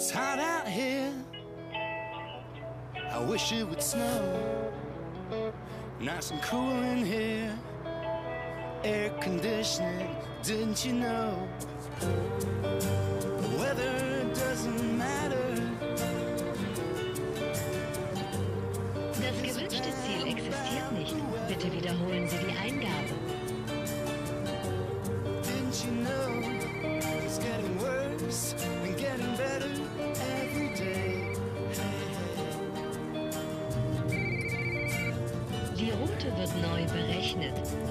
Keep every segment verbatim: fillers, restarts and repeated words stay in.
It's hot out here. I wish it would snow. Nice and cool in here. Air conditioning, didn't you know? The weather doesn't matter. Das gewünschte Ziel existiert nicht. Bitte wiederholen Sie die Eingabe. Didn't you know? It's getting worse and getting better every day. Die Route wird neu berechnet.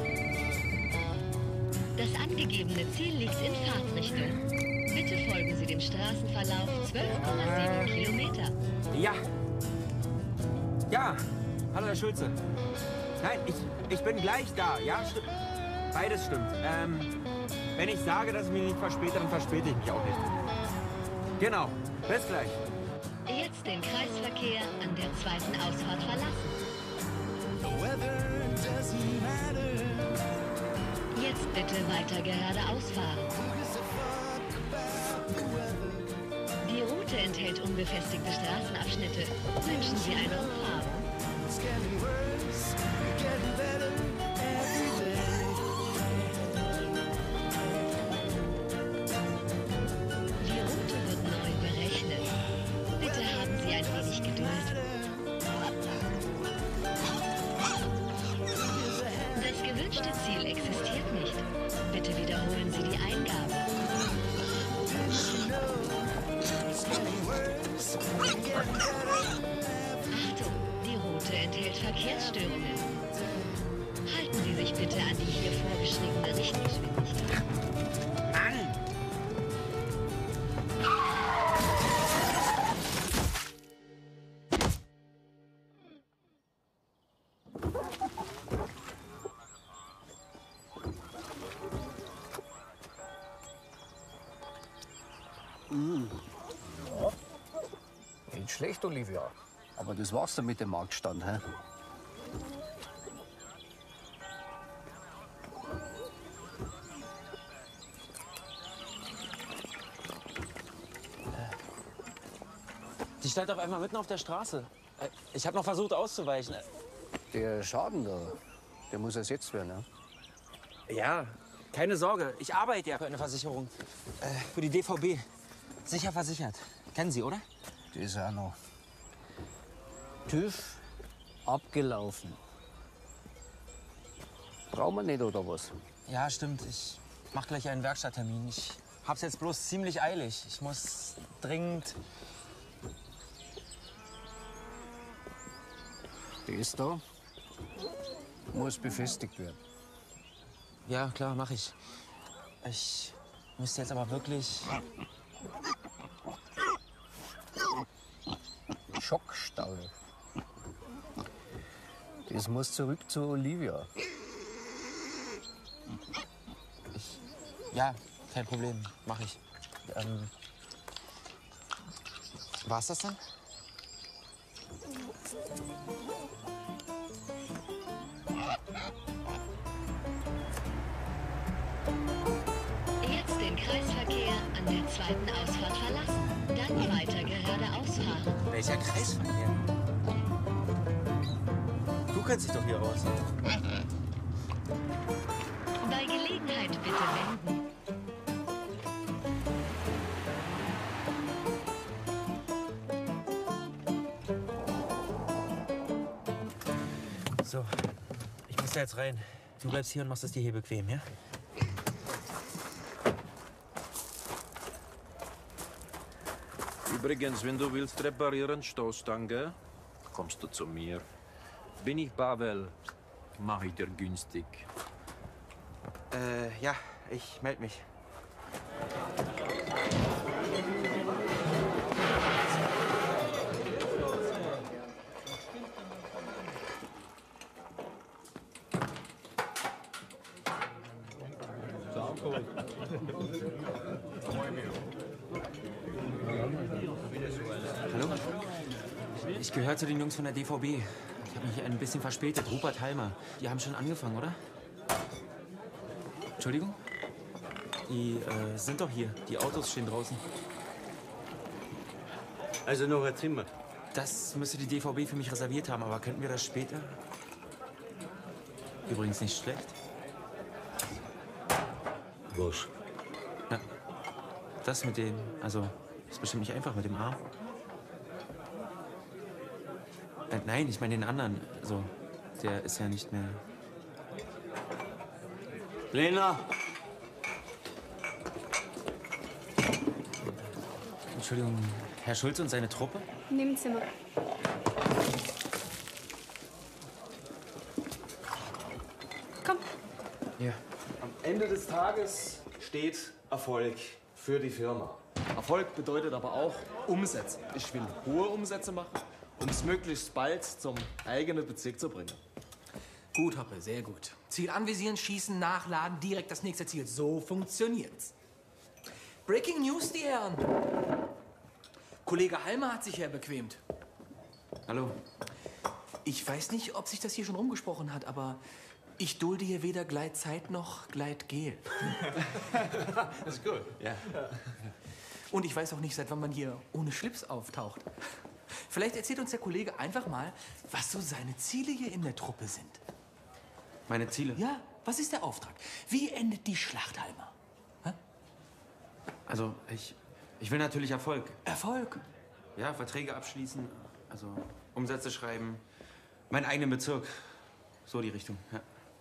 Das angegebene Ziel liegt in Fahrtrichtung. Bitte folgen Sie dem Straßenverlauf zwölf Komma sieben Kilometer. Ja. Ja. Hallo, Herr Schulze. Nein, ich, ich bin gleich da. Ja, stimmt. Beides stimmt. Ähm, wenn ich sage, dass ich mich nicht verspäte, dann verspäte ich mich auch nicht. Genau. Bis gleich. Jetzt den Kreisverkehr an der zweiten Ausfahrt verlassen. The weather doesn't matter. Jetzt bitte weiter geradeaus fahren. Die Route enthält unbefestigte Straßenabschnitte. Wünschen Sie eine Umfahrung? It's getting worse and getting better every day. Die Route wird neu berechnet. Bitte haben Sie ein wenig Geduld. Das gewünschte Ziel existiert nicht. Bitte wiederholen Sie die Eingabe. Achtung, die Route enthält Verkehrsstörungen. Halten Sie sich bitte an die hier vorgeschriebene Richtgeschwindigkeit. Nicht schlecht, Olivia. Aber das war's dann mit dem Marktstand, hä? Die stand auf einmal mitten auf der Straße. Ich habe noch versucht auszuweichen. Der Schaden da, der muss ersetzt werden, ja? Ja, keine Sorge. Ich arbeite ja für eine Versicherung. Äh, für die D V B. Sicher versichert. Kennen Sie, oder? Das ist auch noch. TÜV abgelaufen. Brauchen wir nicht, oder was? Ja, stimmt. Ich mach gleich einen Werkstatttermin. Ich hab's jetzt bloß ziemlich eilig. Ich muss dringend... Das da muss befestigt werden. Ja, klar, mach ich. Ich müsste jetzt aber wirklich... Schockstall. Das muss zurück zu Olivia. Ich, ja, kein Problem, mach ich. Ähm, war's das dann? Jetzt den Kreisverkehr an der zweiten Ausfahrt verlassen. Dann weiter geradeaus fahren. Welcher Kreisverkehr? Du kennst dich doch hier aus. Bei Gelegenheit bitte wenden. So, ich muss da jetzt rein. Du bleibst hier und machst es dir hier bequem, ja? Übrigens, wenn du willst reparieren, Stoßstange, kommst du zu mir. Bin ich Pavel, mach ich dir günstig. Äh, ja, ich melde mich. Hallo? Ich gehöre zu den Jungs von der D V B. Ich habe mich ein bisschen verspätet. Rupert Halmer. Die haben schon angefangen, oder? Entschuldigung? Die äh, sind doch hier. Die Autos stehen draußen. Also noch ein Zimmer. Das müsste die D V B für mich reserviert haben, aber könnten wir das später? Übrigens nicht schlecht. Was? Na, das mit dem, also, ist bestimmt nicht einfach mit dem Arm. Äh, nein, ich meine den anderen. Also, der ist ja nicht mehr. Lena! Entschuldigung, Herr Schulze und seine Truppe? In dem Zimmer. Komm. Ja. Am Ende des Tages steht Erfolg für die Firma. Erfolg bedeutet aber auch Umsätze. Ich will hohe Umsätze machen, um es möglichst bald zum eigenen Bezirk zu bringen. Gut, Hoppe, sehr gut. Ziel anvisieren, schießen, nachladen, direkt das nächste Ziel. So funktioniert's. Breaking News, die Herren. Kollege Halmer hat sich herbequemt. Hallo. Ich weiß nicht, ob sich das hier schon rumgesprochen hat, aber ich dulde hier weder Gleitzeit noch Gleitgel. Das ist gut. Ja. Und ich weiß auch nicht, seit wann man hier ohne Schlips auftaucht. Vielleicht erzählt uns der Kollege einfach mal, was so seine Ziele hier in der Truppe sind. Meine Ziele? Ja, was ist der Auftrag? Wie endet die Schlacht, Halmer? Hä? Also, ich, ich will natürlich Erfolg. Erfolg? Ja, Verträge abschließen, also Umsätze schreiben, meinen eigenen Bezirk. So die Richtung, ja.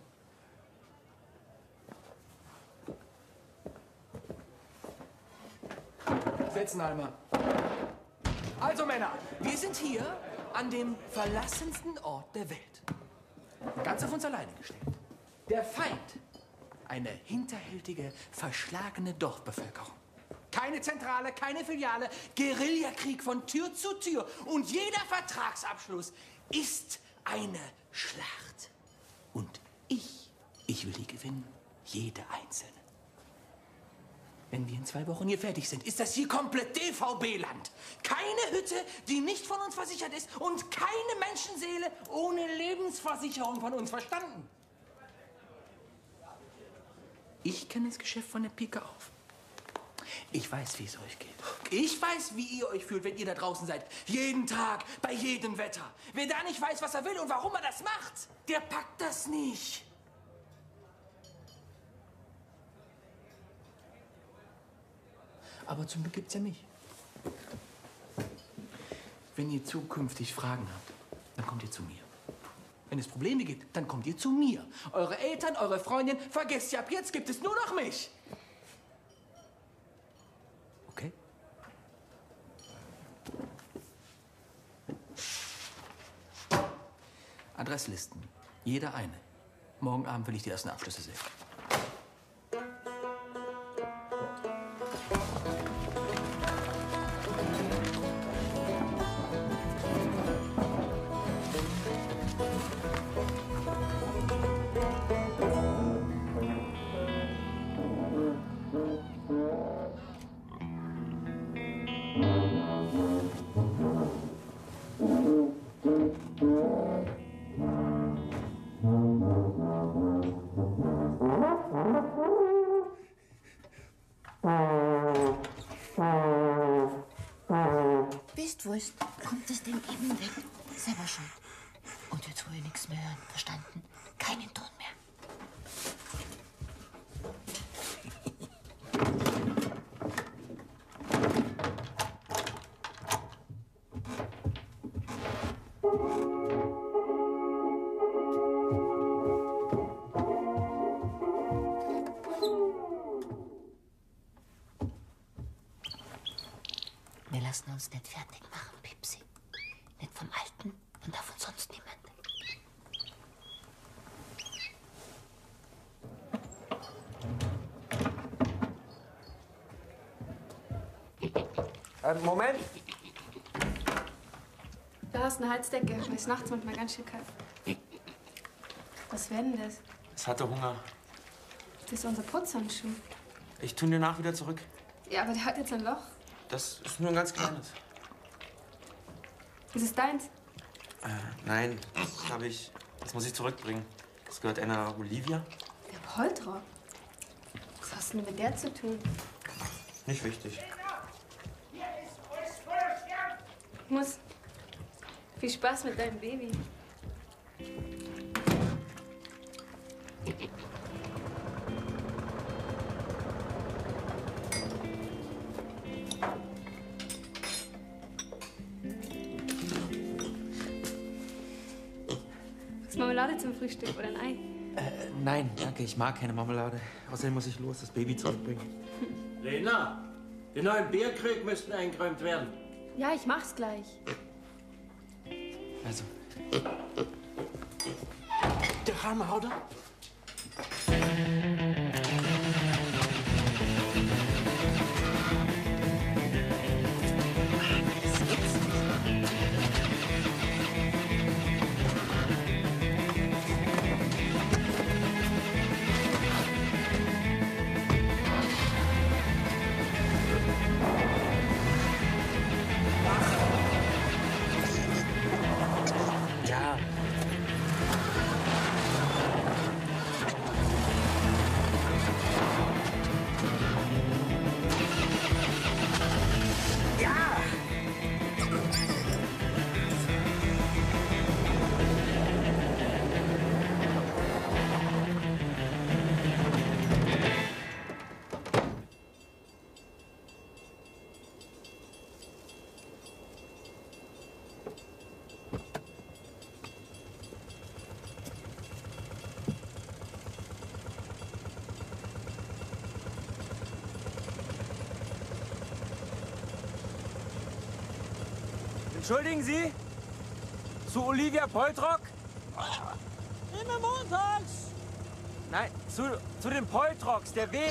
Setzen, Halmer. Also, Männer, wir sind hier an dem verlassensten Ort der Welt. Ganz auf uns alleine gestellt. Der Feind. Eine hinterhältige, verschlagene Dorfbevölkerung. Keine Zentrale, keine Filiale. Guerillakrieg von Tür zu Tür. Und jeder Vertragsabschluss ist eine Schlacht. Und ich, ich will die gewinnen. Jede einzelne. Wenn wir in zwei Wochen hier fertig sind, ist das hier komplett D V B-Land. Keine Hütte, die nicht von uns versichert ist und keine Menschenseele ohne Lebensversicherung von uns, verstanden? Ich kenne das Geschäft von der Pike auf. Ich weiß, wie es euch geht. Ich weiß, wie ihr euch fühlt, wenn ihr da draußen seid. Jeden Tag, bei jedem Wetter. Wer da nicht weiß, was er will und warum er das macht, der packt das nicht. Aber zum Glück gibt's ja mich. Wenn ihr zukünftig Fragen habt, dann kommt ihr zu mir. Wenn es Probleme gibt, dann kommt ihr zu mir. Eure Eltern, eure Freundin, vergesst ihr, ab jetzt gibt es nur noch mich. Okay? Adresslisten. Jeder eine. Morgen Abend will ich die ersten Abschlüsse sehen. Wisst, wusst, kommt das Ding eben weg. Selber schon. Und jetzt will ich nichts mehr hören. Verstanden? Keinen Ton mehr. Wir lassen uns nicht fertig machen, Pipsi. Nicht vom Alten und auch von sonst niemand. Äh, Moment! Da hast du eine Heizdecke. Mir ist nachts manchmal ganz schön kalt. Was wäre denn das? Es hatte Hunger. Das ist unser Putzhandschuh. Ich tue dir nach wieder zurück. Ja, aber der hat jetzt ein Loch. Das ist nur ein ganz kleines. Ist es deins? Äh, nein, das habe ich. Das muss ich zurückbringen. Das gehört einer Olivia. Der Poltrock. Was hast du denn mit der zu tun? Nicht wichtig. Muss. Viel Spaß mit deinem Baby. Hast Marmelade zum Frühstück oder ein Ei? Äh, nein, danke, ich mag keine Marmelade. Außerdem muss ich los, das Baby zurückbringen. Lena, die neuen Bierkrüge müssten eingeräumt werden. Ja, ich mach's gleich. Also. Der Rahmen, oder? Ja. Entschuldigen Sie? Zu Olivia Poltrock? Immer montags. Nein, zu, zu den Poltrocks, der Weg.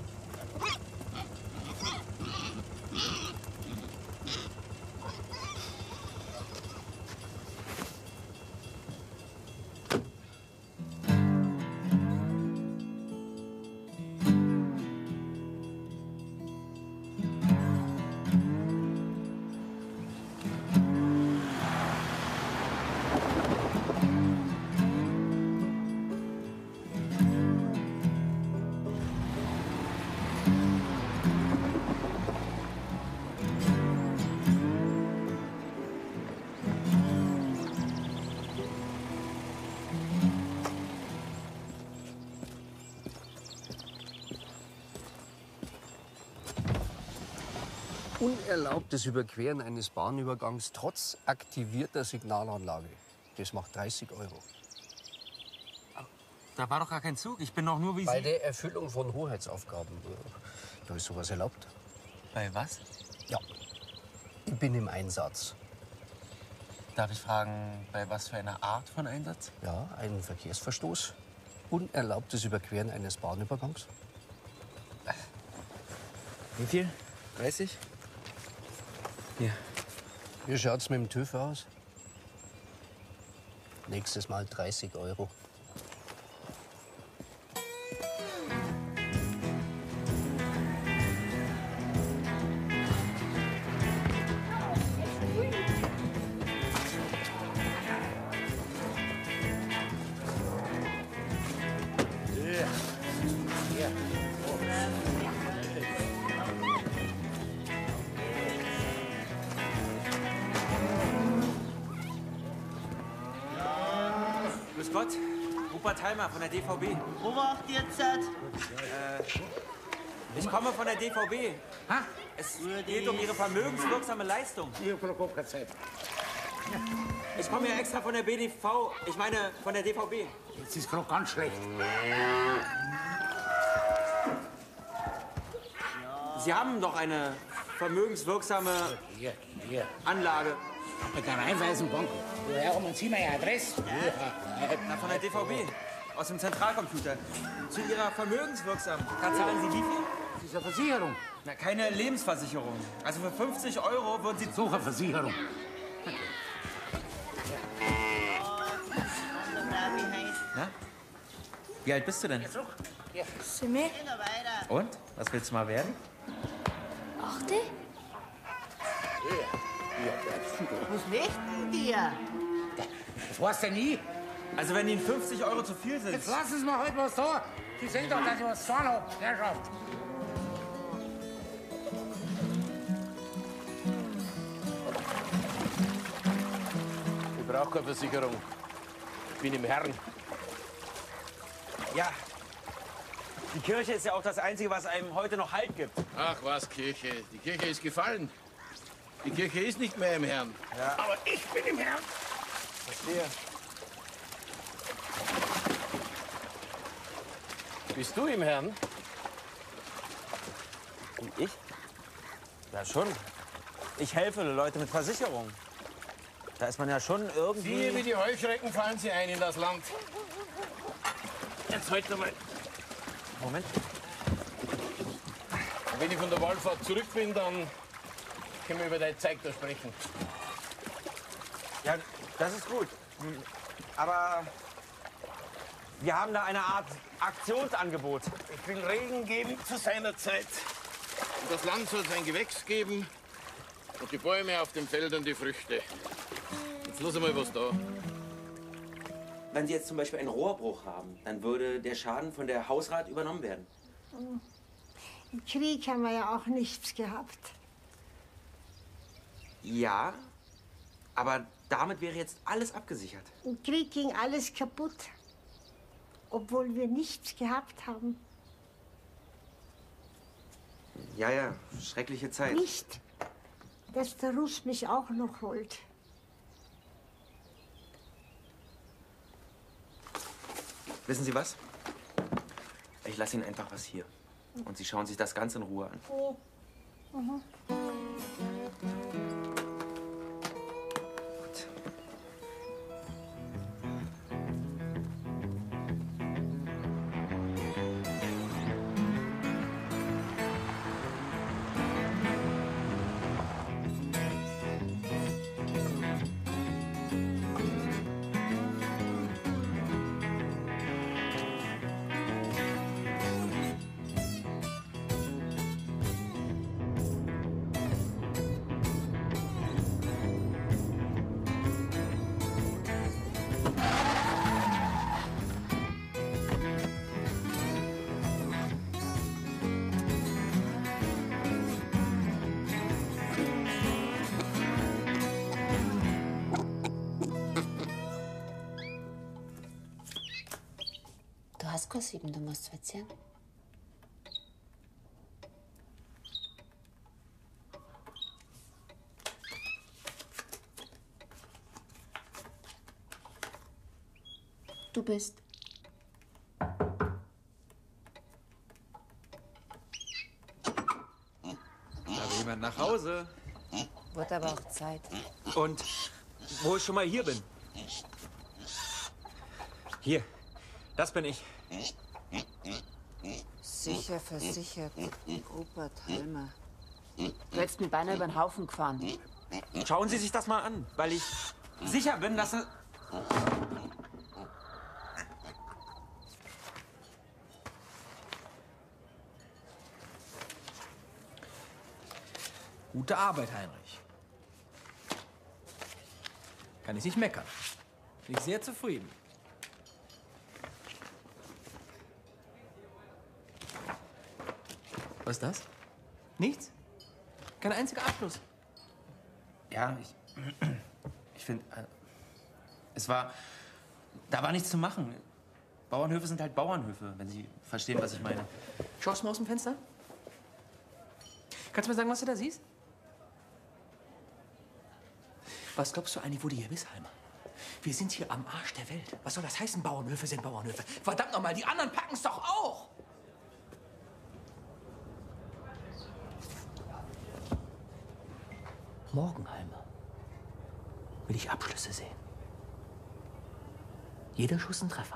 Unerlaubtes Überqueren eines Bahnübergangs trotz aktivierter Signalanlage. Das macht dreißig Euro. Da war doch gar kein Zug. Ich bin doch nur wie Bei Sie. der Erfüllung von Hoheitsaufgaben. Da ist sowas erlaubt. Bei was? Ja. Ich bin im Einsatz. Darf ich fragen, bei was für einer Art von Einsatz? Ja, ein Verkehrsverstoß. Unerlaubtes Überqueren eines Bahnübergangs. Wie viel? dreißig? Hier. Wie schaut's mit dem TÜV aus? Nächstes Mal dreißig Euro. Grüß Gott, Rupert Heimer von der D V B. Wo macht ihr jetzt? Äh, Ich komme von der D V B. Ha? Es geht um Ihre vermögenswirksame Leistung. Ich hab keine Zeit. Ich komme ja extra von der B D V, ich meine von der D V B. Jetzt ist gerade ganz schlecht. Sie haben doch eine vermögenswirksame Hier, hier. Anlage. Mit der Raiffeisenbank. Woher haben Sie meine Adresse? Na, von der D V B. Aus dem Zentralcomputer. Zu Ihrer vermögenswirksamen. Da zahlen Sie wie viel? Das ist eine Versicherung. Na, keine Lebensversicherung. Also für fünfzig Euro würden Sie... Suche Versicherung. Na? Wie alt bist du denn? Simme? Und? Was willst du mal werden? Achte? Was möchten dir? Das weißt du nie. Also wenn Ihnen fünfzig Euro zu viel sind... Jetzt lassen Sie mir halt was da. Sie sehen doch, dass ich was zahlen hab. Herrschaft. brauche keine Versicherung. Ich bin im Herrn. Ja. Die Kirche ist ja auch das Einzige, was einem heute noch Halt gibt. Ach was, Kirche. Die Kirche ist gefallen. Die Kirche ist nicht mehr im Herrn. Ja. Aber ich bin im Herrn. Verstehe. Bist du im Herrn? Und ich? Ja, schon. Ich helfe Leute mit Versicherungen. Da ist man ja schon irgendwie... Siehe, wie die Heuschrecken fallen sie ein in das Land. Jetzt halt noch mal. Moment. Und wenn ich von der Wallfahrt zurück bin, dann können wir über dein Zeug da sprechen. Ja, das ist gut. Aber wir haben da eine Art Aktionsangebot. Ich will Regen geben zu seiner Zeit. Und das Land soll sein Gewächs geben und die Bäume auf den Feldern die Früchte. Jetzt lass mal was da. Wenn Sie jetzt zum Beispiel einen Rohrbruch haben, dann würde der Schaden von der Hausrat übernommen werden. Im Krieg haben wir ja auch nichts gehabt. Ja, aber damit wäre jetzt alles abgesichert. Im Krieg ging alles kaputt, obwohl wir nichts gehabt haben. Ja, ja, schreckliche Zeit. Nicht, dass der Russ mich auch noch holt. Wissen Sie was? Ich lasse Ihnen einfach was hier. Und Sie schauen sich das ganz in Ruhe an. Oh. Mhm. Du hast keine sieben, du musst zwei ziehen. Du bist. Aber jemand nach Hause. Wird aber auch Zeit. Und wo ich schon mal hier bin. Hier, das bin ich. Sicher versichert. Rupert Helmer. Du hättest mich beinahe über den Haufen gefahren. Schauen Sie sich das mal an, weil ich sicher bin, dass es... Gute Arbeit, Heinrich. Kann ich nicht meckern. Bin ich sehr zufrieden. Was ist das? Nichts? Kein einziger Abschluss? Ja, ich... Ich finde... Es war... Da war nichts zu machen. Bauernhöfe sind halt Bauernhöfe, wenn Sie verstehen, was ich meine. Schaust du mal aus dem Fenster? Kannst du mir sagen, was du da siehst? Was glaubst du eigentlich, wo du hier bist, Heimer? Wir sind hier am Arsch der Welt. Was soll das heißen, Bauernhöfe sind Bauernhöfe? Verdammt nochmal, die anderen packen es doch auch! Morgen, Heimer, will ich Abschlüsse sehen. Jeder Schuss ein Treffer.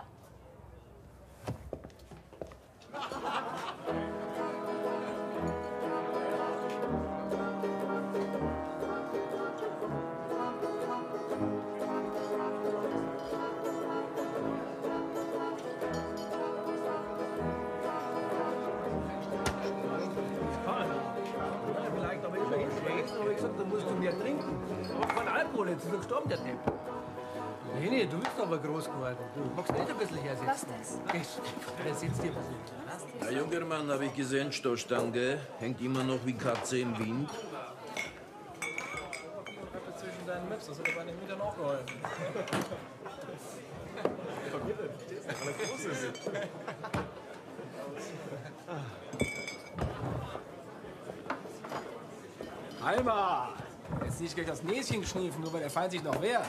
Jetzt ist er gestorben, der Typ. Nee, nee, du bist aber groß geworden. Du magst nicht ein bisschen her sitzen. Was das? Da sitzt dir was. Ein junger Mann, habe ich gesehen, Stoßstange, hängt immer noch wie Katze im Wind. deinen Maps, das hat dir bei den Mietern auch geholfen. Alma! Jetzt nicht gleich das Näschen geschniefen, nur weil der Feind sich noch wehrt.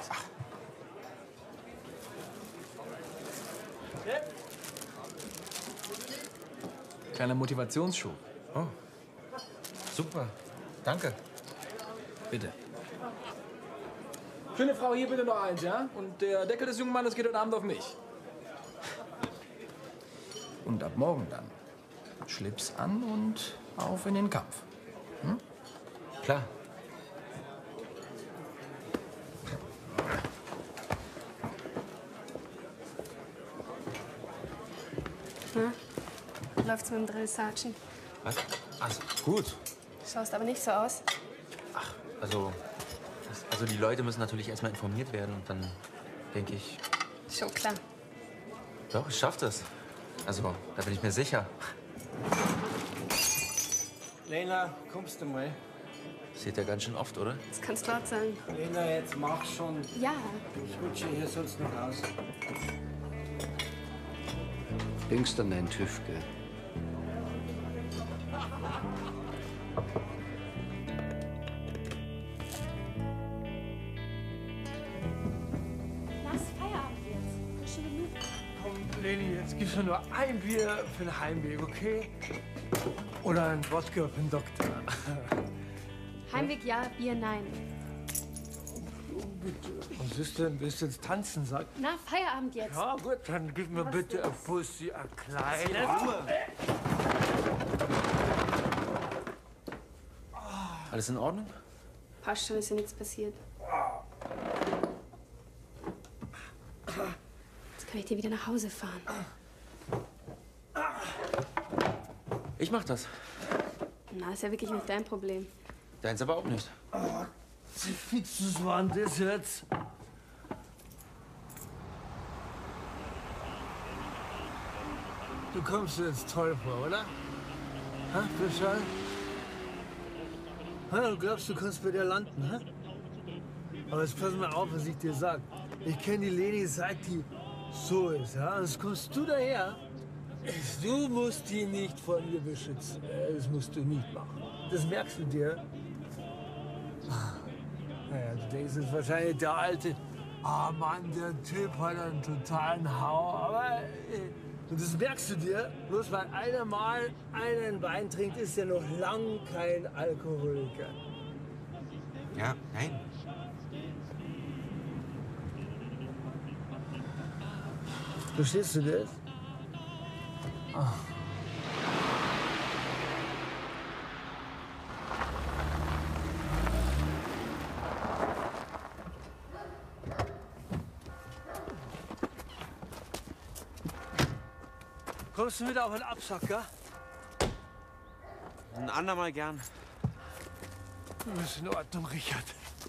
Kleiner Motivationsschub. Oh. Super. Danke. Bitte. Schöne Frau, hier bitte noch eins, ja? Und der Deckel des jungen Mannes geht heute Abend auf mich. Und ab morgen dann. Schlips an und auf in den Kampf. Hm? Klar. Na, läuft's mit dem Drill Sergeant? Was? Also, gut. Schaust aber nicht so aus. Also, das, also die Leute müssen natürlich erstmal informiert werden und dann denke ich, Schon klar. doch, ich schaff das. Also, da bin ich mir sicher. Lena, kommst du mal? Seht ihr ganz schön oft, oder? Das kannst du laut sagen. Lena, jetzt mach schon. Ja. Ich rutsche hier sonst noch aus. Denkst an deinen TÜV, gell? Lass Feierabend jetzt. Frische Minuten. Komm, Leni, jetzt gibst du nur ein Bier für den Heimweg, okay? Oder ein Wodka für den Doktor. Heimweg ja, Bier nein. Bitte. Was ist denn? Willst du jetzt tanzen, sag? Na, Feierabend jetzt. Ja, gut, dann gib mir Was bitte ist? ein Pussy, ein kleines. Alles in Ordnung? Passt schon, ist ja nichts passiert. Jetzt kann ich dir wieder nach Hause fahren. Ich mach das. Na, ist ja wirklich nicht dein Problem. Deins aber auch nicht. Oh, wie fixes war denn das jetzt? Du kommst dir jetzt toll vor, oder? Ha, Fischer? Ha, du glaubst, du kannst bei dir landen, ha? Aber jetzt pass mal auf, was ich dir sag. Ich kenne die Leni, seit die so ist, ja? Und jetzt kommst du daher. Du musst die nicht vor mir beschützen. Das musst du nicht machen. Das merkst du dir. Naja, du denkst jetzt wahrscheinlich, der alte, ah Mann, der Typ hat einen totalen Hau. Aber äh, und das merkst du dir, bloß weil einer mal einen Wein trinkt, ist er noch lang kein Alkoholiker. Ja, nein. Verstehst du das? Ah. Kommst du wieder auf den Absacker? Ein andermal gern. Du bist in Ordnung, Richard.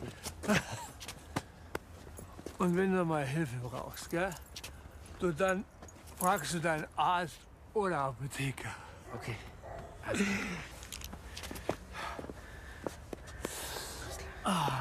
Und wenn du mal Hilfe brauchst, gell? Du, dann fragst du deinen Arzt oder Apotheker. Okay. Also. Ah.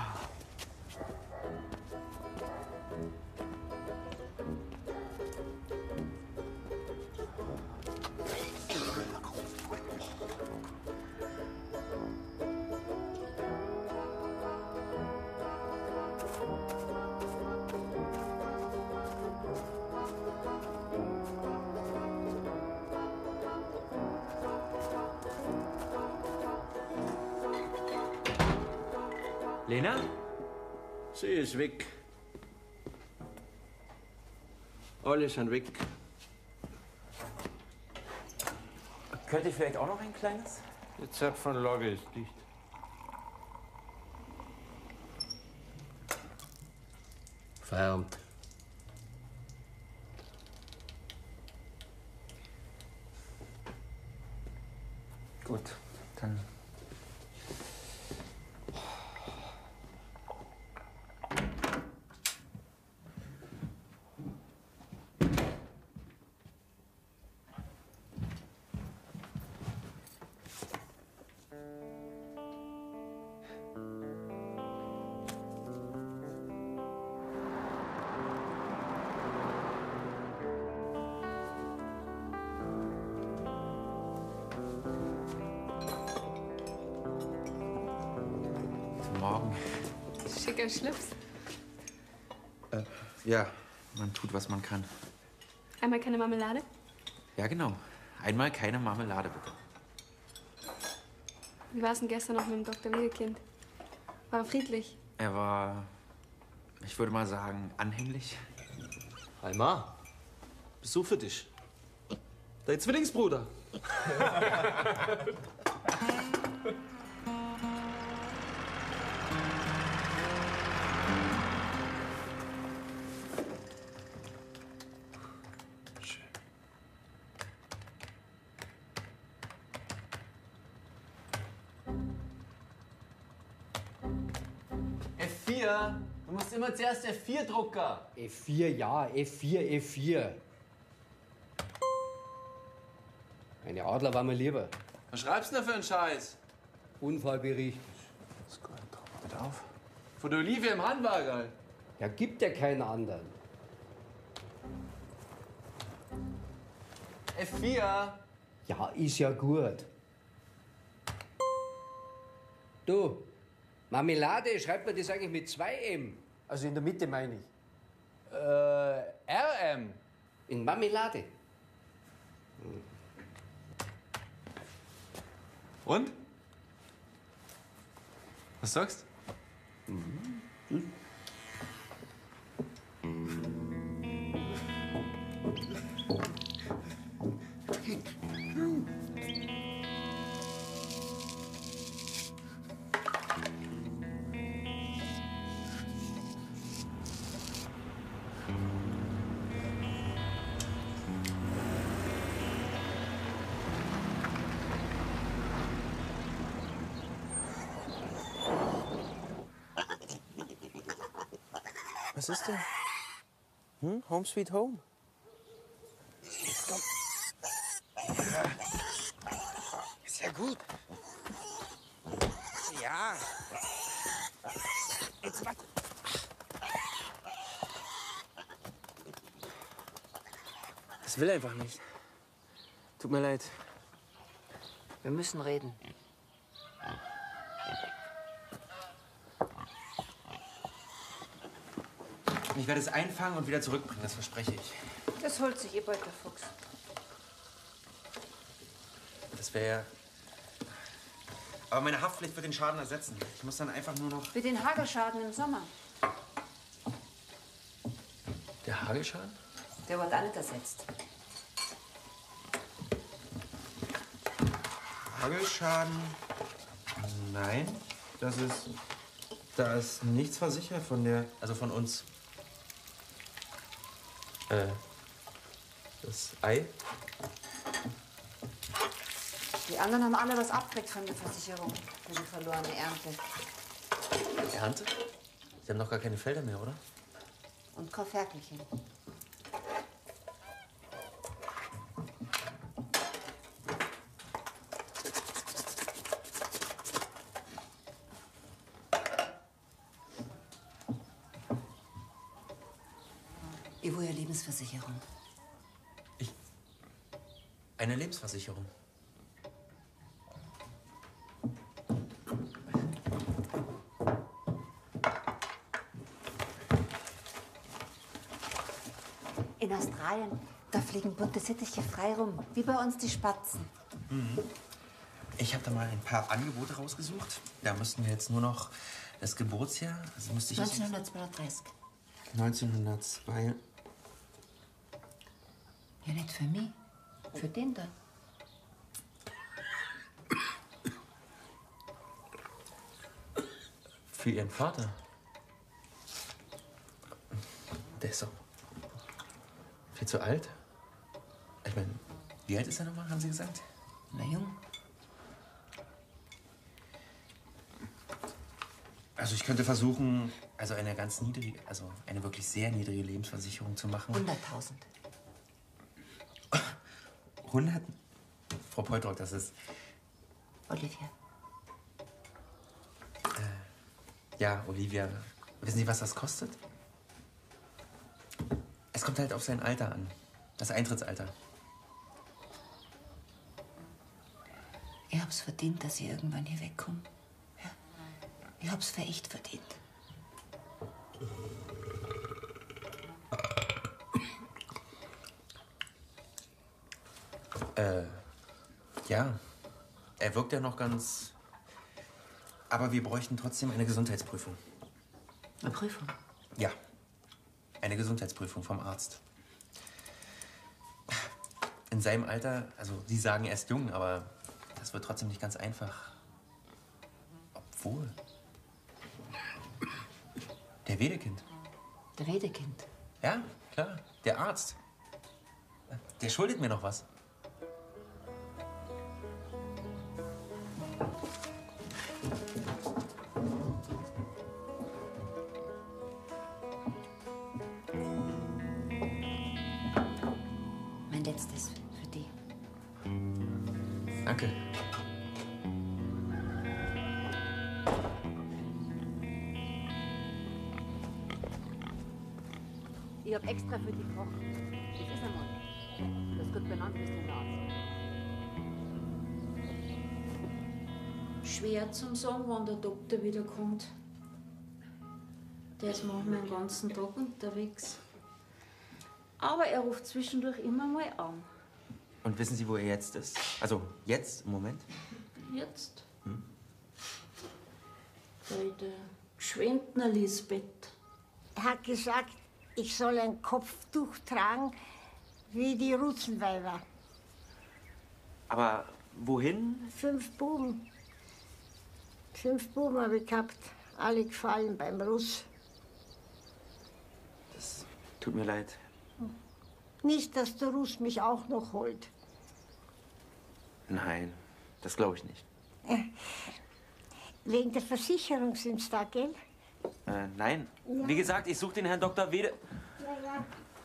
Lena? Sie ist weg. Alle sind weg. Könnt ihr vielleicht auch noch ein kleines? Die Zapfanlage ist dicht. Feierabend. Gut, dann. Schicker Schlips. Äh, ja, man tut, was man kann. Einmal keine Marmelade? Ja, genau. Einmal keine Marmelade, bitte. Wie war es denn gestern noch mit dem Doktor Wedekind? War er friedlich? Er war, ich würde mal sagen, anhänglich. Alma, bist du für dich? Dein Zwillingsbruder. F vier. Du musst immer zuerst F vier drucken. F vier, ja, F vier, F vier. Eine Adler war mir lieber. Was schreibst du denn für einen Scheiß? Unfallbericht. Bitte auf. Von der Olivia im Handwagen. Ja, gibt ja keinen anderen. F vier. Ja, ist ja gut. Du, Marmelade, schreibt man das eigentlich mit zwei M? Also in der Mitte meine ich. Äh, R M. In Marmelade. Und? Was sagst du? Mhm. Was ist denn? Hm? Home sweet home. Komm. Ist ja gut. Ja. Jetzt warte. Das will einfach nicht. Tut mir leid. Wir müssen reden. Ich werde es einfangen und wieder zurückbringen, das verspreche ich. Das holt sich ihr Beutelfuchs. Das wäre. Aber meine Haftpflicht wird den Schaden ersetzen. Ich muss dann einfach nur noch. Für den Hagelschaden im Sommer. Der Hagelschaden? Der wird auch nicht ersetzt. Hagelschaden? Nein, das ist. Da ist nichts versichert von der. Also von uns. Äh. Das Ei? Die anderen haben alle was abgekriegt von der Versicherung für die verlorene Ernte. Ernte? Sie haben noch gar keine Felder mehr, oder? Und kein Ferkelchen. Ihr wohl Lebensversicherung. Eine Lebensversicherung. In Australien, da fliegen bunte Sittiche frei rum, wie bei uns die Spatzen. Mhm. Ich habe da mal ein paar Angebote rausgesucht. Da müssten wir jetzt nur noch das Geburtsjahr. Also müsste ich neunzehnhundertzweiunddreißig. neunzehnhundertzwei. Ja, nicht für mich. Für den da. Für Ihren Vater. Der ist doch viel zu alt. Ich meine, wie alt ist er nochmal, haben Sie gesagt? Na, jung. Also ich könnte versuchen, also eine ganz niedrige, also eine wirklich sehr niedrige Lebensversicherung zu machen. hunderttausend. hundert? Frau Poltrock, das ist... Olivia. Äh, ja, Olivia. Wissen Sie, was das kostet? Es kommt halt auf sein Alter an. Das Eintrittsalter. Ihr habt's verdient, dass ihr irgendwann hier wegkommt. Ja? Ich hab's für echt verdient. Äh, ja. Er wirkt ja noch ganz... Aber wir bräuchten trotzdem eine Gesundheitsprüfung. Eine Prüfung? Ja. Eine Gesundheitsprüfung vom Arzt. In seinem Alter, also Sie sagen, er ist jung, aber das wird trotzdem nicht ganz einfach. Obwohl. Der Wedekind. Der Wedekind? Ja, klar. Der Arzt. Der schuldet mir noch was. Mein letztes für dich. Danke. Ich hab extra für dich gekocht. Das ist einmal. Das gut benannt bist du Arzt. Schwer zum sagen, wann der Doktor wiederkommt. Der ist manchmal den ganzen Tag unterwegs. Aber er ruft zwischendurch immer mal an. Und wissen Sie, wo er jetzt ist? Also, jetzt, im Moment? Jetzt? Hm? Bei der Gschwendner Lisbeth. Er hat gesagt, ich soll ein Kopftuch tragen wie die Russenweiber. Aber wohin? Fünf Buben. Fünf Buben habe ich gehabt. Alle gefallen beim Russ. Das tut mir leid. Nicht, dass der Russ mich auch noch holt. Nein, das glaube ich nicht. Äh, Wegen der Versicherung sind's da, gell? Äh, nein. Ja. Wie gesagt, ich suche den Herrn Doktor Wede... Ja, ja.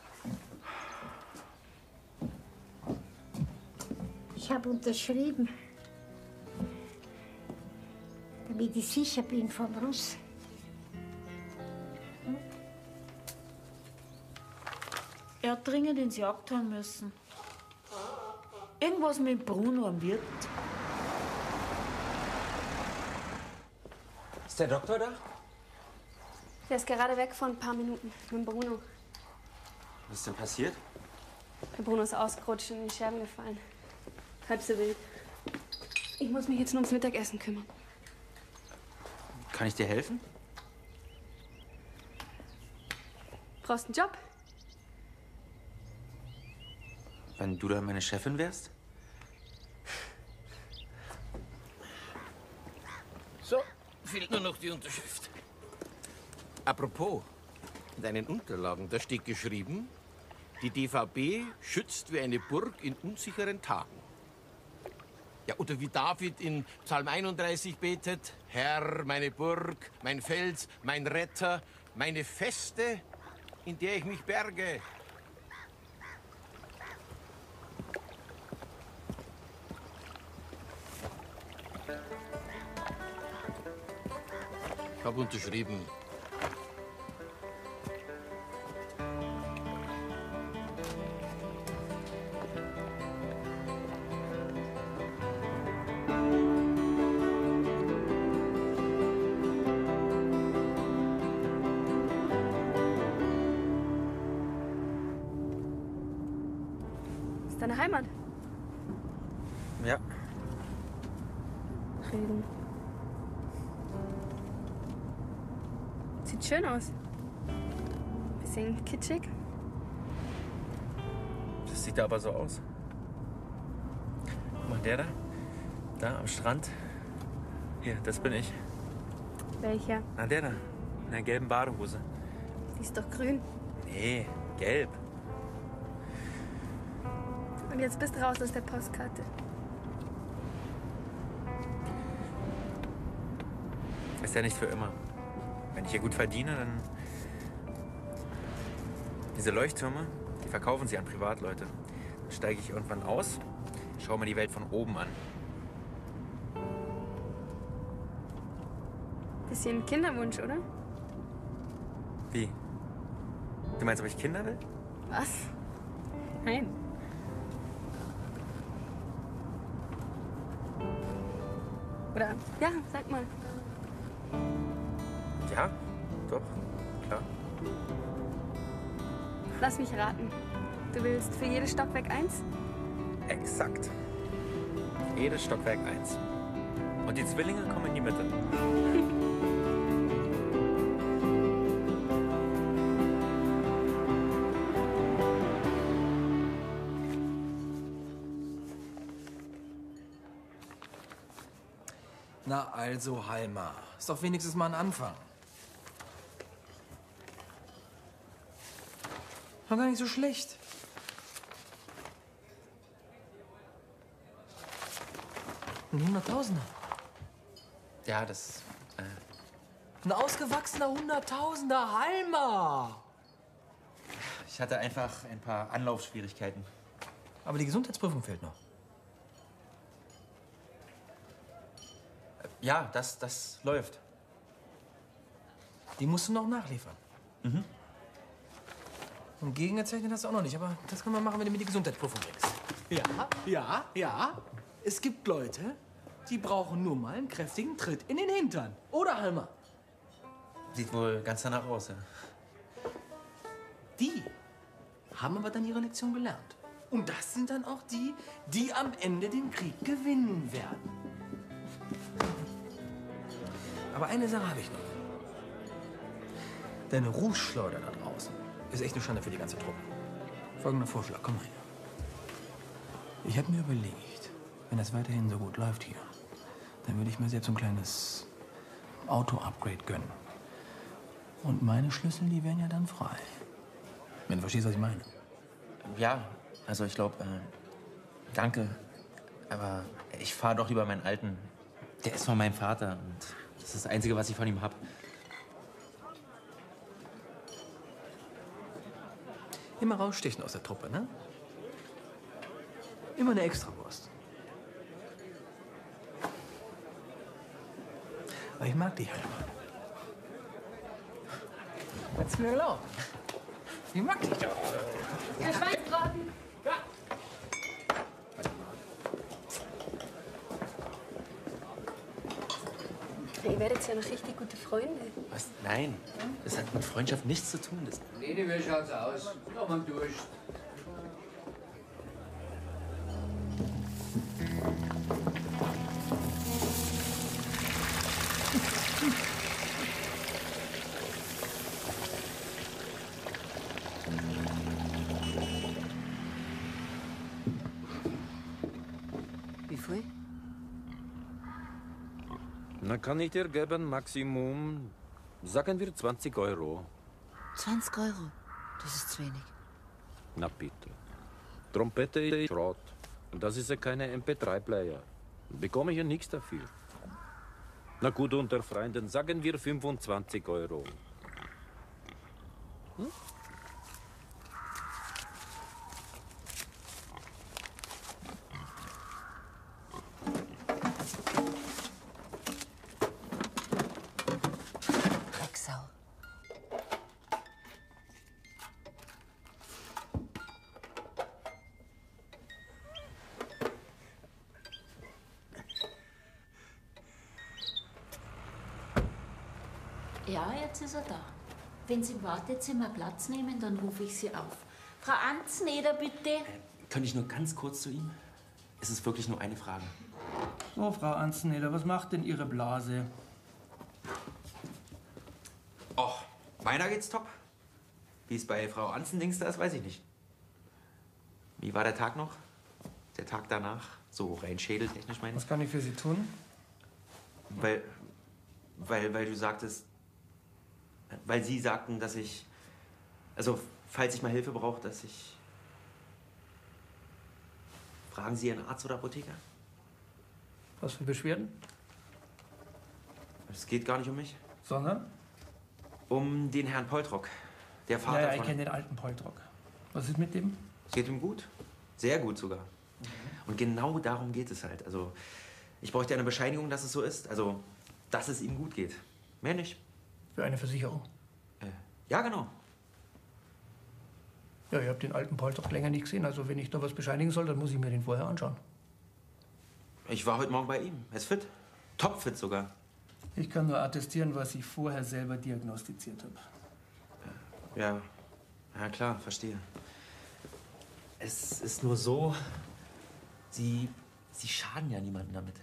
Ich habe unterschrieben, damit ich sicher bin vom Russ. Hm? Er hat dringend ins Jagdheim müssen. Irgendwas mit Bruno am Wirt. Ist der Doktor da? Der ist gerade weg vor ein paar Minuten mit dem Bruno. Was ist denn passiert? Der Bruno ist ausgerutscht und in die Scherben gefallen. Halb so wild. Ich muss mich jetzt nur ums Mittagessen kümmern. Kann ich dir helfen? Brauchst einen Job? Wenn du dann meine Chefin wärst? So, fehlt nur noch die Unterschrift. Apropos, in deinen Unterlagen, da steht geschrieben, die D V B schützt wie eine Burg in unsicheren Tagen. Ja, oder wie David in Psalm einunddreißig betet, Herr, meine Burg, mein Fels, mein Retter, meine Feste, in der ich mich berge. Ich habe unterschrieben. Ist deine Heimat? Ja. Drüben. Sieht schön aus. Bisschen kitschig. Das sieht aber so aus. Guck mal, der da, da am Strand. Hier, das bin ich. Welcher? Na, der da, in der gelben Badehose. Die ist doch grün. Nee, gelb. Und jetzt bist du raus aus der Postkarte. Ist ja nicht für immer. Wenn ich hier gut verdiene, dann... Diese Leuchttürme, die verkaufen sie an Privatleute. Dann steige ich irgendwann aus, schaue mir die Welt von oben an. Bisschen ein Kinderwunsch, oder? Wie? Du meinst, ob ich Kinder will? Was? Nein. Oder, ja, sag mal. Ja, doch, klar. Lass mich raten. Du willst für jedes Stockwerk eins? Exakt. Jedes Stockwerk eins. Und die Zwillinge kommen in die Mitte. Na also, Halma. Ist doch wenigstens mal ein Anfang. War gar nicht so schlecht. Ein Hunderttausender. Ja, das... Äh, Ein ausgewachsener Hunderttausender, Halma! ich hatte einfach ein paar Anlaufschwierigkeiten. Aber die Gesundheitsprüfung fehlt noch. Ja, das, das läuft. Die musst du noch nachliefern. Mhm. Und gegengezeichnet hast du auch noch nicht, aber das können wir machen, wenn du mir die Gesundheitsprüfung bringst. Ja, ja, ja. Es gibt Leute, die brauchen nur mal einen kräftigen Tritt in den Hintern. Oder, Halma? Sieht wohl ganz danach aus, ja. Die haben aber dann ihre Lektion gelernt. Und das sind dann auch die, die am Ende den Krieg gewinnen werden. Aber eine Sache habe ich noch. Deine Rußschleuder da draußen ist echt eine Schande für die ganze Truppe. Folgender Vorschlag, komm mal her. Ich habe mir überlegt, wenn das weiterhin so gut läuft hier, dann würde ich mir selbst so ein kleines Auto-Upgrade gönnen. Und meine Schlüssel, die wären ja dann frei. Wenn du verstehst, was ich meine. Ja, also ich glaube, äh, danke. Aber ich fahre doch lieber meinen alten. Der ist von meinem Vater und das ist das Einzige, was ich von ihm habe. Immer rausstechen aus der Truppe, ne? Immer eine Extrawurst. Aber ich mag dich halt mal. Hat's mir erlaubt. Ich mag dich doch. Der Schweinsbraten. Ja. Ihr werdet ja noch richtig gute Freunde. Was? Nein, das hat mit Freundschaft nichts zu tun. Das Leni, wie schaut's aus? Noch mal Durst. Wie viel? Na, kann ich dir geben, Maximum, sagen wir zwanzig Euro. zwanzig Euro? Das ist zu wenig. Na bitte. Trompete ist Schrott. Und das ist ja keine M P drei Player. Bekomme ich ja nichts dafür. Na gut, unter Freunden sagen wir fünfundzwanzig Euro. Hm? Drecksau. Ja, jetzt ist er da. Wenn Sie im Wartezimmer Platz nehmen, dann rufe ich Sie auf. Frau Anzneder, bitte. Könnte ich nur ganz kurz zu ihm? Es ist wirklich nur eine Frage. So, Frau Anzneder, was macht denn Ihre Blase? Och, meiner geht's top. Wie es bei Frau Anzendings da ist, weiß ich nicht. Wie war der Tag noch? Der Tag danach? So rein schädeltechnisch meine ich. Was kann ich für Sie tun? Weil, weil, weil du sagtest, weil Sie sagten, dass ich, also falls ich mal Hilfe brauche, dass ich, fragen Sie Ihren Arzt oder Apotheker? Was für Beschwerden? Es geht gar nicht um mich. Sondern? Um den Herrn Poltrock, der Vater Ja, ja, ich von... kenne den alten Poltrock. Was ist mit dem? Es geht ihm gut. Sehr gut sogar. Mhm. Und genau darum geht es halt. Also, ich bräuchte eine Bescheinigung, dass es so ist. Also, dass es ihm gut geht. Mehr nicht. Für eine Versicherung? Äh, ja, genau. Ja, ich habe den alten Poltrock länger nicht gesehen. Also, wenn ich da was bescheinigen soll, dann muss ich mir den vorher anschauen. Ich war heute Morgen bei ihm. Er ist fit. Topfit sogar. Ich kann nur attestieren, was ich vorher selber diagnostiziert habe. Ja, ja klar, verstehe. Es ist nur so, Sie, Sie schaden ja niemandem damit.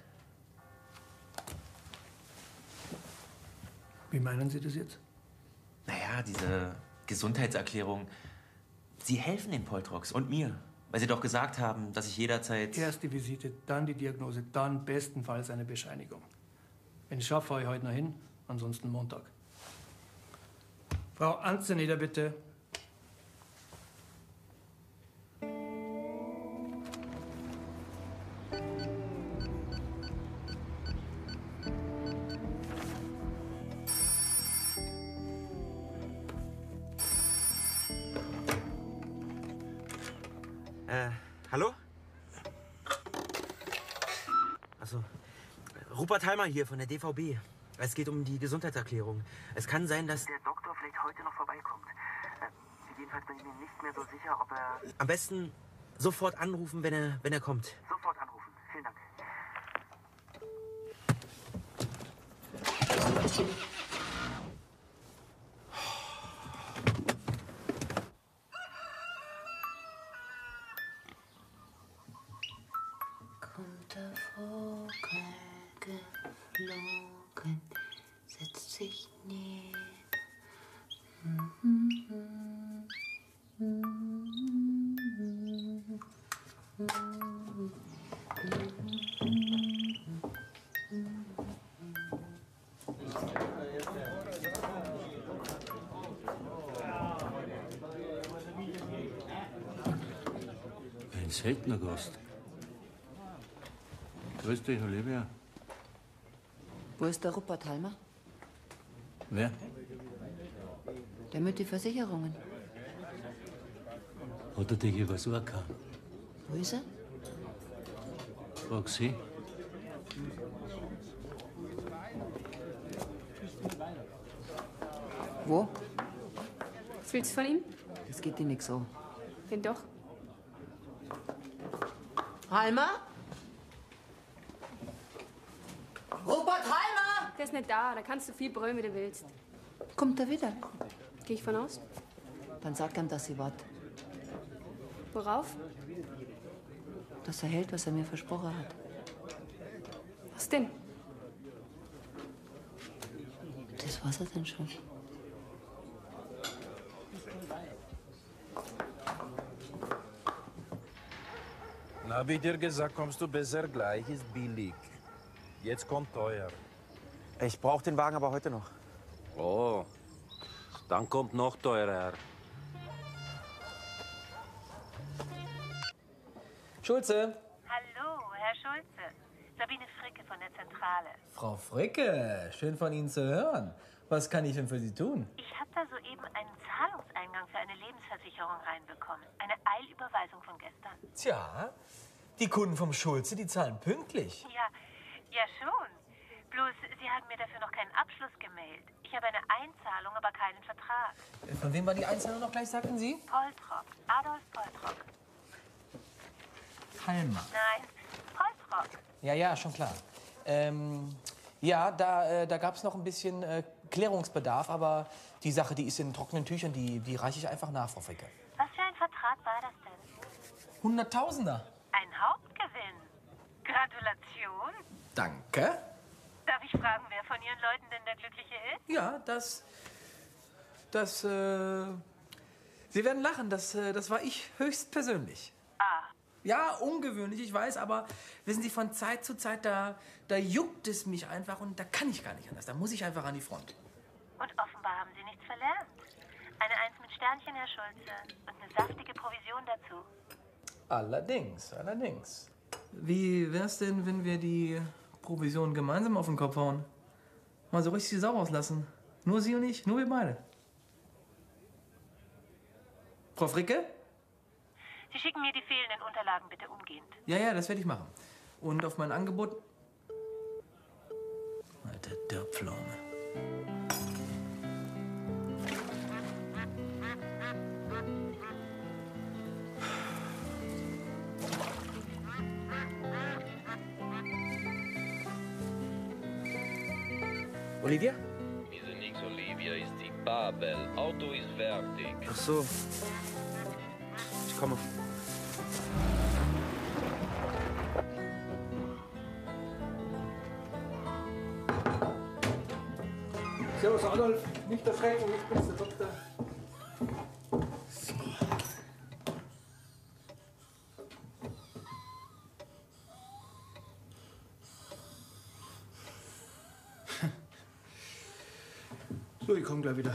Wie meinen Sie das jetzt? Naja, diese Gesundheitserklärung. Sie helfen den Poltrox und mir, weil Sie doch gesagt haben, dass ich jederzeit... Erst die Visite, dann die Diagnose, dann bestenfalls eine Bescheinigung. Wenn ich schaffe, fahre ich heute noch hin, ansonsten Montag. Frau Anzeneder, bitte. Äh, hallo? Achso. Rupert Halmer hier von der D V B. Es geht um die Gesundheitserklärung. Es kann sein, dass der Doktor vielleicht heute noch vorbeikommt. Äh, jedenfalls bin ich mir nicht mehr so sicher, ob er... Am besten sofort anrufen, wenn er, wenn er kommt. Sofort anrufen. Vielen Dank. Kommt der Vogel geflogen, setzt sich nieder. Ein seltener Gast. Grüß dich, Olivia. Wo ist der Rupert Halmer? Wer? Der mit den Versicherungen. Hat er dich übers Ohr gehauen? Wo ist er? Frag sie. Wo? Was willst du von ihm? Das geht dir nix so. Wenn doch. Halmer? Rupert Halmer! Der ist nicht da, da kannst du viel brüllen, wie du willst. Kommt er wieder? Geh ich von aus? Dann sag ihm, dass sie wart. Worauf? Dass er hält, was er mir versprochen hat. Was denn? Das war's er denn schon. Na, hab ich dir gesagt, kommst du besser gleich, ist billig. Jetzt kommt teuer. Ich brauche den Wagen aber heute noch. Oh, dann kommt noch teurer. Schulze. Hallo, Herr Schulze. Sabine Fricke von der Zentrale. Frau Fricke, schön von Ihnen zu hören. Was kann ich denn für Sie tun? Ich habe da soeben einen Zahlungseingang für eine Lebensversicherung reinbekommen. Eine Eilüberweisung von gestern. Tja, die Kunden vom Schulze, die zahlen pünktlich. Ja, ja schon. Bloß, Sie haben mir dafür noch keinen Abschluss gemailt. Ich habe eine Einzahlung, aber keinen Vertrag. Von wem war die Einzahlung noch gleich, sagten Sie? Poltrock. Adolf Poltrock. Halmer. Nein, Poltrock. Ja, ja, schon klar. Ähm, ja, da, äh, da gab es noch ein bisschen äh, Klärungsbedarf, aber die Sache, die ist in trockenen Tüchern, die, die reiche ich einfach nach, Frau Fricke. Was für ein Vertrag war das denn? Hunderttausender. Ein Hauptgewinn. Gratulation. Danke. Darf ich fragen, wer von Ihren Leuten denn der Glückliche ist? Ja, das, das, äh, Sie werden lachen, das, äh, das war ich höchstpersönlich. Ah. Ja, ungewöhnlich, ich weiß, aber wissen Sie, von Zeit zu Zeit, da, da juckt es mich einfach und da kann ich gar nicht anders. Da muss ich einfach an die Front. Und offenbar haben Sie nichts verlernt. Eine Eins mit Sternchen, Herr Schulze. Und eine saftige Provision dazu. Allerdings, allerdings. Wie wär's denn, wenn wir die Provision gemeinsam auf den Kopf hauen? Mal so richtig die Sau rauslassen. Nur Sie und ich, nur wir beide. Frau Fricke? Sie schicken mir die fehlenden Unterlagen bitte umgehend. Ja, ja, das werde ich machen. Und auf mein Angebot... Alter Dörrpflaume. Olivia? Ist nix Olivia, ist die Babel. Auto ist fertig. Ach so. Ich komme. Servus Adolf, nicht erschrecken, ich bin's, der Doktor. So, ich komm gleich wieder.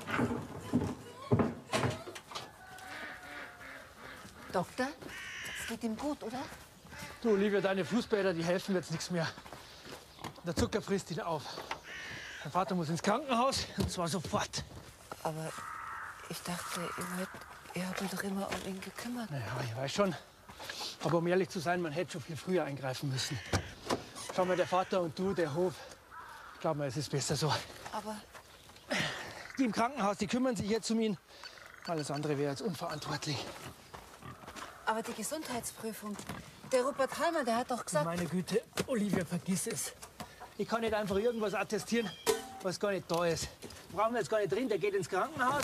Doktor, es geht ihm gut, oder? Du, Olivia, deine Fußbäder, die helfen jetzt nichts mehr. Der Zucker frisst ihn auf. Mein Vater muss ins Krankenhaus, und zwar sofort. Aber ich dachte, ihr, wollt, ihr habt euch doch immer um ihn gekümmert. Ja, ich weiß schon. Aber um ehrlich zu sein, man hätte schon viel früher eingreifen müssen. Schau mal, der Vater und du, der Hof. Glaub mir, es ist besser so. Aber die im Krankenhaus, die kümmern sich jetzt um ihn. Alles andere wäre jetzt unverantwortlich. Aber die Gesundheitsprüfung, der Rupert Halmer, der hat doch gesagt... Meine Güte, Olivia, vergiss es. Ich kann nicht einfach irgendwas attestieren, was gar nicht da ist. Brauchen wir jetzt gar nicht drin, der geht ins Krankenhaus.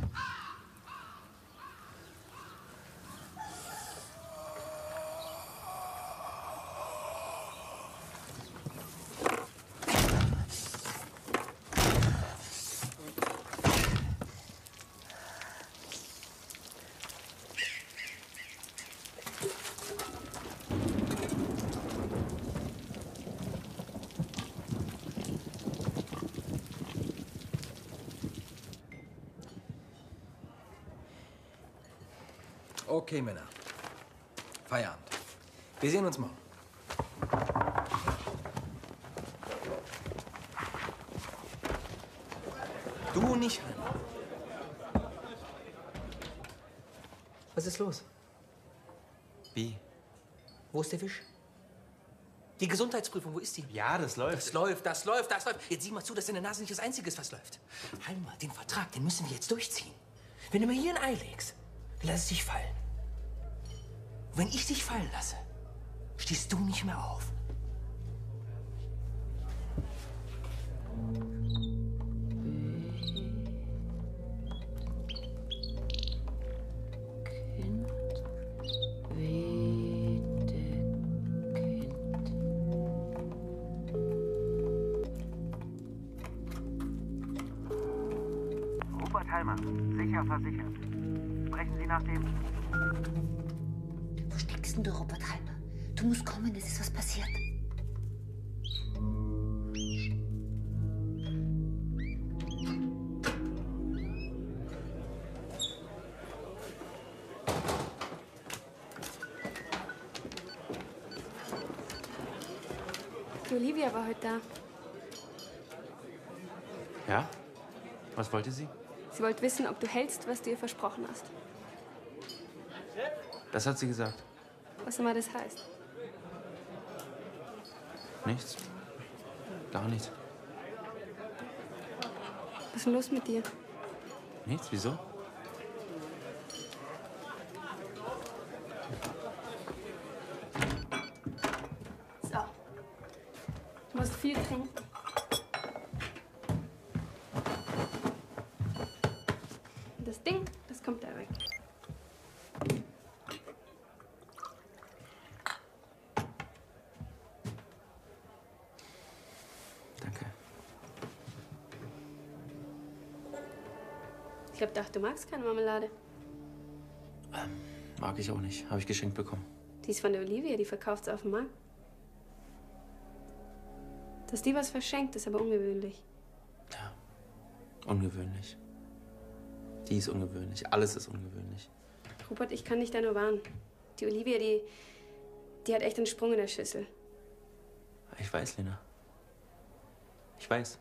Okay, Männer. Feierabend. Wir sehen uns morgen. Du nicht, Heimer. Was ist los? Wie? Wo ist der Wisch? Die Gesundheitsprüfung, wo ist die? Ja, das läuft. Das läuft, das läuft, das läuft. Jetzt sieh mal zu, dass deine Nase nicht das Einzige ist, was läuft. Heimer, den Vertrag, den müssen wir jetzt durchziehen. Wenn du mir hier ein Ei legst, lass es dich fallen. Wenn ich dich fallen lasse, stehst du nicht mehr auf. Rupert Halmer, sicher versichert. Sprechen Sie nach dem... Wo steckst denn du, Rupert Halmer? Du musst kommen, es ist was passiert. Die Olivia war heute da. Ja? Was wollte sie? Sie wollte wissen, ob du hältst, was du ihr versprochen hast. Das hat sie gesagt. Was immer das heißt. Nichts. Gar nichts. Was ist denn los mit dir? Nichts? Wieso? So. Du musst viel trinken. Und das Ding, das kommt da weg. Ich hab gedacht, du magst keine Marmelade. Mag ich auch nicht. Habe ich geschenkt bekommen. Die ist von der Olivia, die verkauft sie auf dem Markt. Dass die was verschenkt, ist aber ungewöhnlich. Ungewöhnlich. Die ist ungewöhnlich. Alles ist ungewöhnlich. Rupert, ich kann dich da nur warnen. Die Olivia, die, die hat echt einen Sprung in der Schüssel. Ich weiß, Lena. Ich weiß.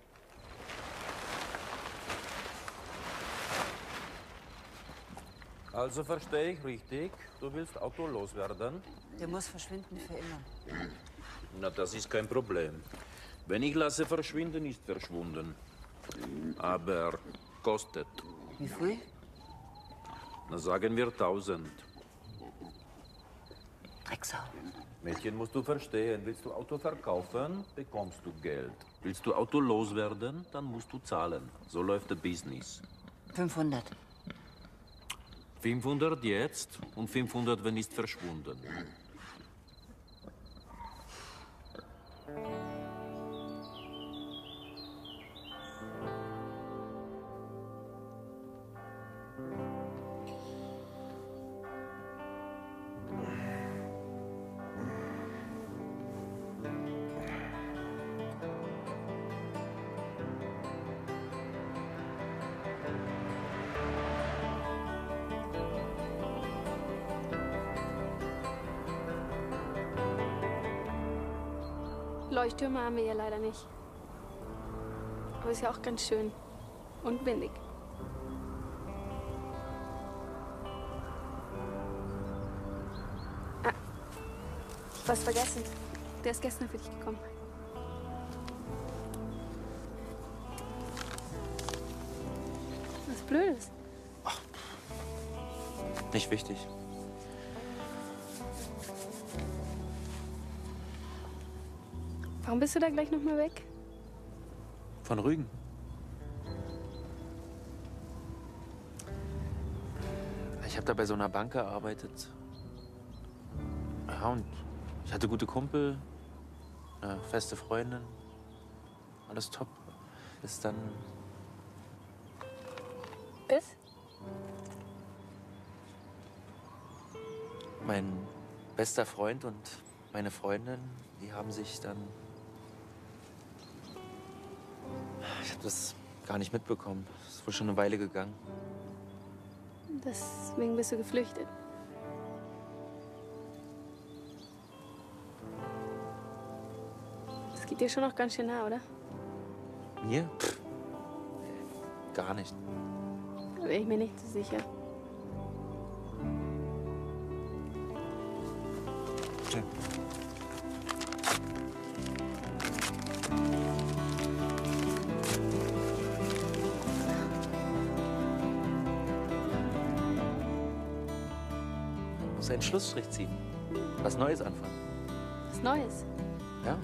Also verstehe ich richtig, du willst Auto loswerden? Der muss verschwinden für immer. Na, das ist kein Problem. Wenn ich lasse verschwinden, ist verschwunden. Aber kostet. Wie viel? Na, sagen wir tausend. Drecksau. Mädchen, musst du verstehen, willst du Auto verkaufen, bekommst du Geld. Willst du Auto loswerden, dann musst du zahlen. So läuft der Business. fünfhundert. fünfhundert jetzt und fünfhundert, wenn ist verschwunden. Leuchttürme haben wir ja leider nicht. Aber ist ja auch ganz schön. Und windig. Ah, ich was vergessen. Der ist gestern für dich gekommen. Was Blödes. Nicht wichtig. Warum bist du da gleich noch mal weg? Von Rügen. Ich habe da bei so einer Bank gearbeitet. Ja, und ich hatte gute Kumpel, eine feste Freundin. Alles top. Bis dann... Bis? Mein bester Freund und meine Freundin, die haben sich dann... Ich habe das gar nicht mitbekommen. Es ist wohl schon eine Weile gegangen. Deswegen bist du geflüchtet. Das geht dir schon noch ganz schön nah, oder? Mir? Pff. Gar nicht. Da bin ich mir nicht so sicher. Schön. Muss einen Schlussstrich ziehen. Was Neues anfangen. Was Neues? Ja?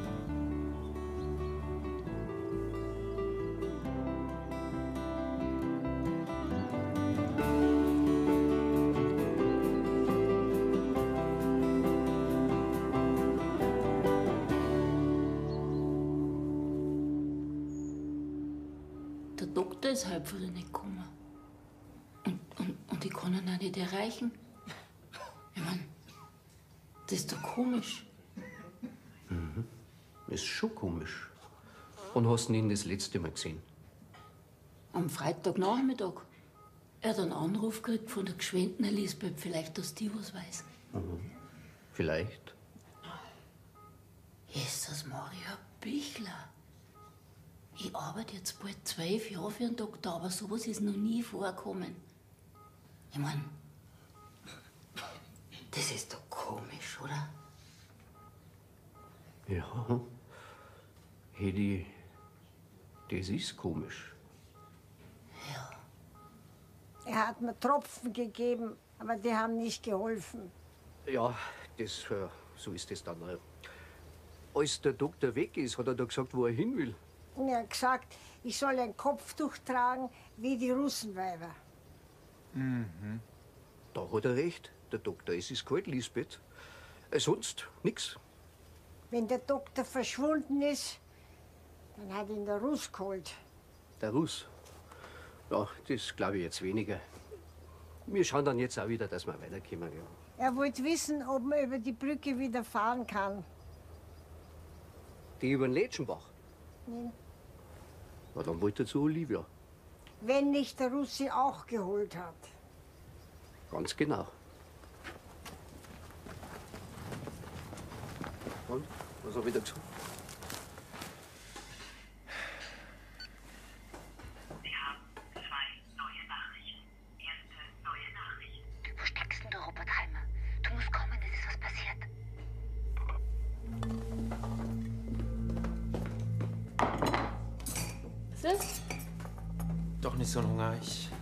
Der Doktor ist halb wieder nicht gekommen. Und, und, und ich kann ihn auch nicht erreichen. Ich mein, das ist doch komisch. Mhm. Ist schon komisch. Wann hast du ihn das letzte Mal gesehen? Am Freitagnachmittag. Er hat einen Anruf gekriegt von der geschwendeten Elisabeth. Vielleicht, dass die was weiß. Mhm. Vielleicht. Jesus Maria Bichler. Ich arbeite jetzt bald zwölf Jahre für einen Doktor, aber sowas ist noch nie vorgekommen. Ich mein, das ist doch komisch, oder? Ja. Hedi, das ist komisch. Er hat mir Tropfen gegeben, aber die haben nicht geholfen. Ja, das, äh, so ist es dann. Äh. Als der Doktor weg ist, hat er da gesagt, wo er hin will. Und er hat gesagt, ich soll ein Kopftuch tragen wie die Russenweiber. Mhm. Da hat er recht. Der Doktor, es ist kalt, Lisbeth. Äh, sonst nix. Wenn der Doktor verschwunden ist, dann hat ihn der Russ geholt. Der Russ? Ja, das glaube ich jetzt weniger. Wir schauen dann jetzt auch wieder, dass wir weiterkommen. Ja. Er wollte wissen, ob man über die Brücke wieder fahren kann. Die über den Letschenbach? Nein. Na, dann wollte er zu Olivia. Wenn nicht der Russ sie auch geholt hat. Ganz genau. Und? Was hab ich da gesagt? Sie haben zwei neue Nachrichten. Erste neue Nachricht. Wo steckst denn du, Robert Heimer? Du musst kommen, es ist was passiert. Was ist? Doch nicht so ein Hunger. Ich.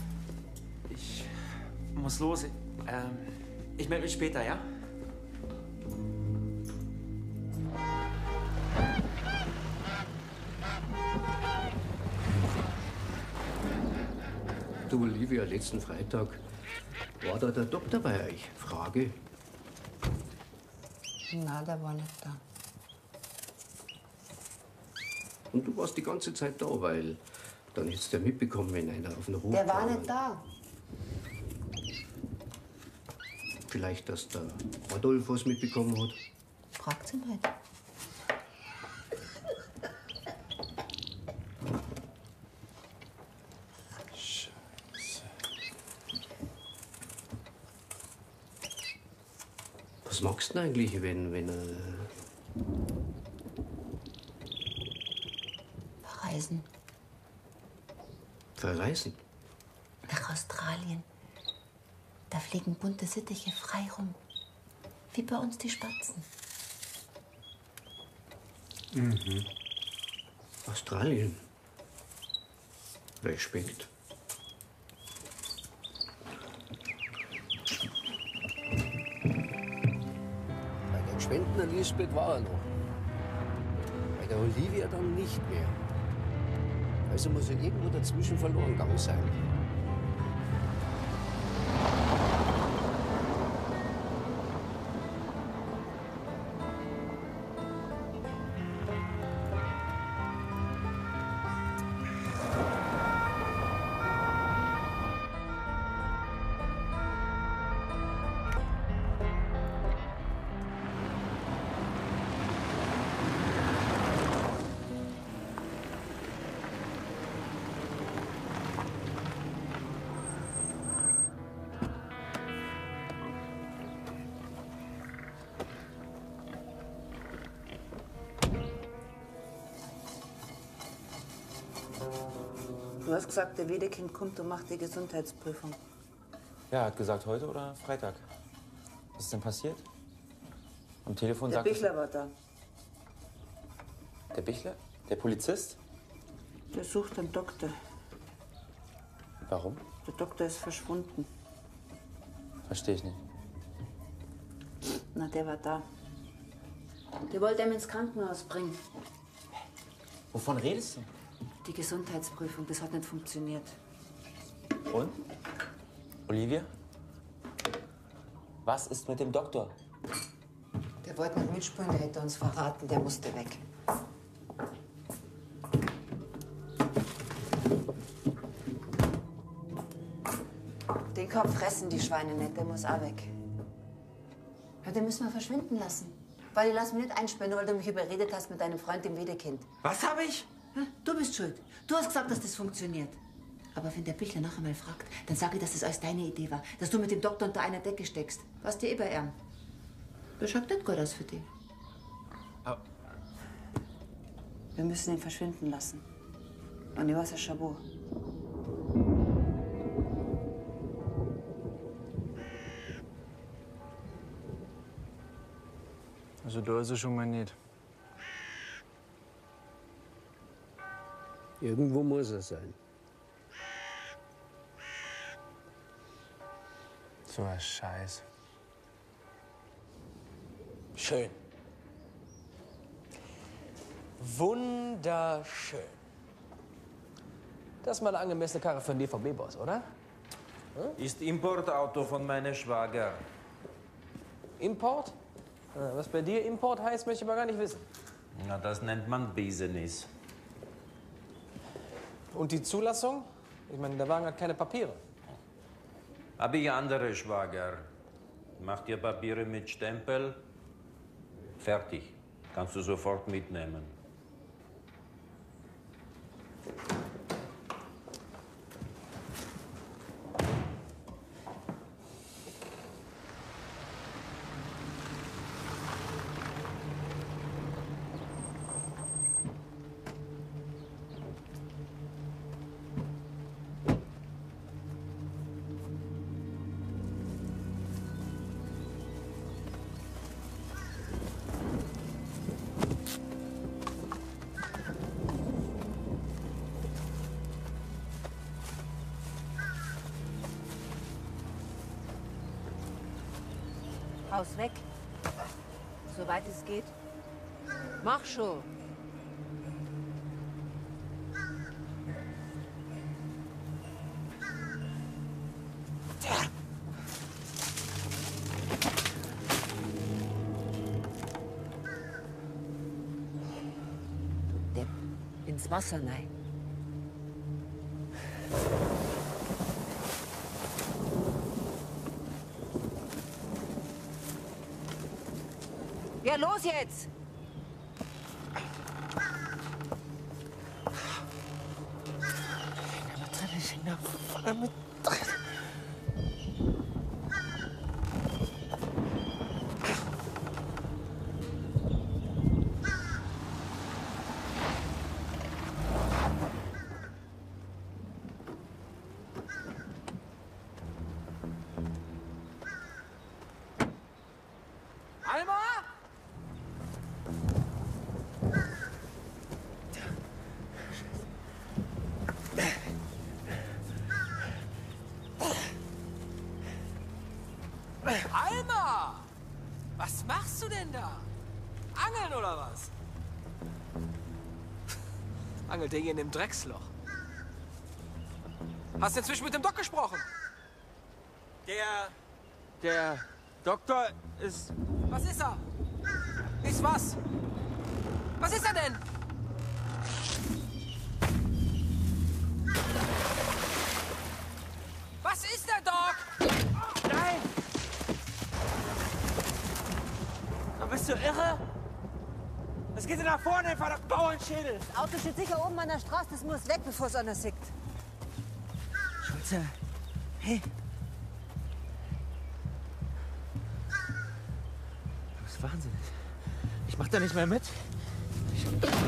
Ich muss los. Ähm, ich melde mich später, ja? Du, Olivia, letzten Freitag war da der Doktor bei euch? Frage. Na, der war nicht da. Und du warst die ganze Zeit da, weil dann hättest du ja mitbekommen, wenn einer auf den Ruf Der war nicht da. Vielleicht, dass der Adolf was mitbekommen hat. Fragt's ihn halt. Was magst du denn eigentlich, wenn, wenn er... Verreisen. Verreisen? Nach Australien. Da fliegen bunte Sittiche frei rum. Wie bei uns die Spatzen. Mhm. Australien. Respekt. Bei der Gschwendner Lisbeth war er noch. Bei der Olivia dann nicht mehr. Also muss er irgendwo dazwischen verloren gegangen sein. Du hast gesagt, der Wedekind kommt und macht die Gesundheitsprüfung. Ja, er hat gesagt heute oder Freitag. Was ist denn passiert? Am Telefon Der sagt Bichler war da. Der Bichler? Der Polizist? Der sucht einen Doktor. Warum? Der Doktor ist verschwunden. Verstehe ich nicht. Na, der war da. Der wollte ihn ins Krankenhaus bringen. Wovon redest du? Die Gesundheitsprüfung, das hat nicht funktioniert. Und? Olivia? Was ist mit dem Doktor? Der wollte nicht mitspielen, der hätte uns verraten, der musste weg. Den Kopf fressen die Schweine nicht, der muss auch weg. Ja, den müssen wir verschwinden lassen. Weil die lassen mich nicht einsperren, nur weil du mich überredet hast mit deinem Freund, dem Wedekind. Was habe ich? Ja, du bist schuld. Du hast gesagt, dass das funktioniert. Aber wenn der Bichler noch einmal fragt, dann sage ich, dass das alles deine Idee war. Dass du mit dem Doktor unter einer Decke steckst. Warst dir eh bei ihm. Das schaut nicht gut aus für dich. Aber wir müssen ihn verschwinden lassen. Und ich weiß ja schon wo. Also da ist er schon mal nicht. Irgendwo muss er sein. So ein Scheiß. Schön. Wunderschön. Das ist mal eine angemessene Karre für einen D V B-Boss, oder? Hm? Ist Importauto von meinem Schwager. Import? Ja, was bei dir Import heißt, möchte ich aber gar nicht wissen. Na, das nennt man Business. Und die Zulassung? Ich meine, der Wagen hat keine Papiere. Hab ich andere Schwager. Macht ihr Papiere mit Stempel? Fertig. Kannst du sofort mitnehmen. Haus weg. soweit es geht. Mach schon. Du Depp, ins Wasser rein. Ja, los jetzt! Alma? Alma! Was machst du denn da? Angeln oder was? Angelt der hier in dem Drecksloch? Hast du inzwischen mit dem Doc gesprochen? Der... Der Doktor ist... Was ist er? Ist was? Was ist er denn? Was ist der Doc? Nein! Aber bist du irre? Was geht denn nach vorne, verdammt Bauernschädel? Das Auto steht sicher oben an der Straße, das muss weg, bevor es einer sieht. Schulze, hey. Du bist wahnsinnig. Ich mach da nicht mehr mit. Ich...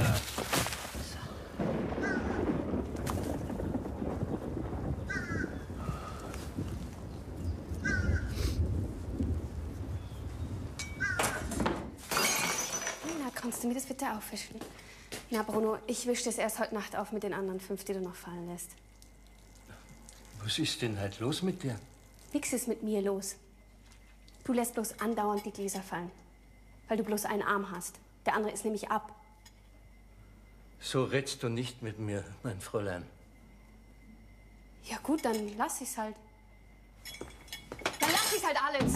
Na, kannst du mir das bitte aufwischen? Na, Bruno, ich wische das erst heute Nacht auf mit den anderen fünf, die du noch fallen lässt. Was ist denn halt los mit dir? Nix ist mit mir los. Du lässt bloß andauernd die Gläser fallen. Weil du bloß einen Arm hast. Der andere ist nämlich ab. So redst du nicht mit mir, mein Fräulein. Ja gut, dann lass ich's halt. Dann lass ich's halt alles.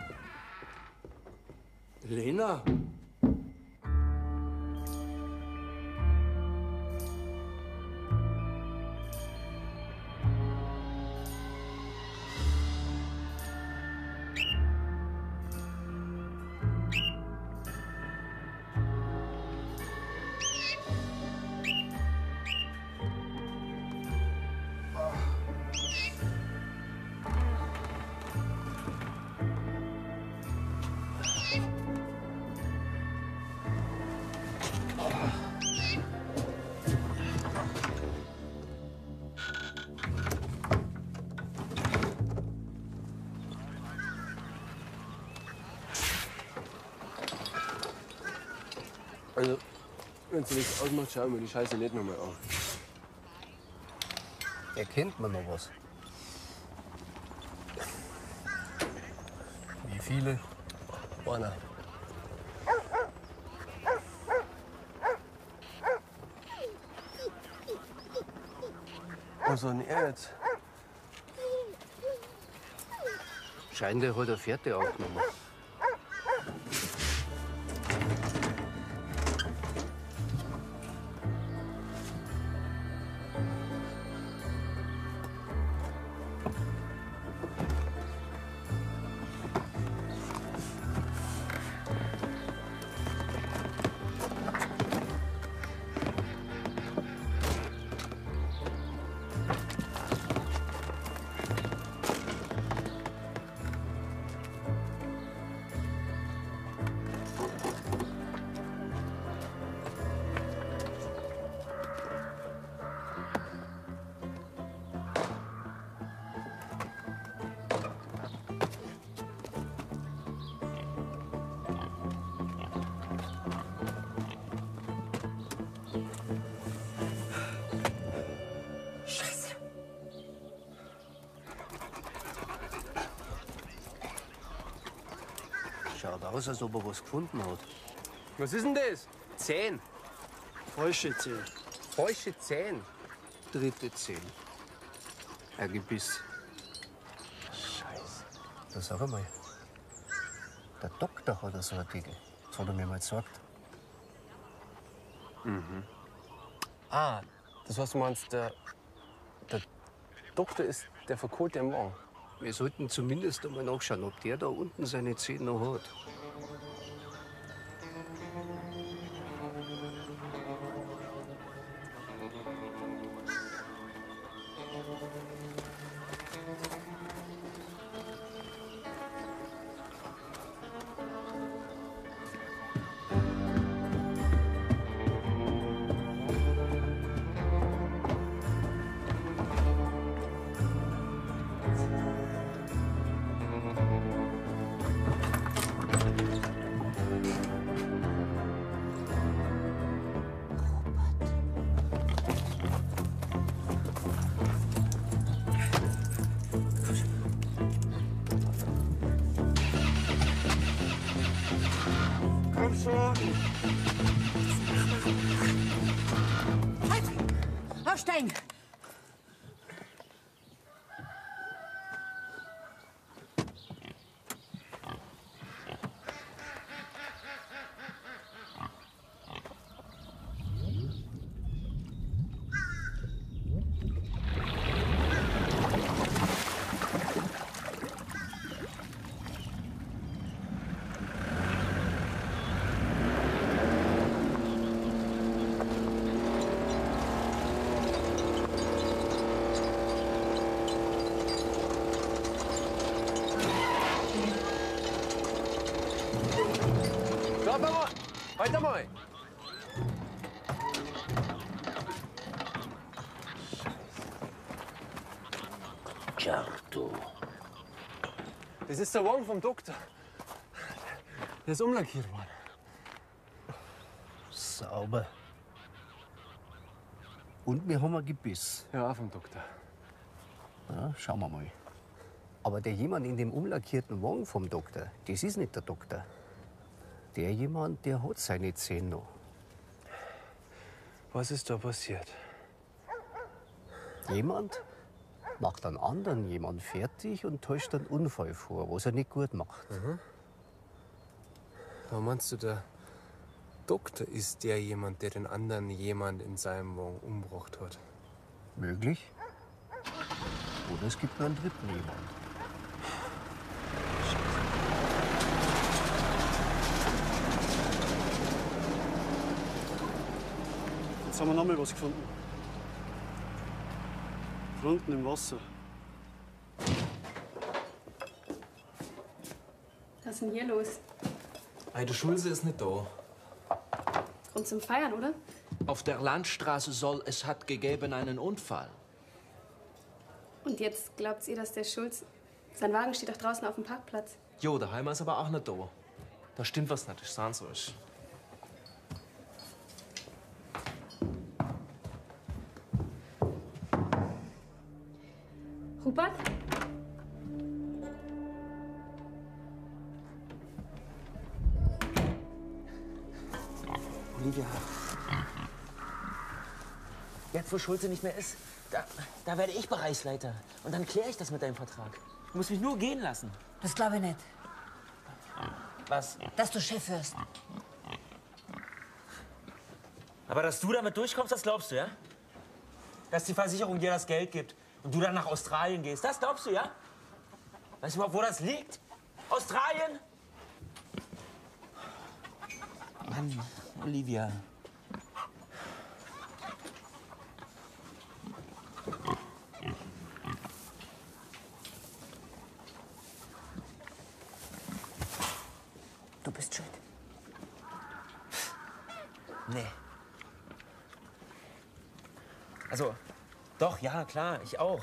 Lena? Also, wenn es nichts ausmacht, schauen wir die Scheiße nicht nochmal an. Erkennt man noch was? Wie viele? Einer. Was soll denn er jetzt? Scheint, der hat eine Fährte aufgenommen. Schaut aus, als ob er was gefunden hat. Was ist denn das? Zehn. Falsche Zehn. Falsche Zehn. Dritte Zehn. Ein Gebiss. Scheiße. Da sag einmal. Der Doktor hat so einen Titel. Das hat er mir mal gesagt. Mhm. Ah, das was du meinst, der, der Doktor ist der Verkohlte im Wagen. Wir sollten zumindest einmal nachschauen, ob der da unten seine Zehen noch hat. Komm schon. Halt! Aussteigen! Warte mal! Weiter mal! Certo. Das ist der Wagen vom Doktor. Der ist umlackiert worden. Sauber. Und wir haben ein Gebiss. Ja, vom Doktor. Ja, schauen wir mal. Aber der jemand in dem umlackierten Wagen vom Doktor, das ist nicht der Doktor. Der jemand, der hat seine Zähne noch. Was ist da passiert? Jemand macht einen anderen jemand fertig und täuscht einen Unfall vor, was er nicht gut macht. Mhm. Aber meinst du, der Doktor ist der jemand, der den anderen jemand in seinem Wagen umgebracht hat? Möglich. Oder es gibt noch einen dritten jemand. Jetzt haben wir noch mal was gefunden. Unten im Wasser. Was ist denn hier los? Ei, der Schulze ist nicht da. Grund zum Feiern, oder? Auf der Landstraße soll es hat gegeben einen Unfall. Und jetzt glaubt ihr, dass der Schulz... Sein Wagen steht doch draußen auf dem Parkplatz. Jo, der Heimer ist aber auch nicht da. Da stimmt was nicht, ich sag's euch. Rupert? Olivia. Jetzt, wo Schulze nicht mehr ist, da, da werde ich Bereichsleiter. Und dann kläre ich das mit deinem Vertrag. Du musst mich nur gehen lassen. Das glaube ich nicht. Was? Dass du Chef wirst. Aber dass du damit durchkommst, das glaubst du, ja? Dass die Versicherung dir das Geld gibt und du dann nach Australien gehst, das glaubst du, ja? Weißt du überhaupt, wo das liegt? Australien? Mann, Olivia. Du bist schuld. Nee. Also, doch, ja, klar, ich auch.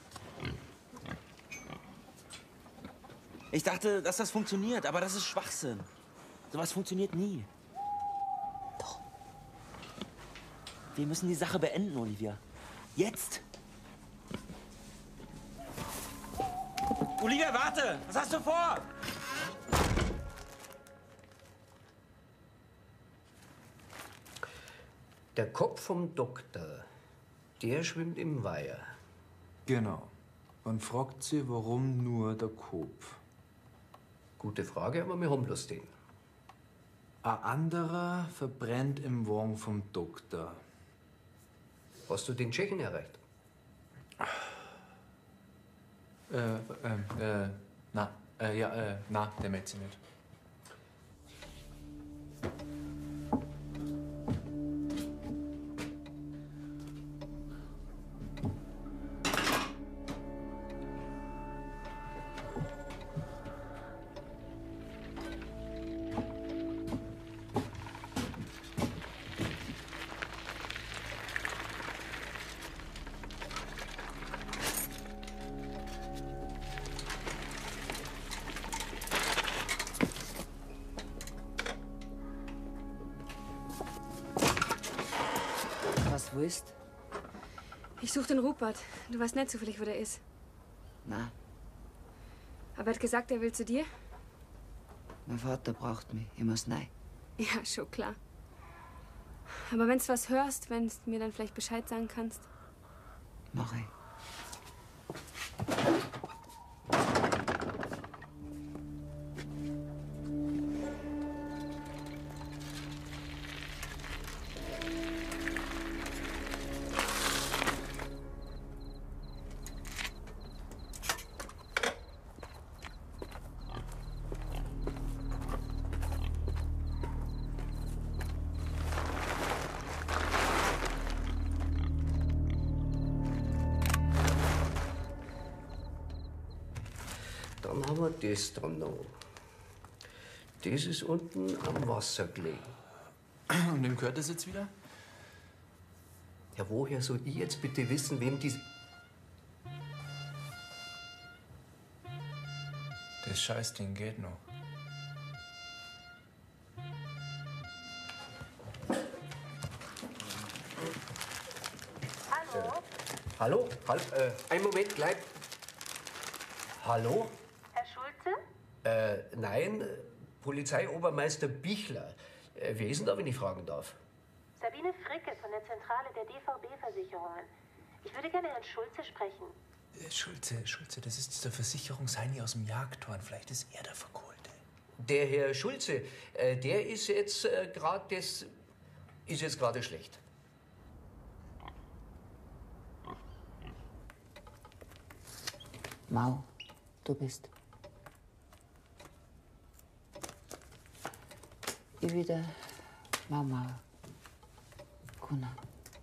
Ich dachte, dass das funktioniert, aber das ist Schwachsinn. Sowas funktioniert nie. Doch. Wir müssen die Sache beenden, Olivia. Jetzt. Olivia, warte! Was hast du vor? Der Kopf vom Doktor, der schwimmt im Weiher. Genau. Man fragt sich, warum nur der Kopf? Gute Frage, aber wir haben bloß den. Ein anderer verbrennt im Wagen vom Doktor. Hast du den Tschechen erreicht? Äh, äh, äh, na, äh, ja, äh, na, der meldet sich nicht. Was willst? Ich suche den Rupert. Du weißt nicht zufällig, wo der ist. Na, Aber er hat gesagt, er will zu dir. mein Vater braucht mich. Ich muss rein. Ja, schon klar. Aber wenn du was hörst, wenn du mir dann vielleicht Bescheid sagen kannst. Mach ich. Dann haben wir das dann noch. Das ist unten am Wasser gelegen. Und wem gehört das jetzt wieder? Ja, woher soll ich jetzt bitte wissen, wem die... Das Scheißding geht noch. Hallo? Hallo? Hallo? Äh, einen Moment, gleich. Hallo? Herr Schulze? Äh, nein, Polizeiobermeister Bichler. Äh, wer ist denn da, wenn ich fragen darf? Sabine Fricke von der Zentrale der D V B-Versicherungen. Ich würde gerne Herrn Schulze sprechen. Äh, Schulze, Schulze, das ist der Versicherungsheini aus dem Jagdhorn. Vielleicht ist er der Verkohlte. Der Herr Schulze, äh, der ist jetzt äh, gerade das... ist jetzt gerade schlecht. Mau, du bist. Ich wieder Mau Mau. Kuna.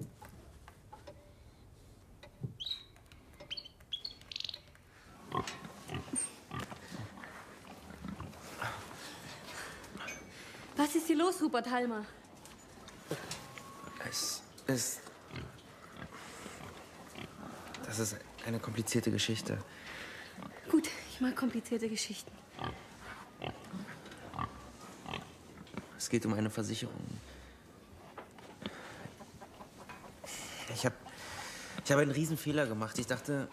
Was ist hier los, Rupert Halmer? Es ist... Das ist eine komplizierte Geschichte. Gut, ich mag komplizierte Geschichten. Es geht um eine Versicherung. Ich habe ich hab einen Riesenfehler gemacht. Ich dachte...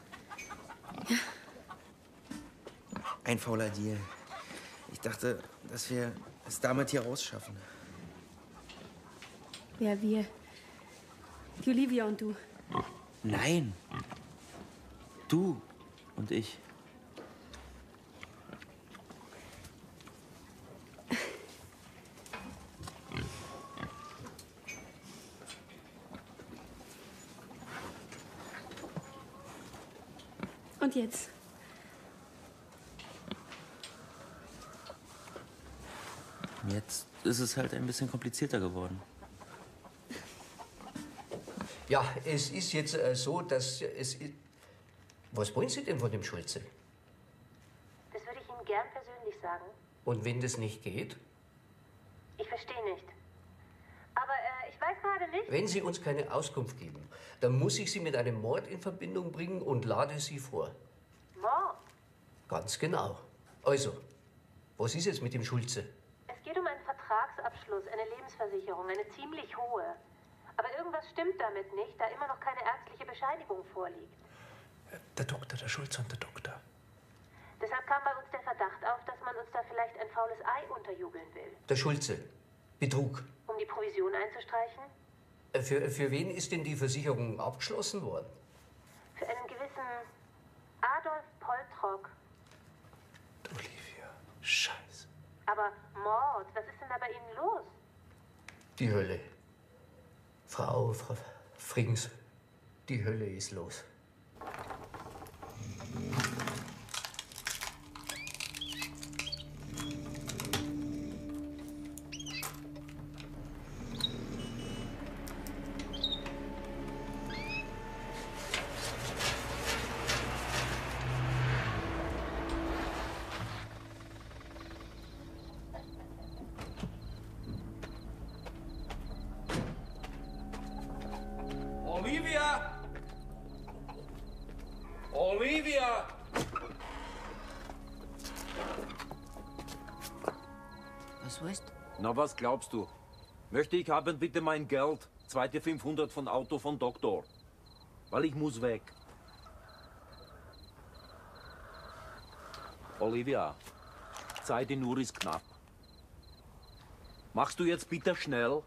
Ein fauler Deal. Ich dachte, dass wir es damit hier rausschaffen. Ja, wir. Die Olivia und du. Nein. Du und ich. Und jetzt? Jetzt ist es halt ein bisschen komplizierter geworden. Ja, es ist jetzt äh, so, dass es... i- Was wollen Sie denn von dem Schulze? Das würde ich Ihnen gern persönlich sagen. Und wenn das nicht geht? Ich verstehe nicht. Aber äh, ich weiß gerade nicht. Wenn Sie uns keine Auskunft geben, dann muss ich Sie mit einem Mord in Verbindung bringen und lade Sie vor. Mord? Ganz genau. Also, was ist jetzt mit dem Schulze? Es geht um einen Vertragsabschluss, eine Lebensversicherung, eine ziemlich hohe. Aber irgendwas stimmt damit nicht, da immer noch keine ärztliche Bescheinigung vorliegt. Der Doktor, der Schulze und der Doktor. Deshalb kam bei uns der Verdacht auf, dass man uns da vielleicht ein faules Ei unterjubeln will. Der Schulze. Betrug. Um die Provision einzustreichen? Für, für wen ist denn die Versicherung abgeschlossen worden? Für einen gewissen Adolf Poltrock. Olivia, Scheiße. Aber Mord, was ist denn da bei Ihnen los? Die Hölle. Frau, Frau Frings, die Hölle ist los. Olivia! Olivia! Was willst du? Na, was glaubst du? Möchte ich haben bitte mein Geld, zweite fünfhundert von Auto von Doktor. Weil ich muss weg. Olivia, Zeit in Uhr ist knapp. Machst du jetzt bitte schnell?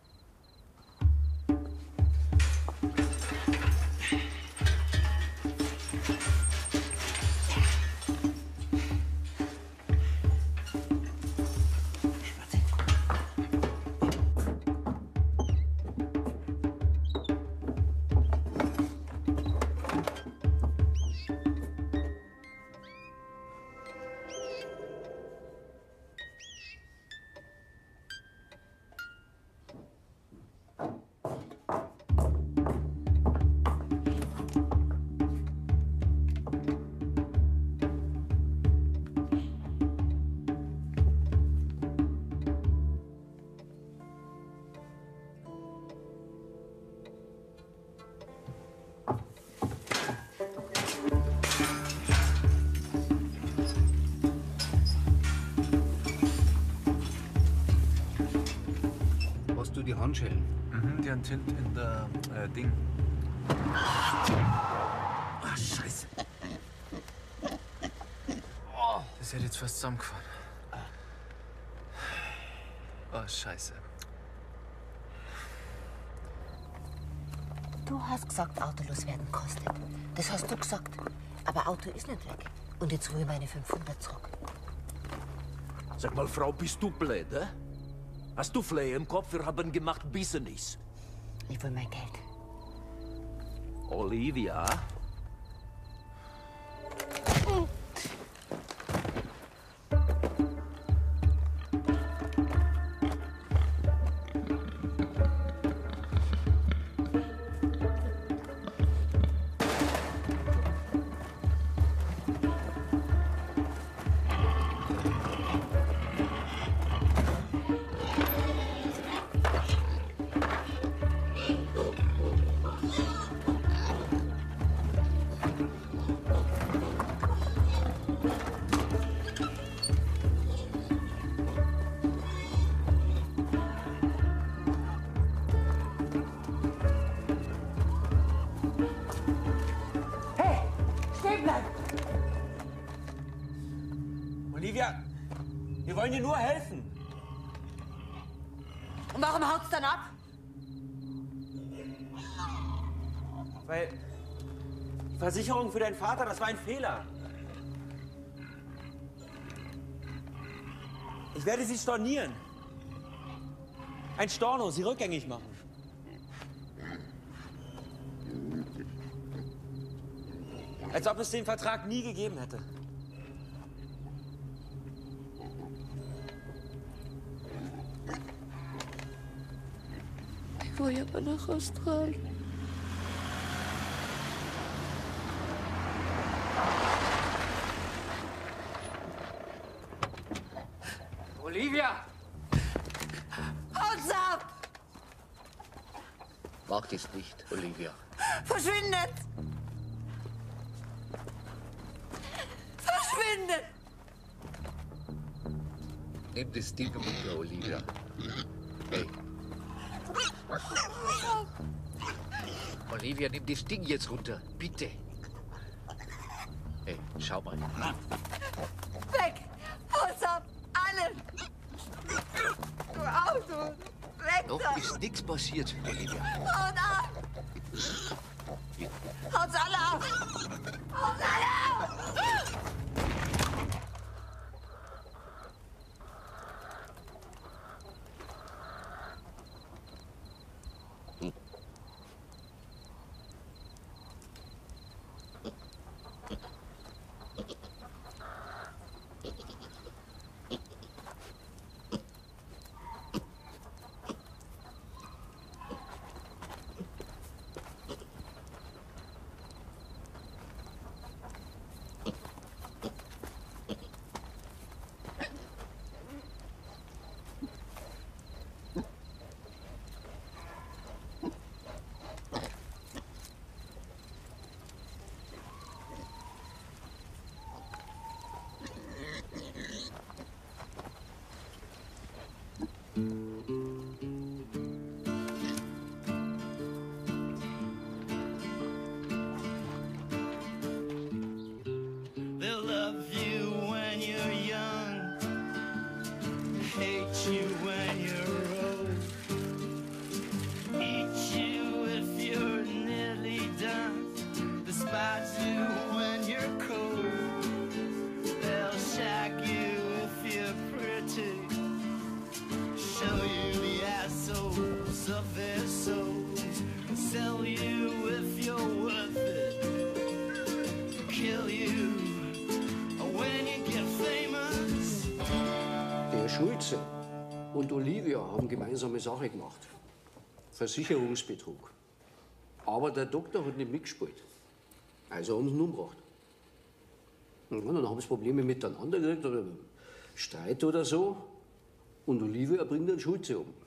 Hast du die Handschellen? Mhm, die haben hinten in der äh, Ding. Ah, Scheiße. Oh, das hätte jetzt fast zusammengefahren. Oh, Scheiße. Du hast gesagt, autolos werden kostet. Das hast du gesagt. Aber Auto ist nicht weg. Und jetzt will ich meine fünfhundert zurück. Sag mal, Frau, bist du blöd, eh? Hast du Flehe im Kopf? Wir haben gemacht Business. Ich will mein Geld. Olivia? Olivia, wir wollen dir nur helfen. Und warum haut's dann ab? Weil die Versicherung für deinen Vater, das war ein Fehler. Ich werde sie stornieren. Ein Storno, sie rückgängig machen. Als ob es den Vertrag nie gegeben hätte. Ich will aber nach Australien. Olivia! Haut's ab! Wagt es nicht, Olivia. Verschwindet! Verschwindet! Nimm das Ding runter, Olivia. Hey. Olivia, nimm das Ding jetzt runter, bitte. Hey, schau mal. Weg! Haut's ab! Alle! Du Auto! Weg Noch ist nichts passiert, Olivia. Haut ab! Haut's alle ab! Haut's alle ab! They'll love you when you're young, hate you when you're old, eat you if you're nearly done, despise you when you're cold. They'll shag you if you're pretty, show you the assholes of their souls, sell you if you're worth it, kill you when you get famous. Der Schulze und Olivia haben gemeinsame Sache gemacht. Versicherungsbetrug. Aber der Doktor hat nicht mitgespielt. Also haben sie ihn umgebracht. Ja, dann haben sie Probleme miteinander gekriegt oder Streit oder so. Und Olivia bringt den Schulze um.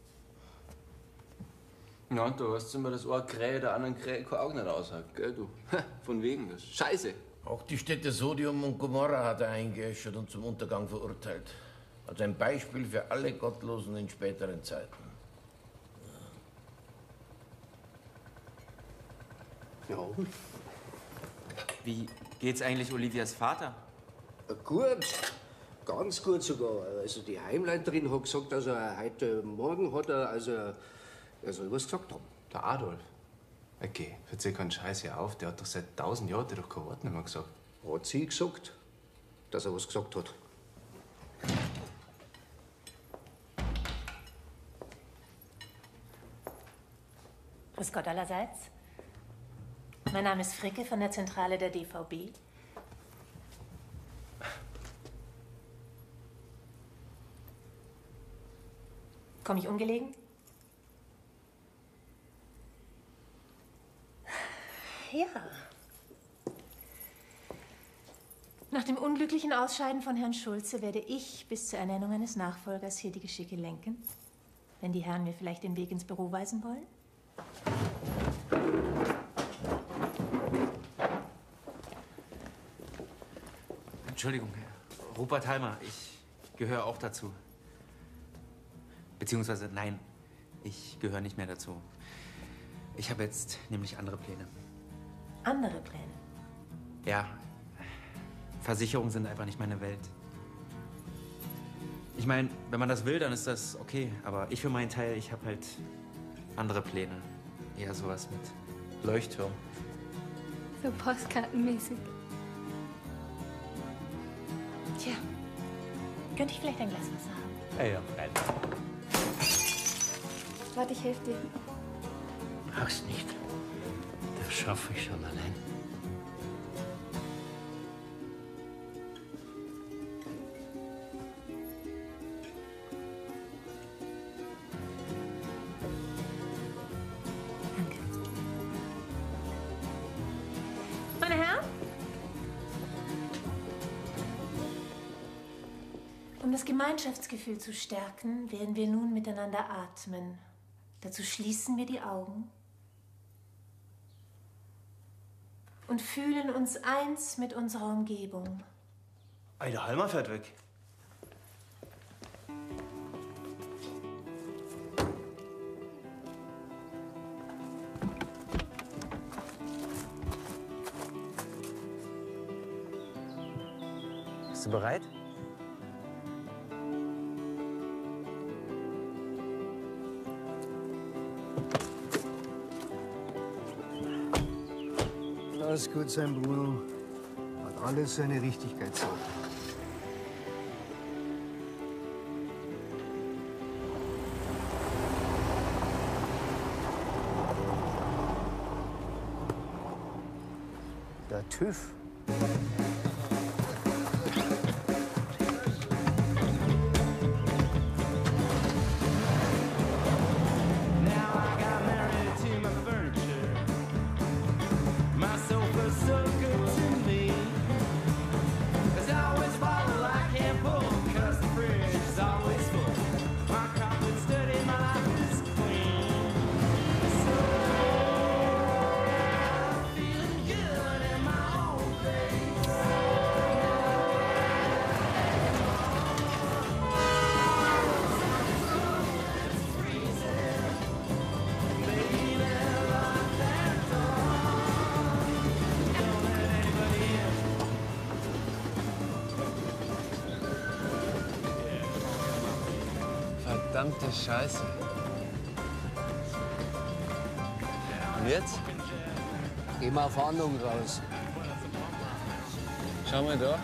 Ja, und du hast immer das Ohr Krähe der anderen Krähe kein Auge nicht aushakt, gell, du? Von wegen, das ist scheiße. Auch die Städte Sodom und Gomorra hat er eingeäschert und zum Untergang verurteilt. Also ein Beispiel für alle Gottlosen in späteren Zeiten. Ja. Wie geht's eigentlich Olivias Vater? Gut, ganz gut sogar. Also die Heimleiterin hat gesagt, also heute Morgen hat er, also er soll was gesagt haben. Der Adolf? Okay, erzähl keinen Scheiß hier auf. Der hat doch seit tausend Jahren doch kein Wort nicht mehr gesagt. Hat sie gesagt, dass er was gesagt hat? Grüß Gott allerseits. Mein Name ist Fricke von der Zentrale der D V B. Komme ich ungelegen? Ja. Nach dem unglücklichen Ausscheiden von Herrn Schulze werde ich bis zur Ernennung eines Nachfolgers hier die Geschicke lenken. Wenn die Herren mir vielleicht den Weg ins Büro weisen wollen? Entschuldigung, Herr Rupert Halmer, ich gehöre auch dazu. Beziehungsweise, nein, ich gehöre nicht mehr dazu. Ich habe jetzt nämlich andere Pläne. Andere Pläne? Ja, Versicherungen sind einfach nicht meine Welt. Ich meine, wenn man das will, dann ist das okay. Aber ich für meinen Teil, ich habe halt andere Pläne. Eher sowas mit Leuchtturm. So postkartenmäßig. Tja, könnte ich vielleicht ein Glas Wasser haben? Ja, ja, rein. Warte, ich helfe dir. Mach's nicht. Das schaffe ich schon allein. Meine Herren? Um das Gemeinschaftsgefühl zu stärken, werden wir nun miteinander atmen. Dazu schließen wir die Augen und fühlen uns eins mit unserer Umgebung. Ey, der Halmer fährt weg. Bist du bereit? alles gut sein, Bruno. Hat alles seine Richtigkeit so. Der TÜV. Verdammte Scheiße. Und jetzt? Gehen wir auf Fahndung raus. Schau mal da.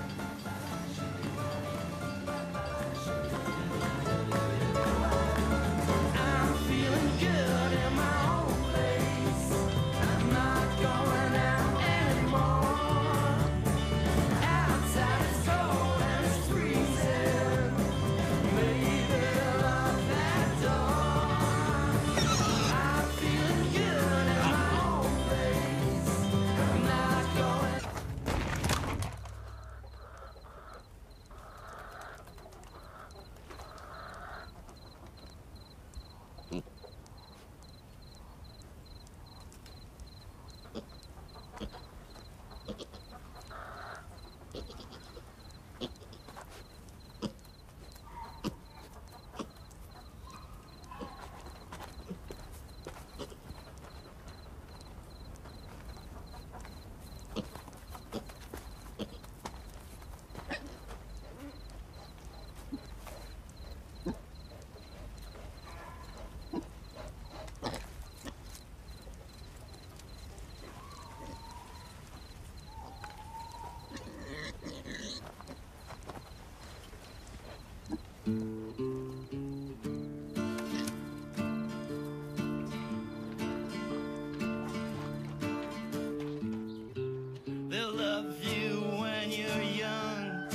They'll love you when you're young,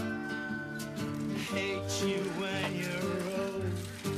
hate you when you're old,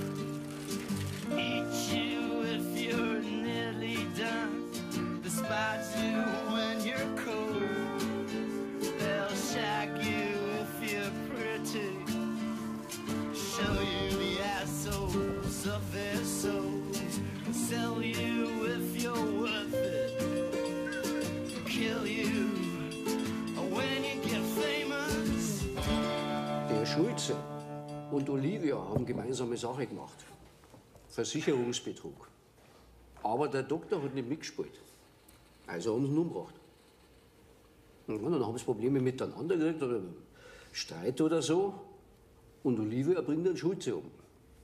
eat you if you're nearly done, despise you when you're cold. They'll shag you if you're pretty, show you the assholes of their souls, sell you if you're worth it, kill you when you get famous. Der Schulze und Olivia haben gemeinsame Sache gemacht. Versicherungsbetrug. Aber der Doktor hat nicht mitgespielt. Also haben sie ihn umgebracht. Ja, dann haben sie Probleme miteinander gekriegt oder Streit oder so. Und Olivia bringt den Schulze um.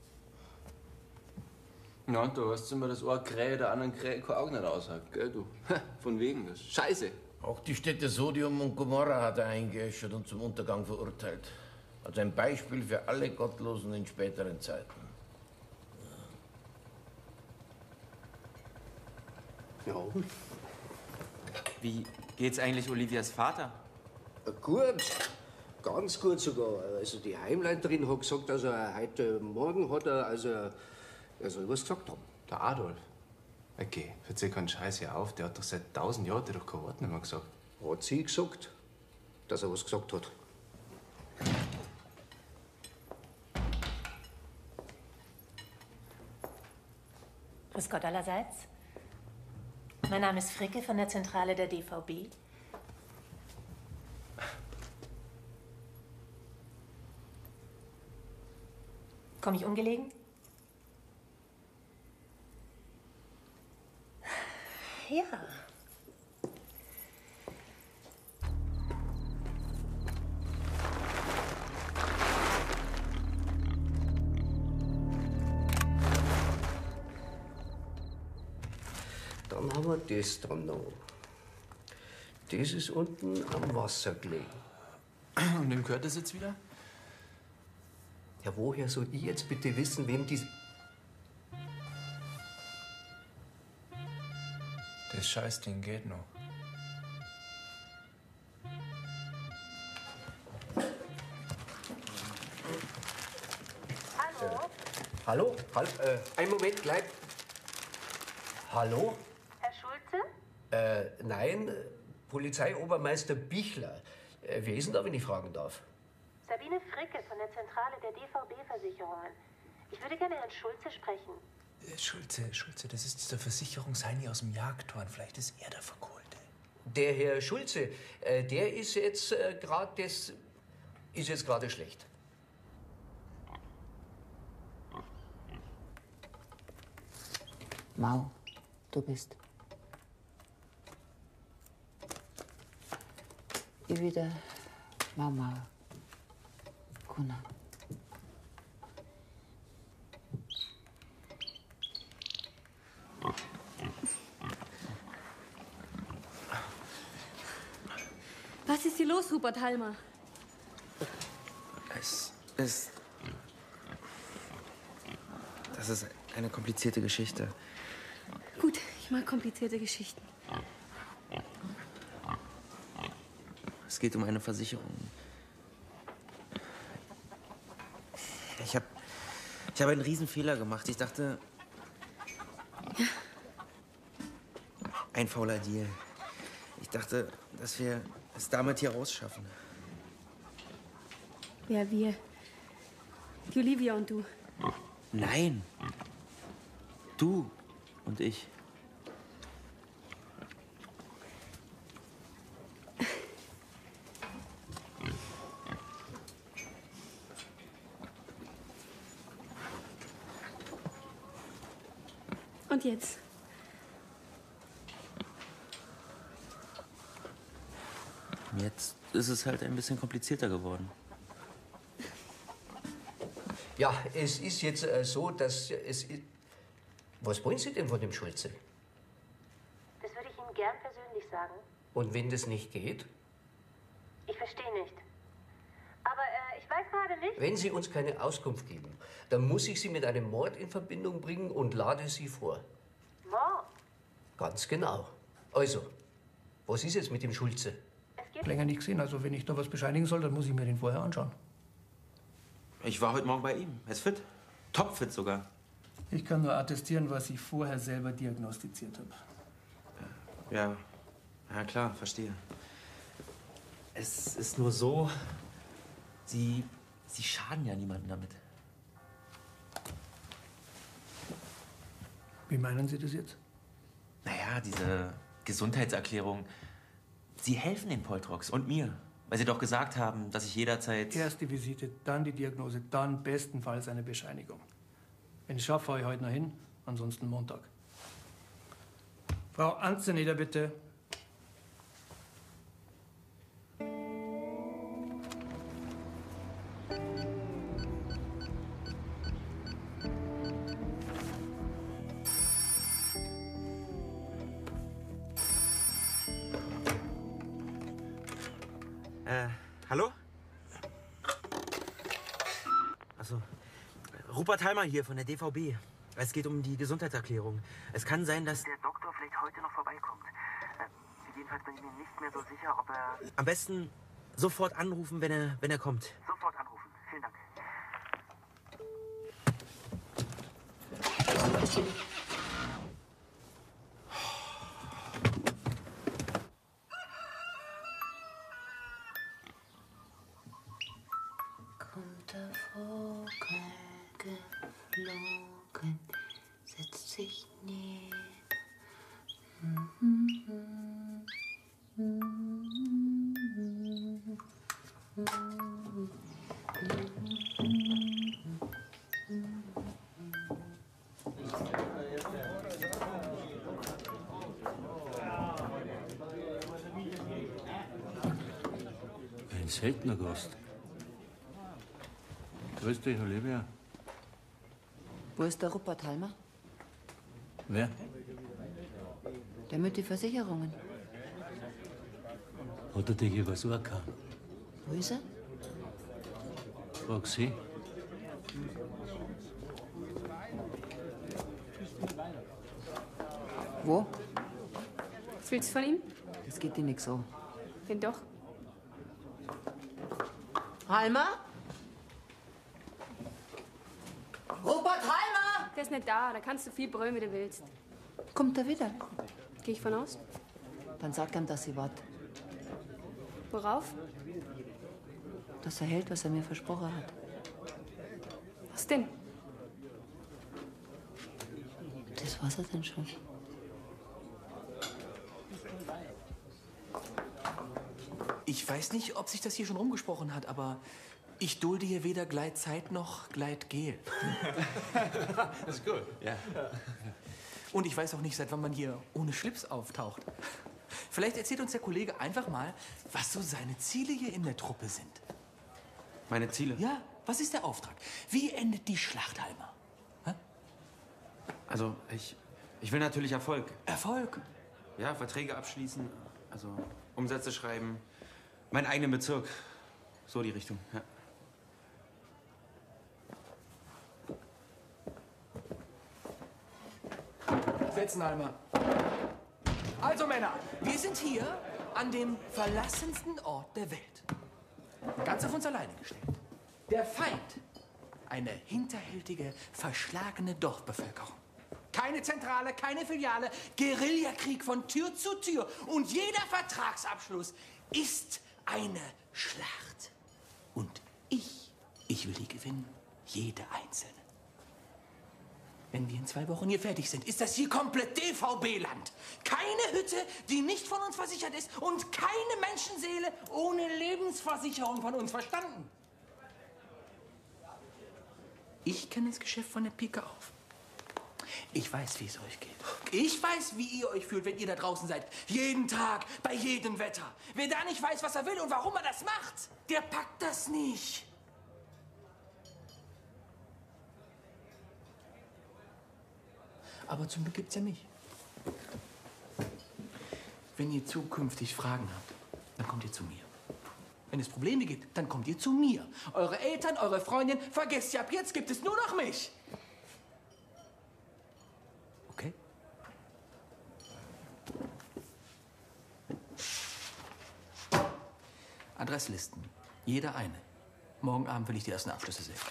Na, und du hast immer das Ohr Krähe, der anderen Krähe kein Auge nicht aushakt, gell, du? Von wegen, das ist scheiße. Auch die Städte Sodom und Gomorra hat er eingeäschert und zum Untergang verurteilt. Also ein Beispiel für alle Gottlosen in späteren Zeiten. Ja. Wie geht's eigentlich Olivias Vater? Gut, ganz gut sogar. Also die Heimleiterin hat gesagt, dass er heute Morgen hat er, also er soll was gesagt haben. Der Adolf? Okay, verzeih keinen Scheiß hier auf. Der hat doch seit tausend Jahren doch kein Wort nicht mehr gesagt. Hat sie gesagt, dass er was gesagt hat? Grüß Gott allerseits. Mein Name ist Fricke von der Zentrale der D V B. Komme ich ungelegen? Ja. Dann haben wir das dann noch. Das ist unten am Wasser gelegen. Und wem gehört das jetzt wieder? Ja, woher soll ich jetzt bitte wissen, wem die... Das Scheißding geht noch. Hallo? Hallo? Hall äh, einen Moment, gleich. Hallo? Herr Schulze? Äh, nein, äh, Polizeiobermeister Bichler. Äh, wer ist denn da, wenn ich fragen darf? Sabine Fricke von der Zentrale der D V B-Versicherungen. Ich würde gerne Herrn Schulze sprechen. Äh, Schulze, Schulze, das ist dieser Versicherungsheini aus dem Jagdhorn. Vielleicht ist er der Verkohlte. Der Herr Schulze, äh, der ist jetzt äh, gerade das... ist jetzt gerade schlecht. Mau, du bist. Ich wieder Mau Mau. Kuna. Was ist hier los, Rupert Halmer? Es ist... Das ist eine komplizierte Geschichte. Gut, ich mag komplizierte Geschichten. Es geht um eine Versicherung. Ich habe ich hab einen Riesenfehler gemacht. Ich dachte... Ja. Ein fauler Deal. Ich dachte, dass wir es damit hier rausschaffen. Ja, wir. Die Olivia und du. Nein. Du und ich. Und jetzt? Jetzt ist es halt ein bisschen komplizierter geworden. Ja, es ist jetzt äh, so, dass es... i- Was wollen Sie denn von dem Schulze? Das würde ich Ihnen gern persönlich sagen. Und wenn das nicht geht? Ich verstehe nicht. Aber äh, ich weiß gerade nicht... Wenn Sie uns keine Auskunft geben, dann muss ich Sie mit einem Mord in Verbindung bringen und lade Sie vor. Mord? Ganz genau. Also, was ist jetzt mit dem Schulze? Länger nicht gesehen, also wenn ich da was bescheinigen soll, dann muss ich mir den vorher anschauen. Ich war heute Morgen bei ihm. Er ist fit. Topfit sogar. Ich kann nur attestieren, was ich vorher selber diagnostiziert habe. Ja, ja klar, verstehe. Es ist nur so, Sie, Sie schaden ja niemandem damit. Wie meinen Sie das jetzt? Naja, diese Gesundheitserklärung. Sie helfen den Poltrox und mir, weil Sie doch gesagt haben, dass ich jederzeit... Erst die Visite, dann die Diagnose, dann bestenfalls eine Bescheinigung. Wenn ich schaffe, fahre ich heute noch hin, ansonsten Montag. Frau Anzeneder, bitte. Äh, hallo? Achso. Rupert Halmer hier von der D V B. Es geht um die Gesundheitserklärung. Es kann sein, dass... Der Doktor vielleicht heute noch vorbeikommt. Äh, jedenfalls bin ich mir nicht mehr so sicher, ob er... Am besten sofort anrufen, wenn er, wenn er kommt. Sofort anrufen. Vielen Dank. Kommt der Vogel geflogen, setzt sich nieder. Ein seltener Gast. Grüß dich, Olivia. Wo ist der Rupert Halmer? Wer? Der mit den Versicherungen. Hat er dich übers Ohr gehauen? Wo ist er? Frag sie. Wo? Was willst du von ihm? Das geht dir nix so. Wenn doch. Halmer? Robert Halmer! Der ist nicht da, da kannst du viel brüllen, wie du willst. Kommt er wieder? Gehe ich von aus? Dann sag ihm, dass sie wart. Worauf? Dass er hält, was er mir versprochen hat. Was denn? Das war's er denn schon. Ich weiß nicht, ob sich das hier schon rumgesprochen hat, aber ich dulde hier weder Gleitzeit noch Gleitgel. Das ist gut. Ja. Und ich weiß auch nicht, seit wann man hier ohne Schlips auftaucht. Vielleicht erzählt uns der Kollege einfach mal, was so seine Ziele hier in der Truppe sind. Meine Ziele? Ja, was ist der Auftrag? Wie endet die Schlacht, Halmer? Hä? Also, ich, ich will natürlich Erfolg. Erfolg? Ja, Verträge abschließen, also Umsätze schreiben, meinen eigenen Bezirk. So die Richtung, ja. Setzen, Halmer. Also, Männer, wir sind hier an dem verlassensten Ort der Welt. Ganz auf uns alleine gestellt. Der Feind. Eine hinterhältige, verschlagene Dorfbevölkerung. Keine Zentrale, keine Filiale. Guerillakrieg von Tür zu Tür. Und jeder Vertragsabschluss ist eine Schlacht. Und ich, ich will die gewinnen. Jede einzelne. Wenn wir in zwei Wochen hier fertig sind, ist das hier komplett D V B-Land. Keine Hütte, die nicht von uns versichert ist und keine Menschenseele ohne Lebensversicherung von uns. Verstanden? Ich kenne das Geschäft von der Pike auf. Ich weiß, wie es euch geht. Ich weiß, wie ihr euch fühlt, wenn ihr da draußen seid. Jeden Tag, bei jedem Wetter. Wer da nicht weiß, was er will und warum er das macht, der packt das nicht. Aber zum Glück gibt's ja mich. Wenn ihr zukünftig Fragen habt, dann kommt ihr zu mir. Wenn es Probleme gibt, dann kommt ihr zu mir. Eure Eltern, eure Freundin, vergesst ihr, ab jetzt gibt es nur noch mich. Okay? Adresslisten. Jeder eine. Morgen Abend will ich die ersten Abschlüsse sehen.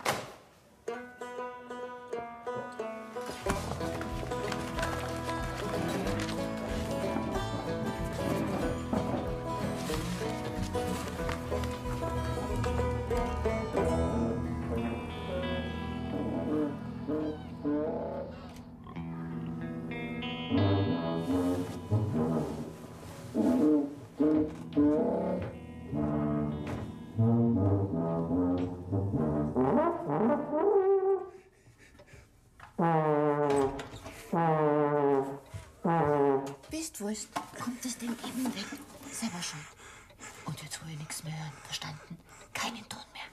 Bist wurscht, kommt das Ding eben weg. Selber schon. Und jetzt will ich nichts mehr hören, verstanden? Keinen Ton mehr.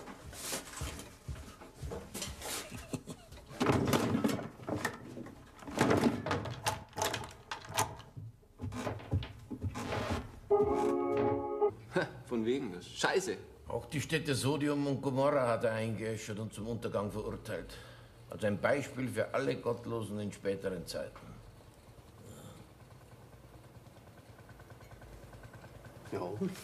Von wegen, das ist scheiße. Auch die Städte Sodom und Gomorra hat er eingeäschert und zum Untergang verurteilt. Also ein Beispiel für alle Gottlosen in späteren Zeiten. Ja.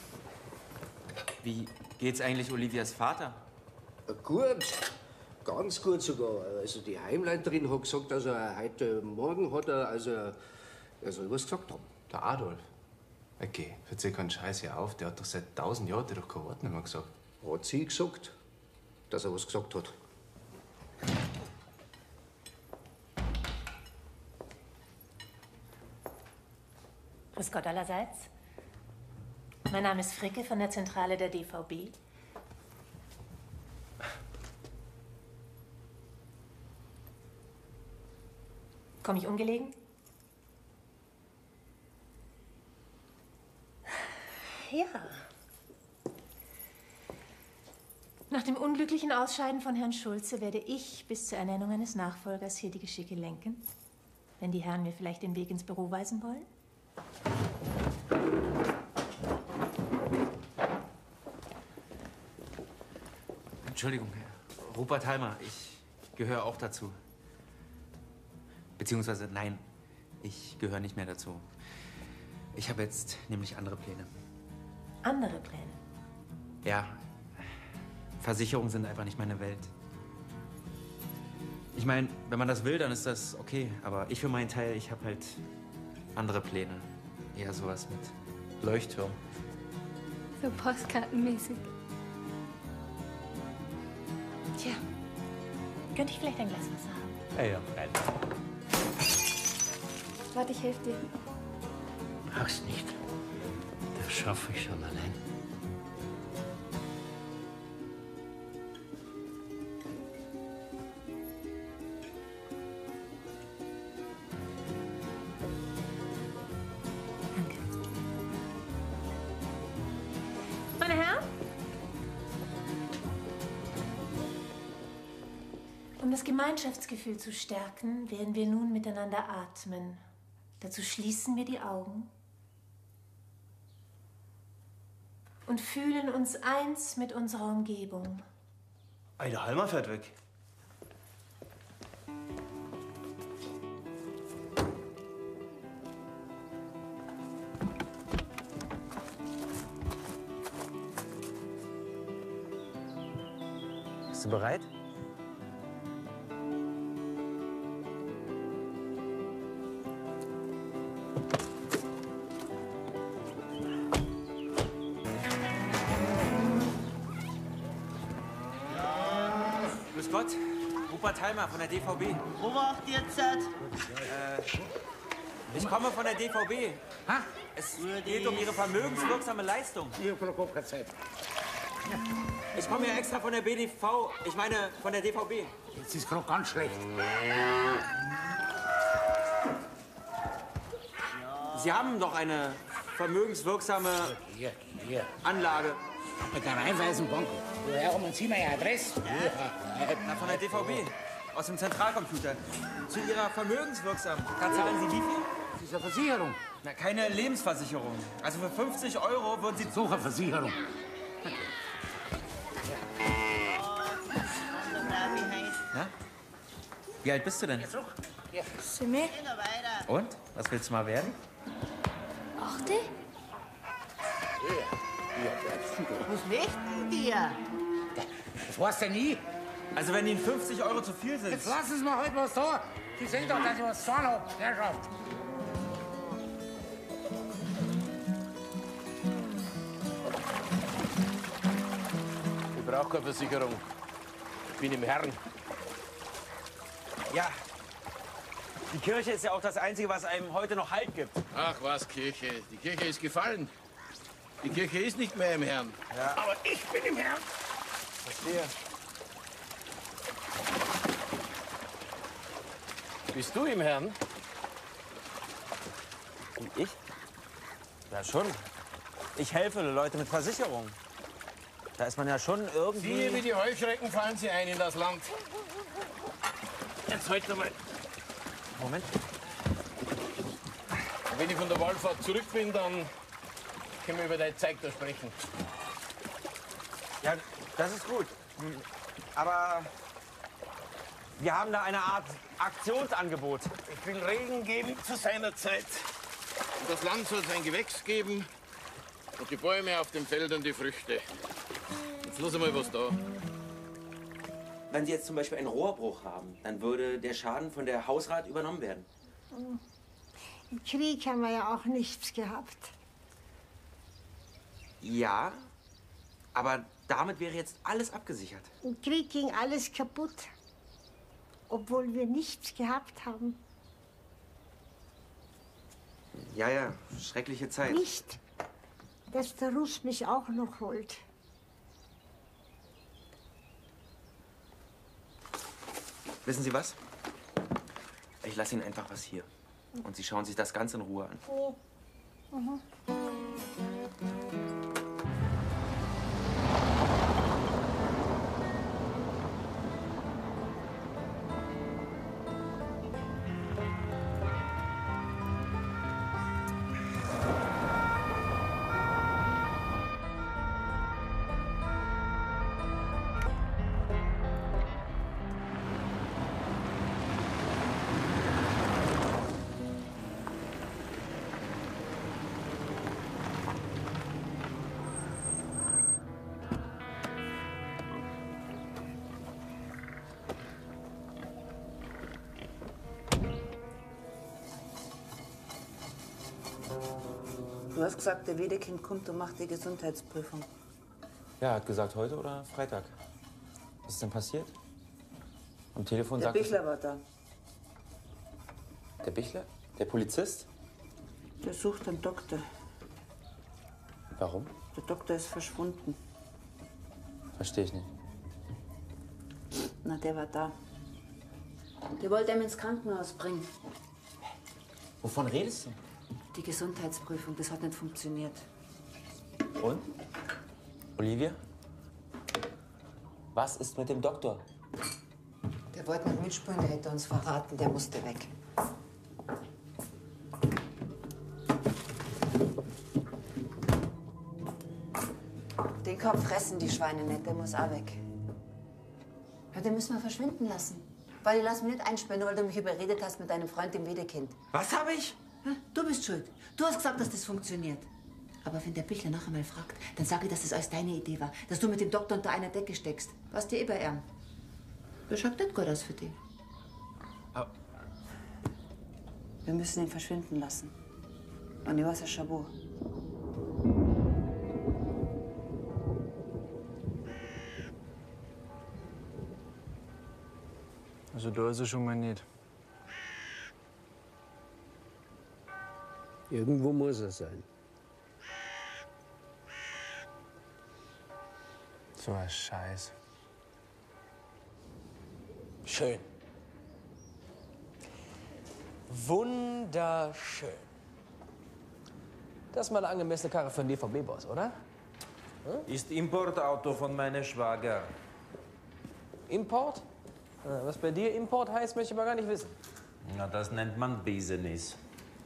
Wie geht's eigentlich Olivias Vater? Gut, ganz gut sogar. Also die Heimleiterin hat gesagt, dass er heute Morgen hat er, also er soll was gesagt haben. Der Adolf? Okay, verzeih keinen Scheiß hier auf. Der hat doch seit tausend Jahren doch kein Wort nicht mehr gesagt. Hat sie gesagt, dass er was gesagt hat? Grüß Gott allerseits. Mein Name ist Fricke von der Zentrale der D V B. Komme ich ungelegen? Ja. Nach dem unglücklichen Ausscheiden von Herrn Schulze werde ich bis zur Ernennung eines Nachfolgers hier die Geschicke lenken. Wenn die Herren mir vielleicht den Weg ins Büro weisen wollen? Entschuldigung, Rupert Halmer, ich gehöre auch dazu. Beziehungsweise, nein, ich gehöre nicht mehr dazu. Ich habe jetzt nämlich andere Pläne. Andere Pläne? Ja, Versicherungen sind einfach nicht meine Welt. Ich meine, wenn man das will, dann ist das okay. Aber ich für meinen Teil, ich habe halt andere Pläne. Eher sowas mit Leuchtturm. So postkartenmäßig. Tja, könnte ich vielleicht ein Glas Wasser haben? Ja, ja, nein. Warte, ich helfe dir. Mach's nicht. Das schaffe ich schon allein. Meine Herren? Um das Gemeinschaftsgefühl zu stärken, werden wir nun miteinander atmen. Dazu schließen wir die Augen und fühlen uns eins mit unserer Umgebung. Ey, der Halmer fährt weg. Bist du bereit? Grüß Gott, Rupert Halmer von der D V B. Wo macht ihr jetzt? Äh, ich komme von der D V B. Ha? Es geht um Ihre vermögenswirksame Leistung. Ich komme ja extra von der B D V, ich meine von der D V B. Jetzt ist gerade ganz schlecht. Sie haben doch eine vermögenswirksame Hier, hier. Anlage. Mit der Raiffeisenbank. Woher haben Sie meine Adresse? Na, von der D V B. Aus dem Zentralcomputer. Zu Ihrer vermögenswirksamen. Da zahlen Sie wie viel? Das ist eine Versicherung. Na, keine Lebensversicherung. Also für fünfzig Euro würden Sie... Suche Versicherung. Na? Wie alt bist du denn? Simme? Und? Was willst du mal werden? Achte? Was möchten dir? Das weißt du nie. Also wenn Ihnen fünfzig Euro zu viel sind... Jetzt lassen Sie mir heute was da. Sie sehen doch, dass ich was zahlen hab, Herrschaft. Ich brauche keine Versicherung. Ich bin im Herrn. Ja. Die Kirche ist ja auch das Einzige, was einem heute noch Halt gibt. Ach was, Kirche. Die Kirche ist gefallen. Die Kirche ist nicht mehr im Herrn. Ja. Aber ich bin im Herrn. Verstehe. Bist du im Herrn? Und ich? Ja, schon. Ich helfe Leute mit Versicherungen. Da ist man ja schon irgendwie... Siehe, wie die Heuschrecken fallen sie ein in das Land. Jetzt halt mal. Moment. Wenn ich von der Wallfahrt zurück bin, dann können wir über dein Zeug da sprechen. Ja, das ist gut. Aber wir haben da eine Art Aktionsangebot. Ich will Regen geben zu seiner Zeit. Und das Land soll sein Gewächs geben und die Bäume auf den Feldern die Früchte. Jetzt lass mal was da. Wenn Sie jetzt zum Beispiel einen Rohrbruch haben, dann würde der Schaden von der Hausrat übernommen werden. Im Krieg haben wir ja auch nichts gehabt. Ja, aber damit wäre jetzt alles abgesichert. Im Krieg ging alles kaputt, obwohl wir nichts gehabt haben. Ja, ja, schreckliche Zeit. Nicht, dass der Russ mich auch noch holt. Wissen Sie was? Ich lasse Ihnen einfach was hier. Und Sie schauen sich das Ganze in Ruhe an. Oh. Mhm. hast gesagt, der Wedekind kommt und macht die Gesundheitsprüfung. Ja, er hat gesagt, heute oder Freitag. Was ist denn passiert? Am Telefon Der sagt es- Bichler war da. Der Bichler? Der Polizist? Der sucht einen Doktor. Warum? Der Doktor ist verschwunden. Verstehe ich nicht. Na, der war da. Der wollte ihn ins Krankenhaus bringen. Wovon redest du? Die Gesundheitsprüfung, das hat nicht funktioniert. Und? Olivia? Was ist mit dem Doktor? Der wollte nicht mitspielen, der hätte uns verraten, der musste weg. Den Kopf fressen die Schweine nicht, der muss auch weg. Ja, den müssen wir verschwinden lassen. Weil ich lass mich nicht einsperren, nur weil du mich überredet hast mit deinem Freund, dem Wedekind. Was habe ich? Ja, du bist schuld. Du hast gesagt, dass das funktioniert. Aber wenn der Bichler noch einmal fragt, dann sage ich, dass das alles deine Idee war. Dass du mit dem Doktor unter einer Decke steckst. Was dir über ihn. Das schaut nicht gut aus für dich. Aber wir müssen ihn verschwinden lassen. Und ich weiß ja schon wo. Also da ist er schon mal nicht. Irgendwo muss er sein. So ein Scheiß. Schön. Wunderschön. Das ist mal eine angemessene Karre für einen D V B-Boss, oder? Hm? Ist Importauto von meinem Schwager. Import? Ah, was bei dir Import heißt, möchte ich aber gar nicht wissen. Na, das nennt man Business.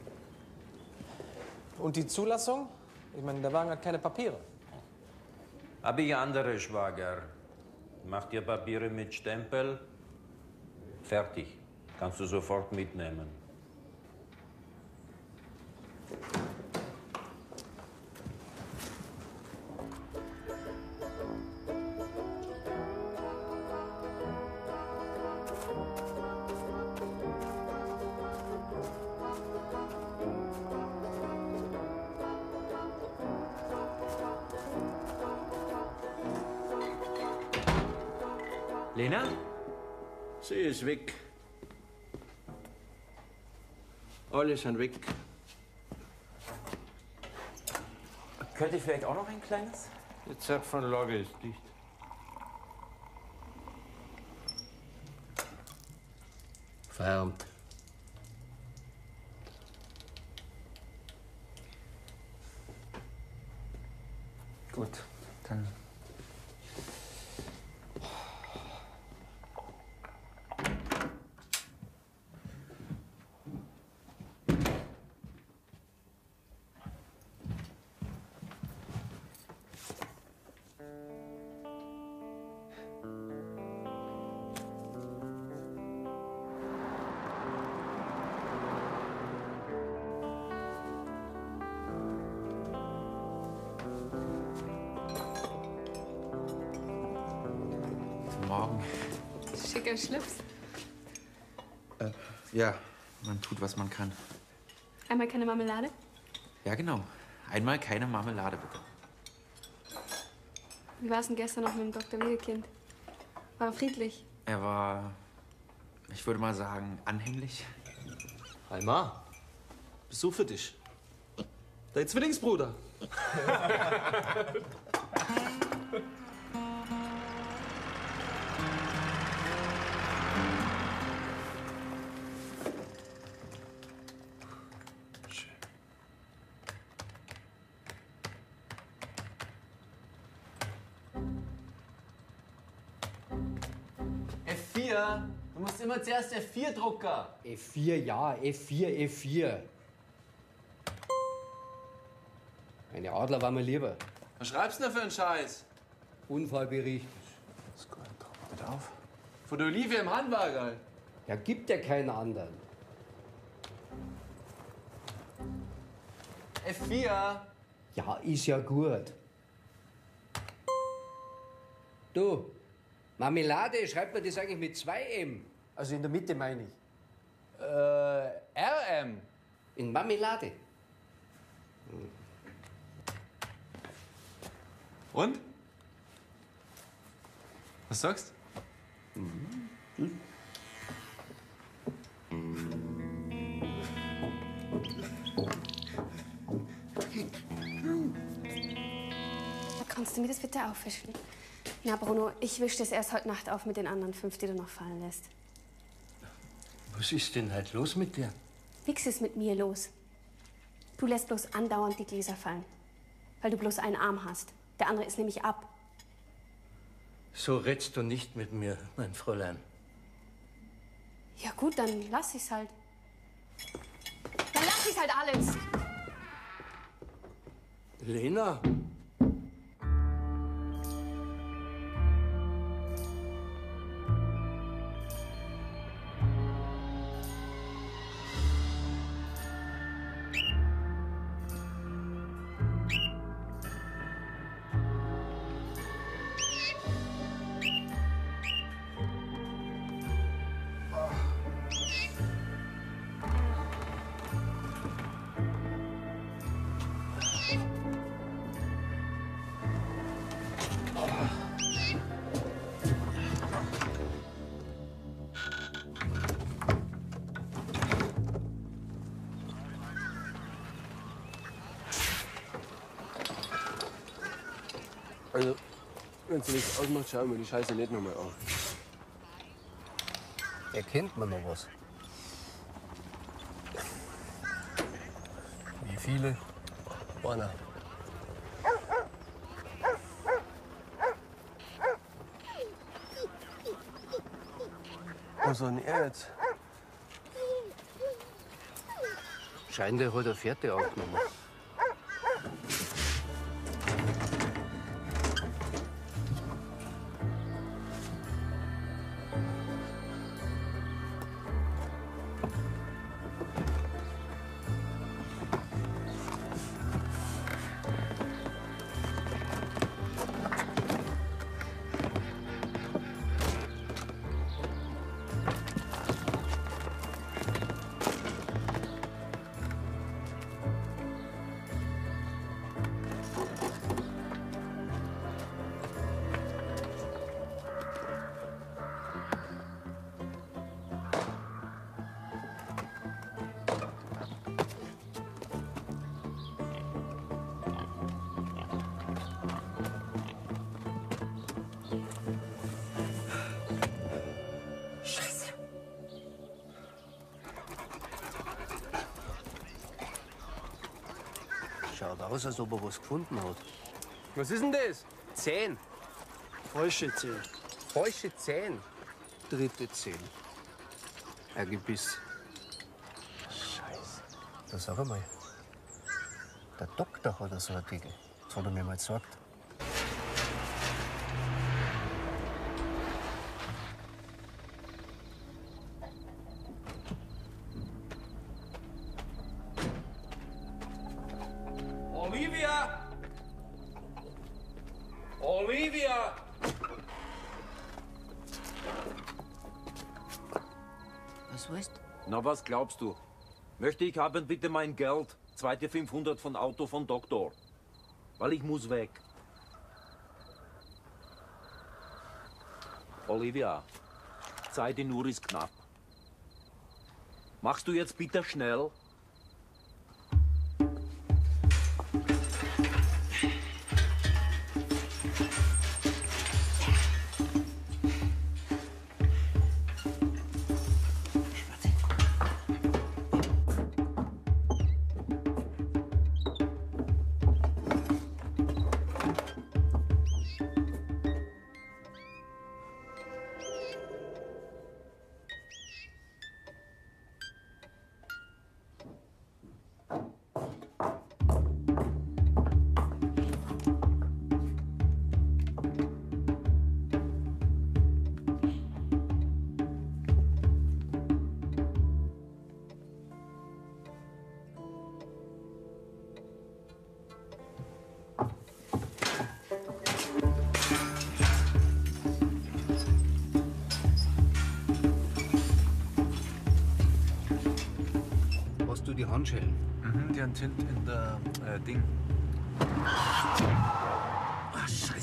Und die Zulassung? Ich meine, der Wagen hat keine Papiere. Hab ich andere Schwager. Macht ihr Papiere mit Stempel? Fertig. Kannst du sofort mitnehmen. Lena? Sie ist weg. Alle sind weg. Könnt ihr vielleicht auch noch ein kleines? Die Zapfanlage ist dicht. Feierabend. Gut, dann. Morgen. Schicker Schlips. Äh, ja, man tut, was man kann. Einmal keine Marmelade? Ja, genau. Einmal keine Marmelade, bitte. Wie war es denn gestern noch mit dem Doktor Wedekind? War er friedlich? Er war, ich würde mal sagen, anhänglich. Alma, bist du für dich? Dein Zwillingsbruder. F vier? Du musst immer zuerst F vier drucken. F vier, ja, F vier, F vier. Eine Adler war mir lieber. Was schreibst du denn für einen Scheiß? Unfallbericht. Bitte auf. Von der Olivia im Handwerker. Ja, gibt ja keinen anderen. F vier? Ja, ist ja gut. Du, Marmelade, schreibt man das eigentlich mit zwei M? Also in der Mitte meine ich. Äh, R M. In Marmelade. Und? Was sagst du? Kannst du mir das bitte aufwischen? Na, Bruno, ich wische das erst heute Nacht auf mit den anderen fünf, die du noch fallen lässt. Was ist denn halt los mit dir? Nix ist mit mir los. Du lässt bloß andauernd die Gläser fallen. Weil du bloß einen Arm hast. Der andere ist nämlich ab. So redst du nicht mit mir, mein Fräulein. Ja gut, dann lass ich's halt. Dann lass ich's halt alles. Lena? Also, wenn es nichts ausmacht, schauen wir die Scheiße nicht nochmal an. Erkennt man noch was? Wie viele? Einer. Was soll denn er jetzt? Scheint, der hat eine Fährte aufgenommen. Schaut aus, als ob er was gefunden hat. Was ist denn das? Zehn. Falsche Zehn. Falsche Zehn? Dritte Zehn. Ein Gebiss. Scheiße. Da sag einmal. Der Doktor hat so einen Deckel. Das hat er mir mal gesagt. Olivia! Olivia! Was willst du? Na, was glaubst du? Möchte ich haben bitte mein Geld, zweite fünfhundert von Auto von Doktor. Weil ich muss weg. Olivia, Zeit in Uhr ist knapp. Machst du jetzt bitte schnell? Hast du die Handschellen? Mhm, die haben Tint in der äh, Ding. Ach, Scheiße.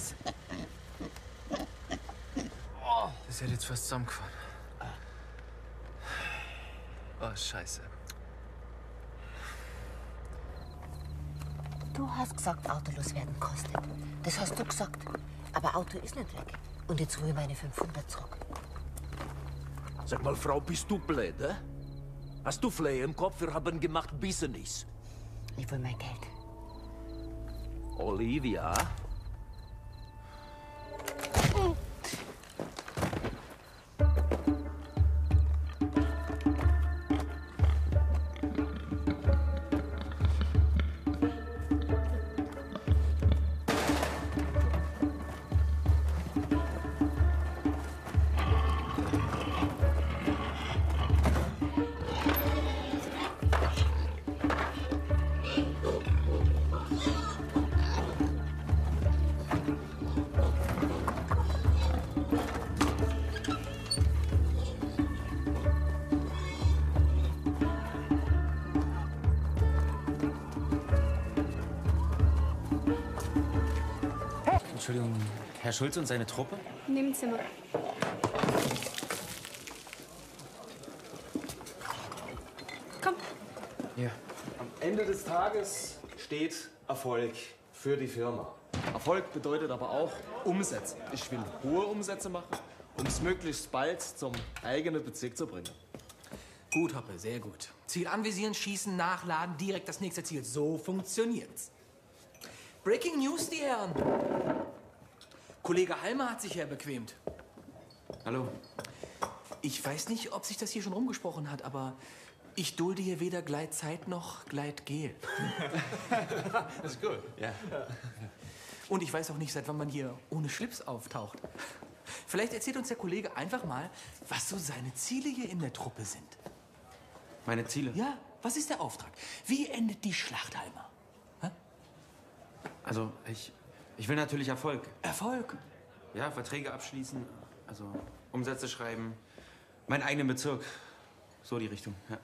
Ihr seid jetzt fast zusammengefahren. Oh, scheiße. Du hast gesagt, autolos werden kostet. Das hast du gesagt. Aber Auto ist nicht weg. Und jetzt hol ich meine fünfhundert zurück. Sag mal, Frau, bist du blöd, eh? Hast du Flehe im Kopf? Wir haben gemacht Business. Ich will mein Geld. Olivia? Entschuldigung, Herr Schulze und seine Truppe? Nebenzimmer. Komm. Ja. Am Ende des Tages steht Erfolg für die Firma. Erfolg bedeutet aber auch Umsätze. Ich will hohe Umsätze machen, um es möglichst bald zum eigenen Bezirk zu bringen. Gut, Hoppe, sehr gut. Ziel anvisieren, schießen, nachladen, direkt das nächste Ziel. So funktioniert's. Breaking News, die Herren. Kollege Halmer hat sich herbequemt. Hallo. Ich weiß nicht, ob sich das hier schon rumgesprochen hat, aber ich dulde hier weder Gleitzeit noch Gleitgel. Das ist gut. Ja. Und ich weiß auch nicht, seit wann man hier ohne Schlips auftaucht. Vielleicht erzählt uns der Kollege einfach mal, was so seine Ziele hier in der Truppe sind. Meine Ziele? Ja, was ist der Auftrag? Wie endet die Schlacht, Halmer? Hä? Also, ich, ich will natürlich Erfolg. Erfolg? Ja, Verträge abschließen, also Umsätze schreiben, meinen eigenen Bezirk. So die Richtung, ja.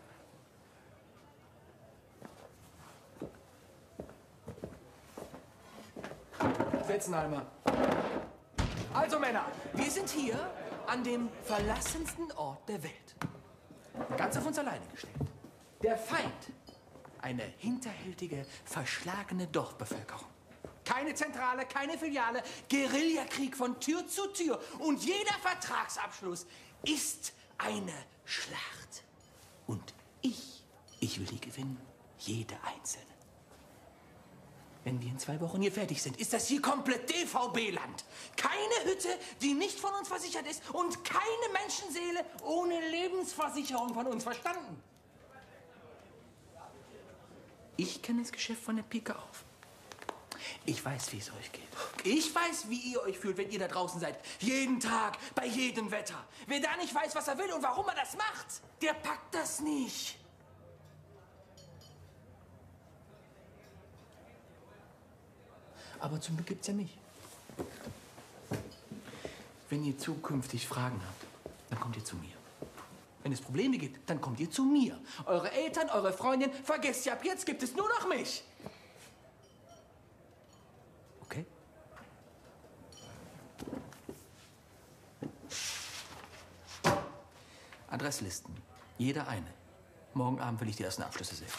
Fetzenheimer. Also, Männer, wir sind hier an dem verlassensten Ort der Welt. Ganz auf uns alleine gestellt. Der Feind. Eine hinterhältige, verschlagene Dorfbevölkerung. Keine Zentrale, keine Filiale. Guerillakrieg von Tür zu Tür. Und jeder Vertragsabschluss ist eine Schlacht. Und ich, ich will die gewinnen. Jede einzelne. Wenn wir in zwei Wochen hier fertig sind, ist das hier komplett D V B-Land. Keine Hütte, die nicht von uns versichert ist und keine Menschenseele ohne Lebensversicherung von uns. Verstanden? Ich kenne das Geschäft von der Pike auf. Ich weiß, wie es euch geht. Ich weiß, wie ihr euch fühlt, wenn ihr da draußen seid. Jeden Tag, bei jedem Wetter. Wer da nicht weiß, was er will und warum er das macht, der packt das nicht. Aber zum Glück gibt's ja mich. Wenn ihr zukünftig Fragen habt, dann kommt ihr zu mir. Wenn es Probleme gibt, dann kommt ihr zu mir. Eure Eltern, eure Freundin, vergesst ihr, ab jetzt gibt es nur noch mich. Okay? Adresslisten. Jeder eine. Morgen Abend will ich die ersten Abschlüsse sehen.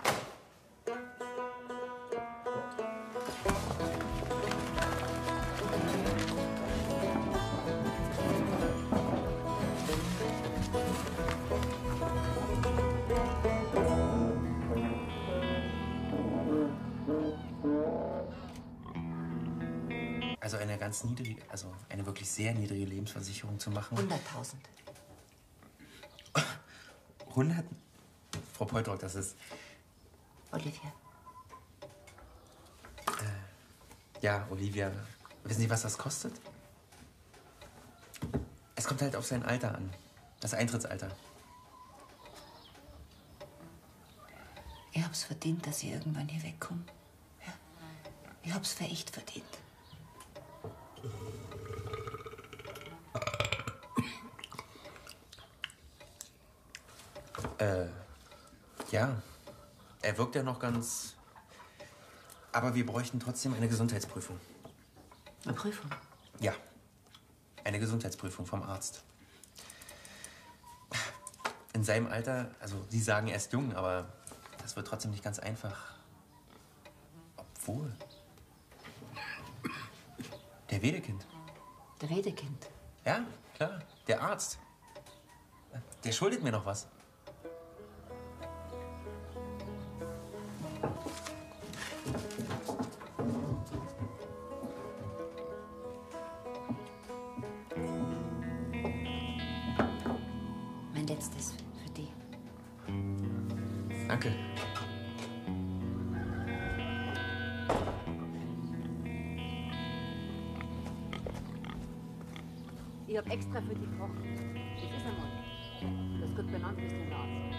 Also eine ganz niedrige, also eine wirklich sehr niedrige Lebensversicherung zu machen. hunderttausend. hundert? Frau Poltrock, das ist... Olivia. Äh, ja, Olivia. Wissen Sie, was das kostet? Es kommt halt auf sein Alter an. Das Eintrittsalter. Ich hab's verdient, dass ich irgendwann hier wegkomme. Ja. Ich hab's für echt verdient. Äh, ja. Er wirkt ja noch ganz... Aber wir bräuchten trotzdem eine Gesundheitsprüfung. Eine Prüfung? Ja. Eine Gesundheitsprüfung vom Arzt. In seinem Alter, also Sie sagen, er ist jung, aber das wird trotzdem nicht ganz einfach. Obwohl. Der Wedekind. Der Wedekind? Ja, klar. Der Arzt. Der schuldet mir noch was. Mein letztes für dich. Danke. Ich hab extra für dich gekocht. Das ist einmal. Das gut benannt bist du Arzt.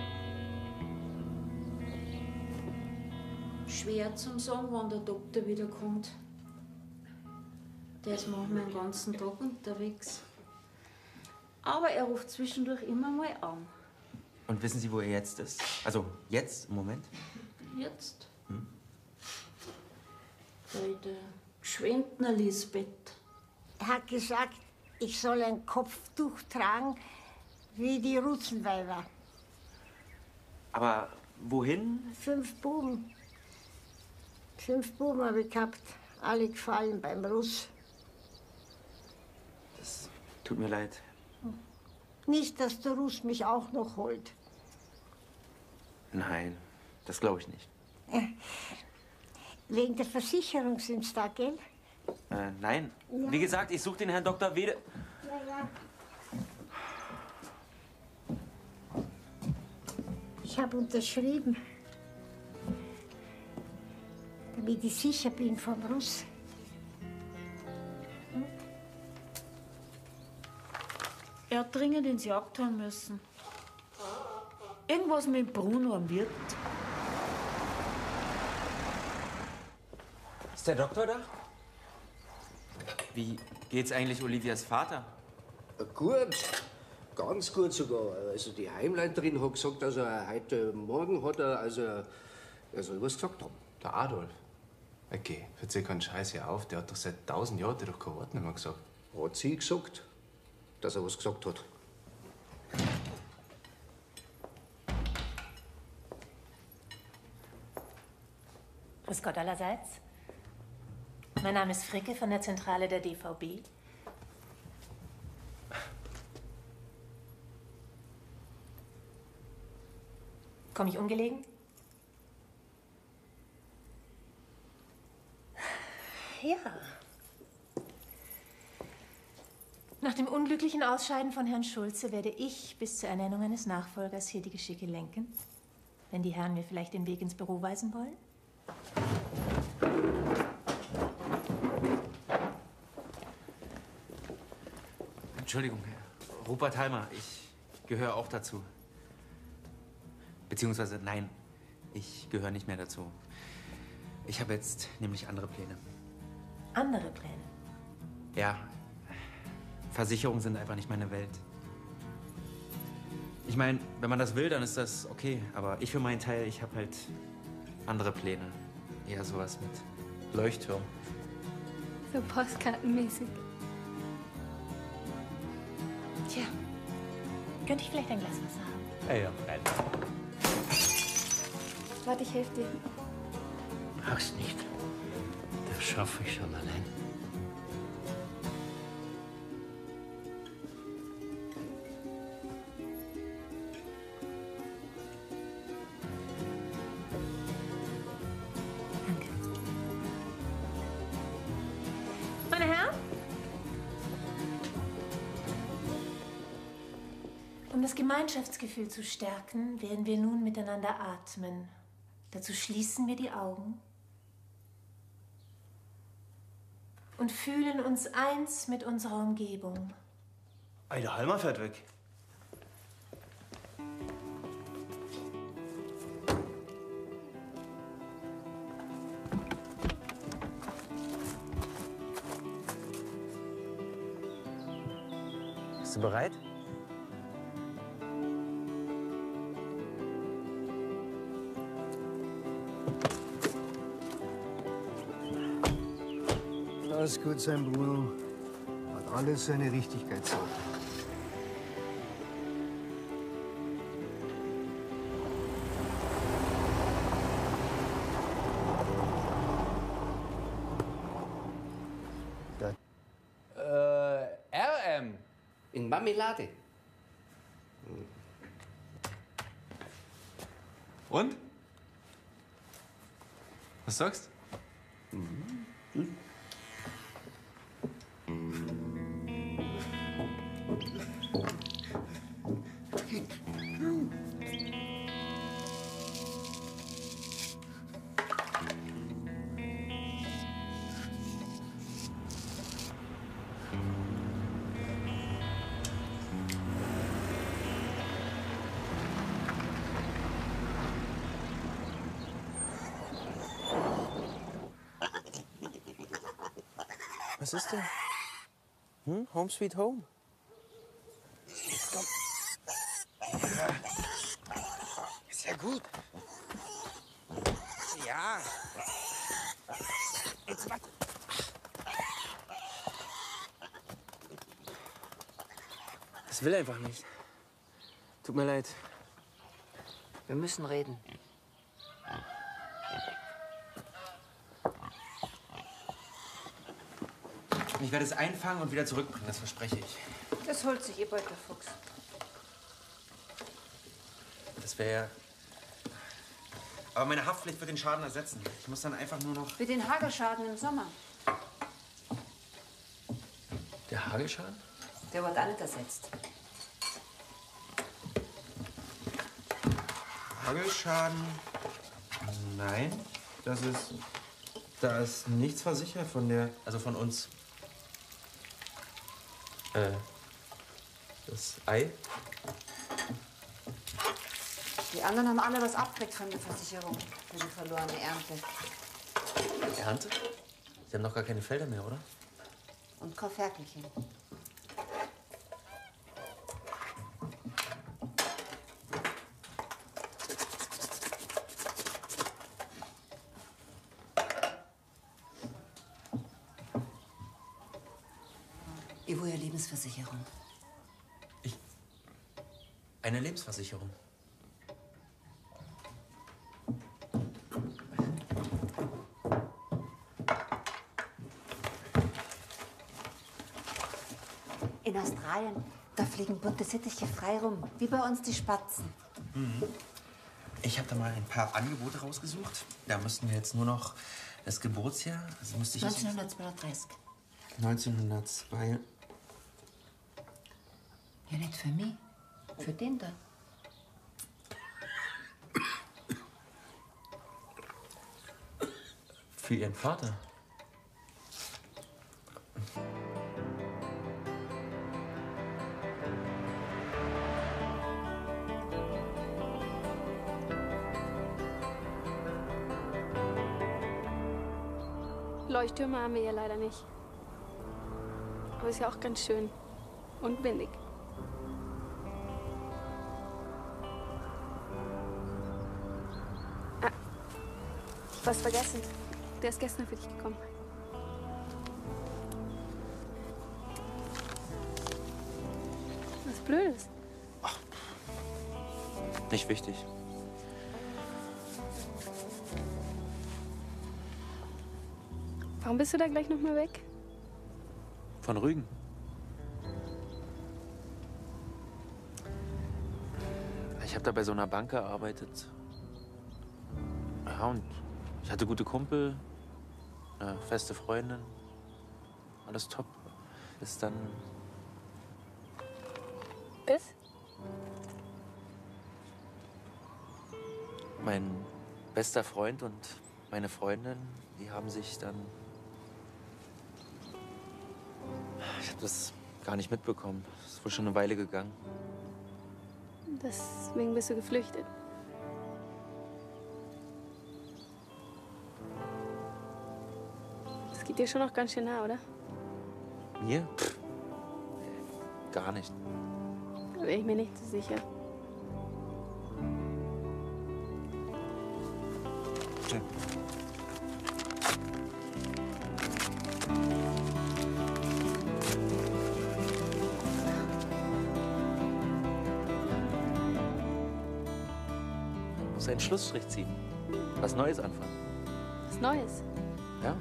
Schwer zum sagen, wann der Doktor wiederkommt. Der ist manchmal den ganzen Tag unterwegs. Aber er ruft zwischendurch immer mal an. Und wissen Sie, wo er jetzt ist? Also jetzt, im Moment? Jetzt? Hm? Bei der Gschwendner Lisbeth. Er hat gesagt, ich soll ein Kopftuch tragen wie die Russenweiber. Aber wohin? Fünf Buben. Fünf Buben habe ich gehabt. Alle gefallen beim Russ. Das tut mir leid. Nicht, dass der Russ mich auch noch holt. Nein, das glaube ich nicht. Wegen der Versicherung sind Sie da, gell? Äh, nein. Ja. Wie gesagt, ich suche den Herrn Doktor Wede... Ja, ja. Ich habe unterschrieben, damit ich sicher bin vom Russ. Hm? Er hat dringend ins Jagdhorn müssen. Irgendwas mit Bruno am Wirt. Ist der Doktor da? Wie geht's eigentlich Olivias Vater? Gut, ganz gut sogar. Also die Heimleiterin hat gesagt, also heute Morgen hat er, also er soll was gesagt haben. Der Adolf? Okay, verzeih keinen Scheiß hier auf. Der hat doch seit tausend Jahren doch kein Wort nicht mehr gesagt. Hat sie gesagt, dass er was gesagt hat? Grüß Gott allerseits. Mein Name ist Fricke von der Zentrale der D V B. Komme ich ungelegen? Ja. Nach dem unglücklichen Ausscheiden von Herrn Schulze werde ich bis zur Ernennung eines Nachfolgers hier die Geschicke lenken. Wenn die Herren mir vielleicht den Weg ins Büro weisen wollen? Entschuldigung, Herr Rupert Halmer, ich gehöre auch dazu. Beziehungsweise, nein, ich gehöre nicht mehr dazu. Ich habe jetzt nämlich andere Pläne. Andere Pläne? Ja, Versicherungen sind einfach nicht meine Welt. Ich meine, wenn man das will, dann ist das okay. Aber ich für meinen Teil, ich habe halt andere Pläne. Eher sowas mit Leuchtturm. So postkartenmäßig. Tja, könnte ich vielleicht ein Glas Wasser haben? Ja, ja, nein. Warte, ich helfe dir. Mach's nicht. Das schaffe ich schon allein. Meine Herren? Um das Gemeinschaftsgefühl zu stärken, werden wir nun miteinander atmen. Dazu schließen wir die Augen und fühlen uns eins mit unserer Umgebung. Ey, der Halmer fährt weg. Bist du bereit? Lass gut sein, Bruno. Hat alles seine Richtigkeit so. Äh, R M. In Marmelade. Und? Was sagst du? Was ist denn? Hm? Home sweet home. Komm. Ist ja gut. Ja. Jetzt warte. Es will einfach nicht. Tut mir leid. Wir müssen reden. Ich werde es einfangen und wieder zurückbringen, das verspreche ich. Das holt sich ihr Beutelfuchs. Das wäre. Aber meine Haftpflicht wird den Schaden ersetzen. Ich muss dann einfach nur noch. Für den Hagelschaden im Sommer. Der Hagelschaden? Der wird auch nicht ersetzt. Hagelschaden? Nein, das ist. Da ist nichts versichert von der. Also von uns. Äh. Das Ei? Die anderen haben alle was abgekriegt von der Versicherung für die verlorene Ernte. Ernte? Sie haben doch gar keine Felder mehr, oder? Und kein Ferkelchen. Evoya Lebensversicherung. Eine Lebensversicherung. In Australien, da fliegen bunte Sittiche frei rum, wie bei uns die Spatzen. Mhm. Ich habe da mal ein paar Angebote rausgesucht. Da müssten wir jetzt nur noch das Geburtsjahr. Also müsste ich neunzehnhundertzweiunddreißig. neunzehnhundertzwei. Ja, nicht für mich. Für den da. Für Ihren Vater. Leuchttürme haben wir ja leider nicht. Aber ist ja auch ganz schön. Und windig. Ah, ich was vergessen. Der ist gestern für dich gekommen. Was Blödes. Nicht wichtig. Warum bist du da gleich noch mal weg? Von Rügen. Ich habe da bei so einer Bank gearbeitet. Ja, und ich hatte gute Kumpel, eine feste Freundin. Alles top. Bis dann. Bis? Mein bester Freund und meine Freundin, die haben sich dann. Ich habe das gar nicht mitbekommen. Es ist wohl schon eine Weile gegangen. Deswegen bist du geflüchtet. Das geht dir schon noch ganz schön nah, oder? Mir? Pff, gar nicht. Da bin ich mir nicht so sicher. Okay. muss einen Schlussstrich ziehen. Was Neues anfangen. Was Neues? Ja?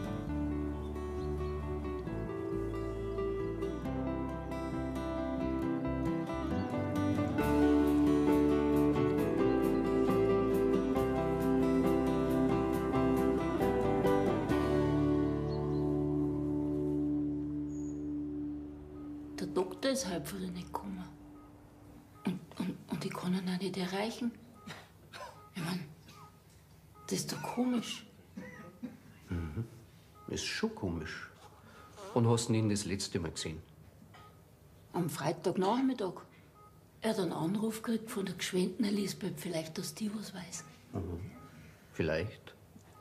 Der Doktor ist halb wieder nicht gekommen. Und, und, und ich kann ihn auch nicht erreichen. Ich mein, das ist doch komisch. Mhm. Ist schon komisch. Wann hast du ihn das letzte Mal gesehen? Am Freitagnachmittag. Er hat einen Anruf gekriegt von der geschwendeten Elisabeth. Vielleicht, dass die was weiß. Mhm. Vielleicht.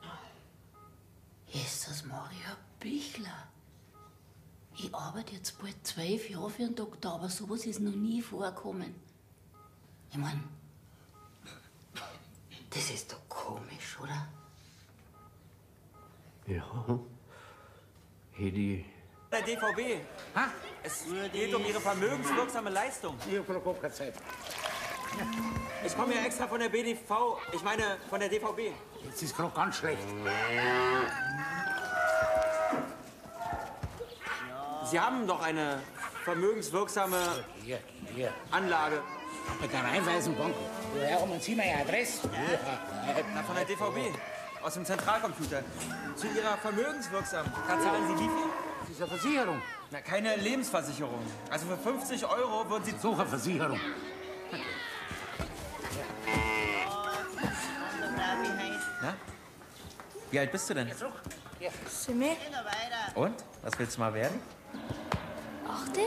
Jesus Maria Bichler. Ich arbeite jetzt bald zwölf Jahre für einen Doktor, aber sowas ist noch nie vorgekommen. Ich mein, das ist doch komisch, oder? Ja. Hedi. Der D V B. Ha? Es geht um Ihre vermögenswirksame Leistung. Hier, Frau keine Zeit. Ich komme ja extra von der B D V. Ich meine, von der D V B. Jetzt ist gerade ganz schlecht. Sie haben doch eine vermögenswirksame Hier, hier. Anlage. Bei der Raiffeisenbank. Woher haben Sie meine Adresse? Na, von der D V B. Aus dem Zentralcomputer. Zu Ihrer vermögenswirksamen. Da zahlen Sie wie viel? Das ist eine Versicherung. Na, keine Lebensversicherung. Also für fünfzig Euro würden Sie... Suche Versicherung. Na? Wie alt bist du denn? Simme? Und? Was willst du mal werden? Achte?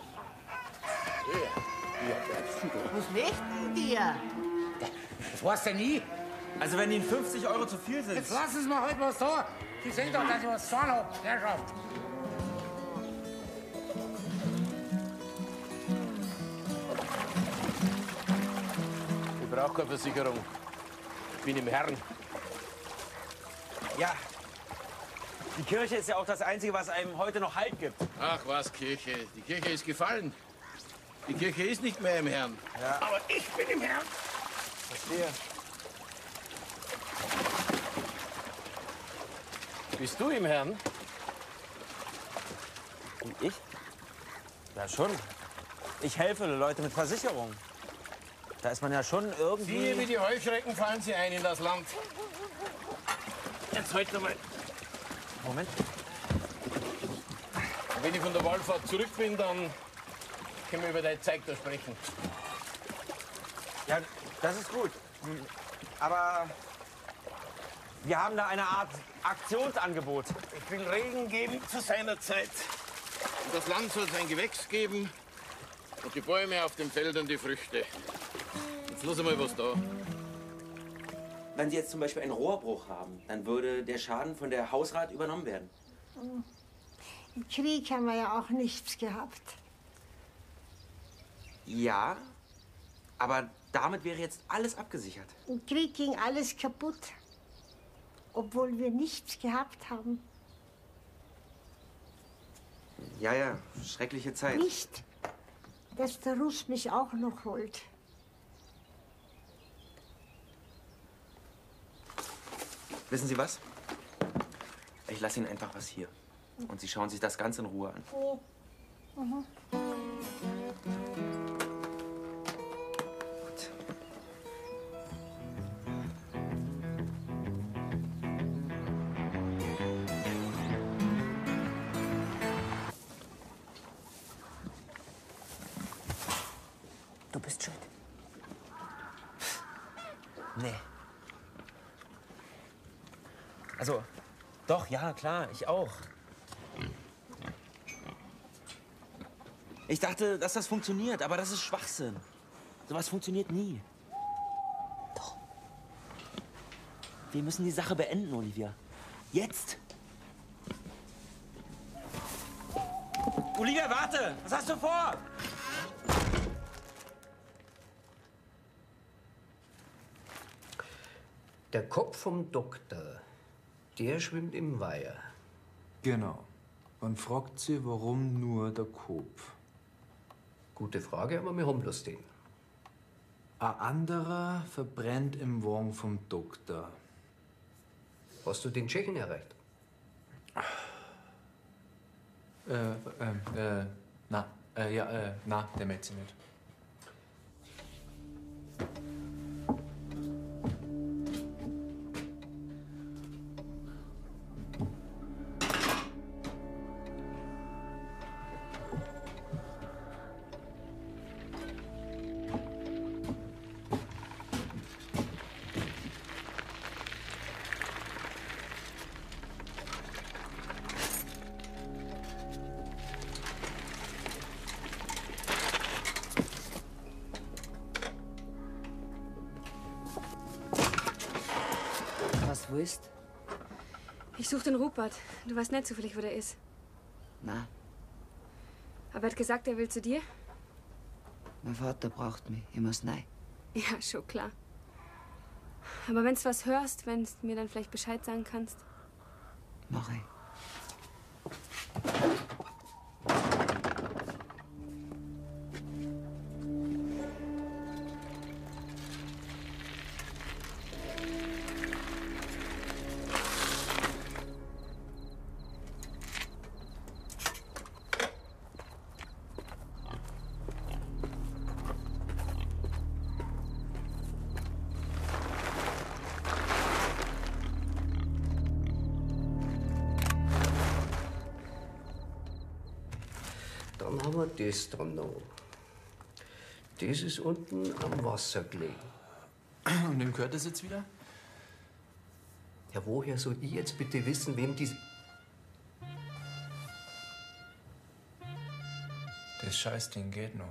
Was möchten dir? Das weißt du nie. Also wenn Ihnen fünfzig Euro zu viel sind... Jetzt lassen Sie mir heute was da. Sie sehen doch, dass ich was zahlen hab. Herrschaft. Ich brauche keine Versicherung. Ich bin im Herrn. Ja. Die Kirche ist ja auch das Einzige, was einem heute noch Halt gibt. Ach was, Kirche. Die Kirche ist gefallen. Die Kirche ist nicht mehr im Herrn. Ja. Aber ich bin im Herrn. Verstehe. Bist du im Herrn? Und ich? Ja, schon. Ich helfe Leute mit Versicherungen. Da ist man ja schon irgendwie... Siehe, wie die Heuschrecken fallen sie ein in das Land. Jetzt halt mal. Moment. Wenn ich von der Wallfahrt zurück bin, dann können wir über dein Zeug da sprechen. Ja, das ist gut. Aber wir haben da eine Art Aktionsangebot. Ich will Regen geben zu seiner Zeit. Und das Land soll sein Gewächs geben und die Bäume auf den Feldern die Früchte. Jetzt lass mal was da. Wenn Sie jetzt zum Beispiel einen Rohrbruch haben, dann würde der Schaden von der Hausrat übernommen werden. Im Krieg haben wir ja auch nichts gehabt. Ja, aber damit wäre jetzt alles abgesichert. Im Krieg ging alles kaputt, obwohl wir nichts gehabt haben. Ja, ja, schreckliche Zeit. Nicht, dass der Russ mich auch noch holt. Wissen Sie was? Ich lasse Ihnen einfach was hier. Und Sie schauen sich das Ganze in Ruhe an. Oh. Mhm. Du bist schuld. Nee. Also, doch, ja, klar, ich auch. Ich dachte, dass das funktioniert, aber das ist Schwachsinn. Sowas funktioniert nie. Doch. Wir müssen die Sache beenden, Olivia. Jetzt. Olivia, warte! Was hast du vor? Der Kopf vom Doktor, der schwimmt im Weiher. Genau. Man fragt sich, warum nur der Kopf? Gute Frage, aber wir haben bloß den. Ein anderer verbrennt im Wagen vom Doktor. Hast du den Tschechen erreicht? Äh, äh, äh, na, äh, ja, äh, na, der meldet sich nicht. Was willst? Ich suche den Rupert. Du weißt nicht zufällig, wo der ist. Na, Aber er hat gesagt, er will zu dir. mein Vater braucht mich. Ich muss rein. Ja, schon klar. Aber wenn du was hörst, wenn du mir dann vielleicht Bescheid sagen kannst. Mach ich. Dann haben wir das dann noch. Das ist unten am Wasser gelegen. Und wem gehört das jetzt wieder? Ja, woher soll ich jetzt bitte wissen, wem die... Das Scheißding geht noch.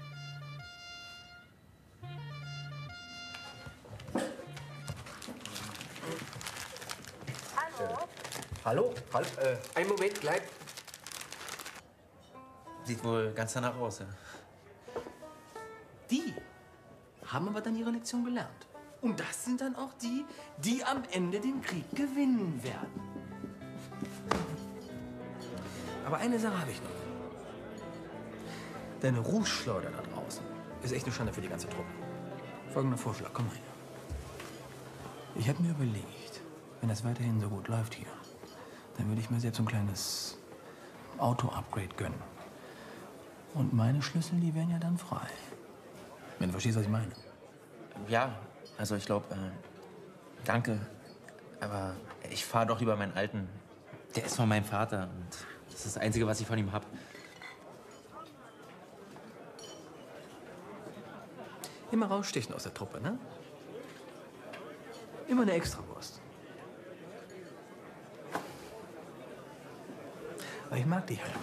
Hallo? Hallo? Äh, einen Moment, gleich. Sieht wohl ganz danach aus, ja. Die haben aber dann ihre Lektion gelernt. Und das sind dann auch die, die am Ende den Krieg gewinnen werden. Aber eine Sache habe ich noch. Deine Rußschleuder da draußen ist echt eine Schande für die ganze Truppe. Folgender Vorschlag, komm rein. Ich habe mir überlegt, wenn das weiterhin so gut läuft hier, dann würde ich mir selbst so ein kleines Auto-Upgrade gönnen. Und meine Schlüssel, die wären ja dann frei. Wenn du verstehst, was ich meine. Ja, also ich glaube, äh, danke. Aber ich fahre doch lieber meinen alten. Der ist von meinem Vater und das ist das Einzige, was ich von ihm hab. Immer rausstechen aus der Truppe, ne? Immer eine Extrawurst. Aber ich mag dich halt.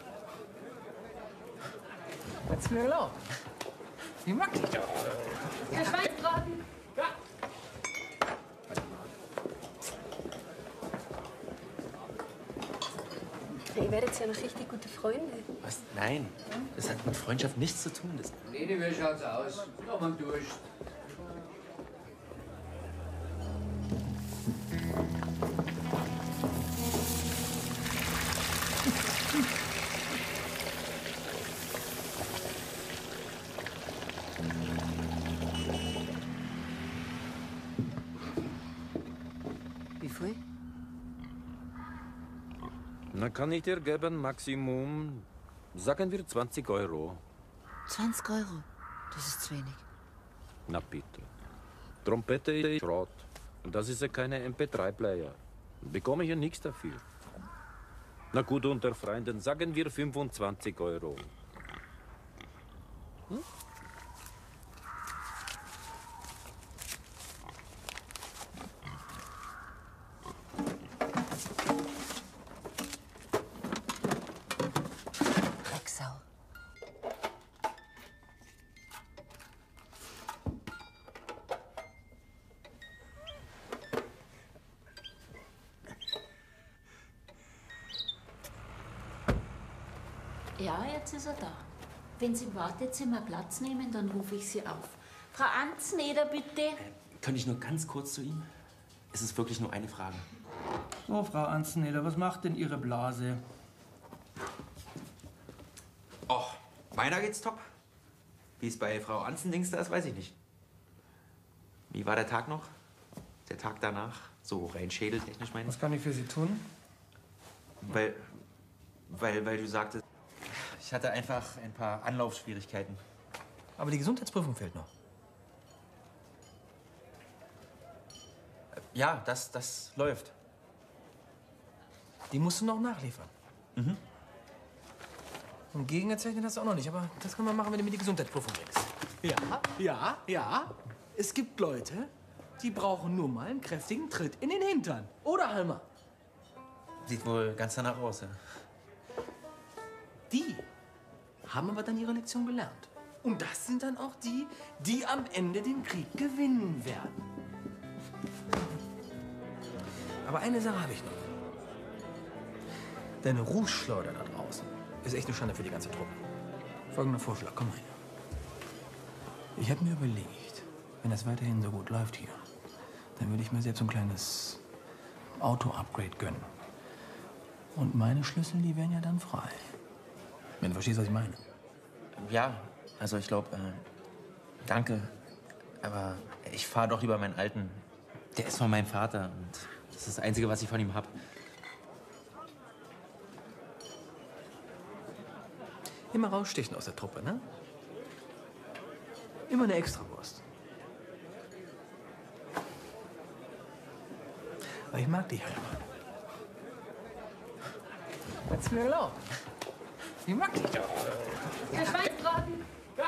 Kannst du mir erlauben? Ich mag dich doch. Der Schweinsbraten. Ja. Ihr werdet ja noch richtig gute Freunde. Was? Nein, das hat mit Freundschaft nichts zu tun. Das Leni, wie schaut's aus? Noch mal durch. Wie viel? Na, kann ich dir geben, Maximum, sagen wir zwanzig Euro. zwanzig Euro? Das ist zu wenig. Na bitte. Trompete ist Schrott. Und das ist ja keine M P drei Player. Bekomme ich ja nichts dafür. Na gut, unter Freunden sagen wir fünfundzwanzig Euro. Hm? Drecksau. Ja, jetzt ist er da. Wenn Sie im Wartezimmer Platz nehmen, dann rufe ich Sie auf. Frau Anzneder, bitte. Könnte ich nur ganz kurz zu ihm? Es ist wirklich nur eine Frage. So, Frau Anzneder, was macht denn Ihre Blase? Och, meiner geht's top. Wie es bei Frau Anzendings da ist, weiß ich nicht. Wie war der Tag noch? Der Tag danach? So rein schädeltechnisch meine ich? Was kann ich für Sie tun? Weil, weil, weil du sagtest, ich hatte einfach ein paar Anlaufschwierigkeiten. Aber die Gesundheitsprüfung fehlt noch. Ja, das, das läuft. Die musst du noch nachliefern. Mhm. Und gegengezeichnet hast du auch noch nicht, aber das können wir machen, wenn du mir die Gesundheitsprüfung bringst. Ja, ja, ja. Es gibt Leute, die brauchen nur mal einen kräftigen Tritt in den Hintern. Oder, Halmer? Sieht wohl ganz danach aus, ja. Die haben aber dann ihre Lektion gelernt. Und das sind dann auch die, die am Ende den Krieg gewinnen werden. Aber eine Sache habe ich noch. Deine Rußschleuder da draußen ist echt eine Schande für die ganze Truppe. Folgender Vorschlag, komm mal her. Ich habe mir überlegt, wenn das weiterhin so gut läuft hier, dann würde ich mir selbst so ein kleines Auto-Upgrade gönnen. Und meine Schlüssel, die wären ja dann frei. Wenn du verstehst, was ich meine. Ja, also ich glaube, äh, danke. Aber ich fahre doch lieber meinen alten. Der ist von meinem Vater und das ist das Einzige, was ich von ihm habe. Immer rausstechen aus der Truppe, ne? Immer eine Extrawurst. Aber ich mag dich halt. Hat's mir erlaubt. Ich mag dich doch. Der Schweinsbraten. Ja.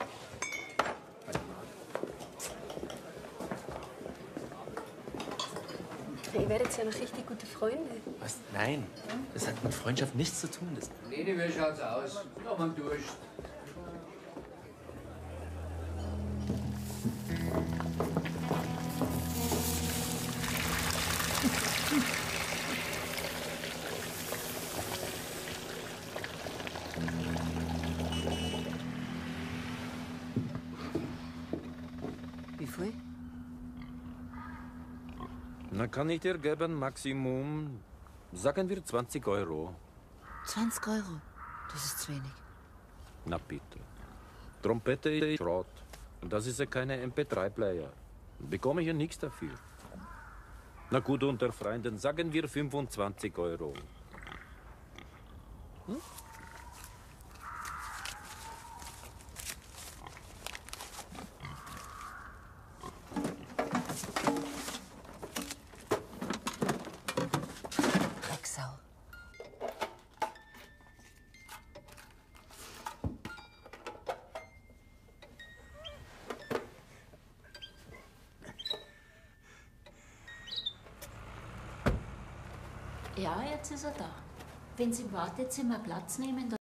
Ihr werdet ja noch richtig gute Freunde. Was? Nein, das hat mit Freundschaft nichts zu tun. Das Leni, wie schaut's aus? Noch mal durch. Wie viel? Na, kann ich dir geben, Maximum, sagen wir zwanzig Euro. zwanzig Euro? Das ist zu wenig. Na bitte. Trompete ist Schrott. Und das ist ja keine M P drei Player. Bekomme ich ja nichts dafür. Na gut, unter Freunden sagen wir fünfundzwanzig Euro. Hm? Drecksau. Ja, jetzt ist er da. Wenn Sie im Wartezimmer Platz nehmen,